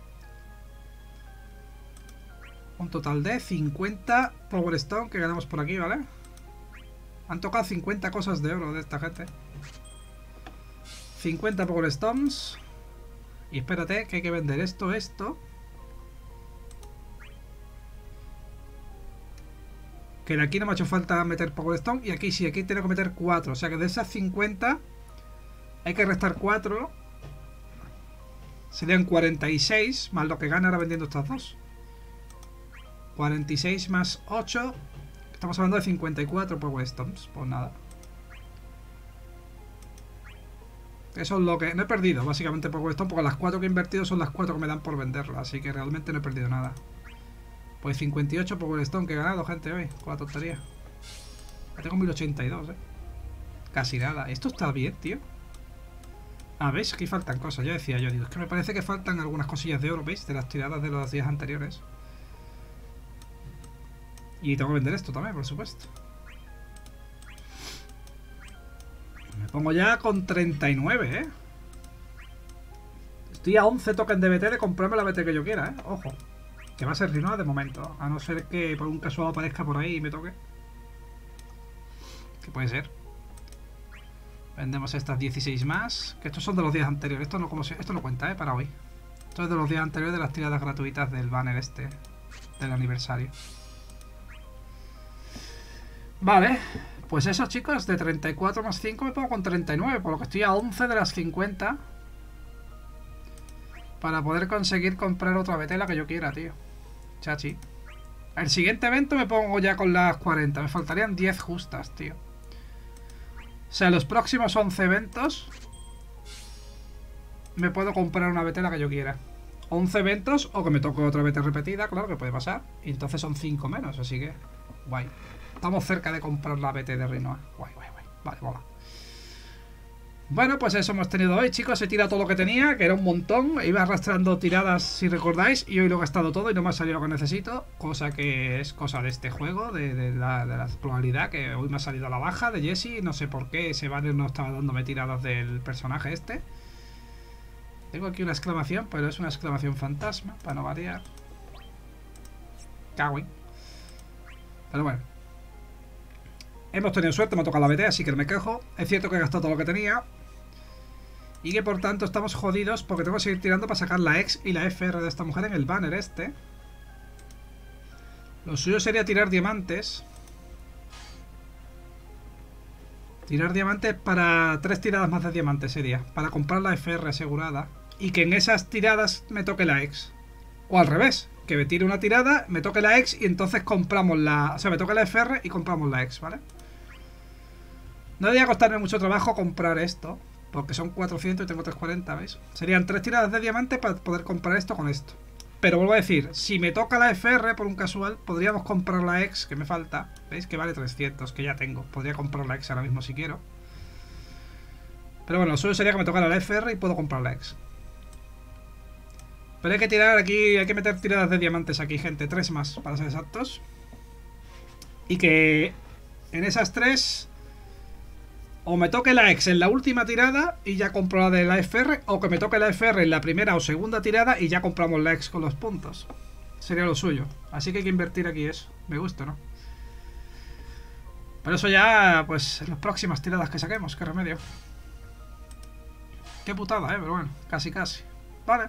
Un total de cincuenta Power Stone que ganamos por aquí, ¿vale? Han tocado cincuenta cosas de oro de esta gente. cincuenta Power Stones. Y espérate, que hay que vender esto, esto. Que de aquí no me ha hecho falta meter Power Stone. Y aquí sí, aquí tengo que meter cuatro. O sea que de esas cincuenta hay que restar cuatro. Serían cuarenta y seis más lo que gana ahora vendiendo estas dos. cuarenta y seis más ocho. Estamos hablando de cincuenta y cuatro Power Stones. Pues nada. Eso es lo que... No he perdido básicamente Power Stone, porque las cuatro que he invertido son las cuatro que me dan por venderla. Así que realmente no he perdido nada. Pues cincuenta y ocho Power Stone que he ganado, gente, hoy. Con la tontería. Ya tengo mil ochenta y dos, eh. Casi nada. Esto está bien, tío. Ah, ¿veis? Aquí faltan cosas. Ya decía yo, digo, es que me parece que faltan algunas cosillas de oro, ¿veis? De las tiradas de los días anteriores. Y tengo que vender esto también, por supuesto. Me pongo ya con treinta y nueve, ¿eh? Estoy a once tokens de B T de comprarme la B T que yo quiera, ¿eh? Ojo. Que va a ser Rinoa de momento. A no ser que por un casual aparezca por ahí y me toque. Que puede ser. Vendemos estas dieciséis más. Que estos son de los días anteriores. Esto no, como se, esto no cuenta, ¿eh? Para hoy. Esto es de los días anteriores de las tiradas gratuitas del banner este. Del aniversario. Vale. Pues eso, chicos. De treinta y cuatro más cinco me pongo con treinta y nueve. Por lo que estoy a once de las cincuenta. Para poder conseguir comprar otra B T la que yo quiera, tío. Chachi. El siguiente evento me pongo ya con las cuarenta. Me faltarían diez justas, tío. O sea, los próximos once eventos me puedo comprar una B T la que yo quiera. once eventos o que me toque otra B T repetida, claro que puede pasar. Y entonces son cinco menos, así que guay. Estamos cerca de comprar la B T de Rinoa. Guay, guay, guay. Vale, mola. Bueno, pues eso hemos tenido hoy, chicos. He tirado todo lo que tenía, que era un montón. Iba arrastrando tiradas, si recordáis, y hoy lo he gastado todo y no me ha salido lo que necesito. Cosa que es cosa de este juego, de, de, la, de la probabilidad, que hoy me ha salido a la baja de Jessie. No sé por qué ese banner no estaba dándome tiradas del personaje este. Tengo aquí una exclamación, pero es una exclamación fantasma, para no variar. Cagüey. Pero bueno. Hemos tenido suerte, me ha tocado la B T, así que no me quejo. Es cierto que he gastado todo lo que tenía. Y que por tanto estamos jodidos porque tengo que seguir tirando para sacar la X y la F R de esta mujer en el banner este. Lo suyo sería tirar diamantes. Tirar diamantes para... Tres tiradas más de diamantes sería. Para comprar la F R asegurada. Y que en esas tiradas me toque la X. O al revés. Que me tire una tirada, me toque la X y entonces compramos la... O sea, me toque la F R y compramos la X, ¿vale? No debería costarme mucho trabajo comprar esto. Porque son cuatrocientos y tengo trescientos cuarenta, ¿veis? Serían tres tiradas de diamante para poder comprar esto con esto. Pero vuelvo a decir, si me toca la F R por un casual, podríamos comprar la X que me falta. ¿Veis? Que vale trescientos, que ya tengo. Podría comprar la X ahora mismo si quiero. Pero bueno, lo suyo sería que me tocara la F R y puedo comprar la X. Pero hay que tirar aquí, hay que meter tiradas de diamantes aquí, gente. Tres más, para ser exactos. Y que en esas tres... O me toque la X en la última tirada y ya compro la de la F R, o que me toque la F R en la primera o segunda tirada y ya compramos la X con los puntos. Sería lo suyo. Así que hay que invertir aquí eso. Me gusta, ¿no? Pero eso ya, pues, en las próximas tiradas que saquemos. Qué remedio. Qué putada, ¿eh? Pero bueno, casi casi. Vale.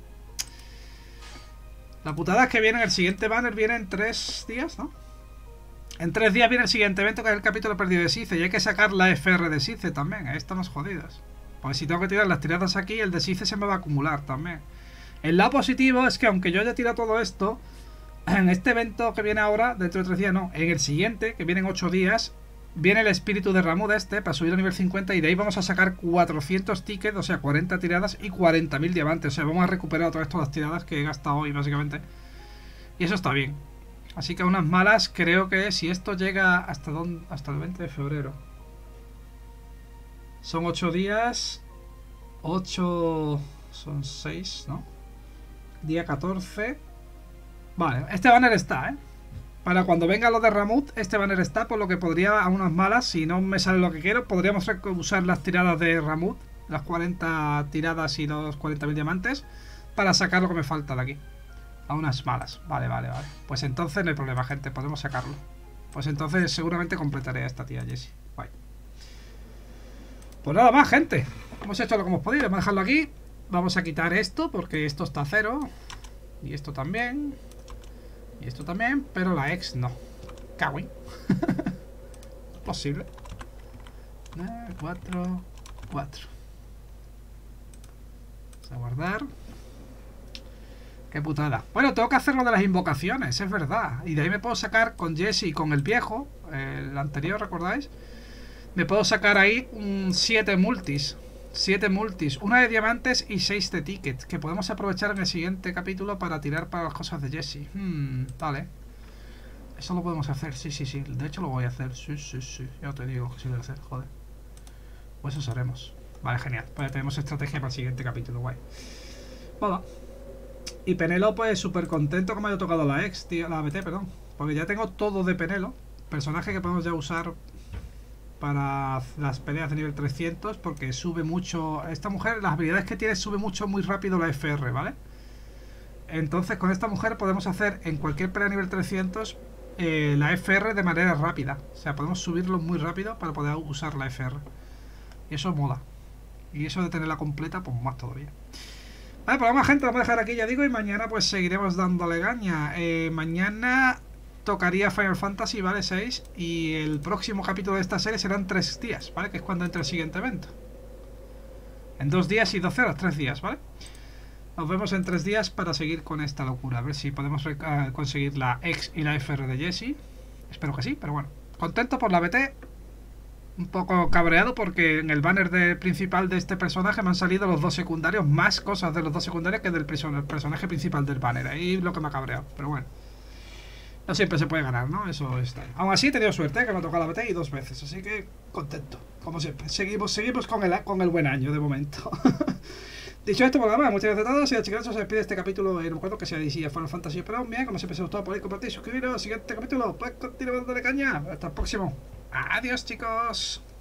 La putada es que viene el siguiente banner, viene en tres días, ¿no? En tres días viene el siguiente evento, que es el capítulo perdido de Sice. Y hay que sacar la F R de Sice también. Ahí estamos jodidos. Pues si tengo que tirar las tiradas aquí, el de Sice se me va a acumular también. El lado positivo es que aunque yo haya tirado todo esto, en este evento que viene ahora, dentro de tres días no, en el siguiente, que viene en ocho días, viene el espíritu de Ramuh este para subir a nivel cincuenta. Y de ahí vamos a sacar cuatrocientos tickets, o sea, cuarenta tiradas y cuarenta mil diamantes. O sea, vamos a recuperar otra vez todas las tiradas que he gastado hoy, básicamente. Y eso está bien. Así que a unas malas creo que si esto llega hasta, dónde, hasta el veinte de febrero. Son ocho días. ocho... Son seis, ¿no? Día catorce. Vale, este banner está, ¿eh? Para cuando venga lo de Ramuh, este banner está, por lo que podría, a unas malas, si no me sale lo que quiero, podríamos usar las tiradas de Ramuh, las cuarenta tiradas y los cuarenta mil diamantes, para sacar lo que me falta de aquí. A unas malas. Vale, vale, vale. Pues entonces no hay problema, gente, podemos sacarlo. Pues entonces seguramente completaré a esta tía Jessie. Guay. Pues nada más, gente. Hemos hecho lo que hemos podido. Vamos a dejarlo aquí. Vamos a quitar esto, porque esto está a cero. Y esto también. Y esto también, pero la ex no. Cagüín. Posible. cuatro, cuatro. Vamos a guardar. Qué putada. Bueno, tengo que hacer lo de las invocaciones, es verdad. Y de ahí me puedo sacar con Jessie y con el viejo, el anterior, ¿recordáis? Me puedo sacar ahí un siete multis. siete multis, una de diamantes y seis de tickets, que podemos aprovechar en el siguiente capítulo para tirar para las cosas de Jessie. Hmm, vale. Eso lo podemos hacer, sí, sí, sí. De hecho lo voy a hacer, sí, sí, sí. Ya te digo que sí lo voy a hacer, joder. Pues eso haremos. Vale, genial. Pues tenemos estrategia para el siguiente capítulo, guay. Bueno. Y Penelo, pues súper contento que me haya tocado la ex, tío, la A B T, perdón. Porque ya tengo todo de Penelo. Personaje que podemos ya usar para las peleas de nivel trescientos, porque sube mucho. Esta mujer, las habilidades que tiene, sube mucho muy rápido la F R, ¿vale? Entonces con esta mujer podemos hacer en cualquier pelea de nivel trescientos eh, la F R de manera rápida. O sea, podemos subirlo muy rápido para poder usar la F R. Y eso mola. Y eso de tenerla completa, pues más todavía. Vale, pues vamos, gente, vamos a dejar aquí, ya digo, y mañana pues seguiremos dándole gaña. Eh, mañana tocaría Final Fantasy, ¿vale? seis. Y el próximo capítulo de esta serie serán tres días, ¿vale? Que es cuando entra el siguiente evento. En dos días y doce horas, tres días, ¿vale? Nos vemos en tres días para seguir con esta locura. A ver si podemos uh, conseguir la X y la F R de Jessie. Espero que sí, pero bueno. Contento por la B T. Un poco cabreado porque en el banner de, principal de este personaje me han salido los dos secundarios, más cosas de los dos secundarios que del personaje principal del banner. Ahí lo que me ha cabreado, pero bueno. No siempre se puede ganar, ¿no? Eso está. Aún así he tenido suerte, ¿eh? Que me ha tocado la B T y dos veces, así que contento, como siempre. Seguimos, seguimos con el, con el buen año de momento. Dicho esto, por nada más, muchas gracias a todos. Y a chicos, se despide este capítulo. Y no me acuerdo que sea D C Final Fantasy, pero bien, como siempre, se os gustó, podéis compartir, suscribiros. Siguiente capítulo, pues continuar dándole caña. Hasta el próximo. Adiós, chicos.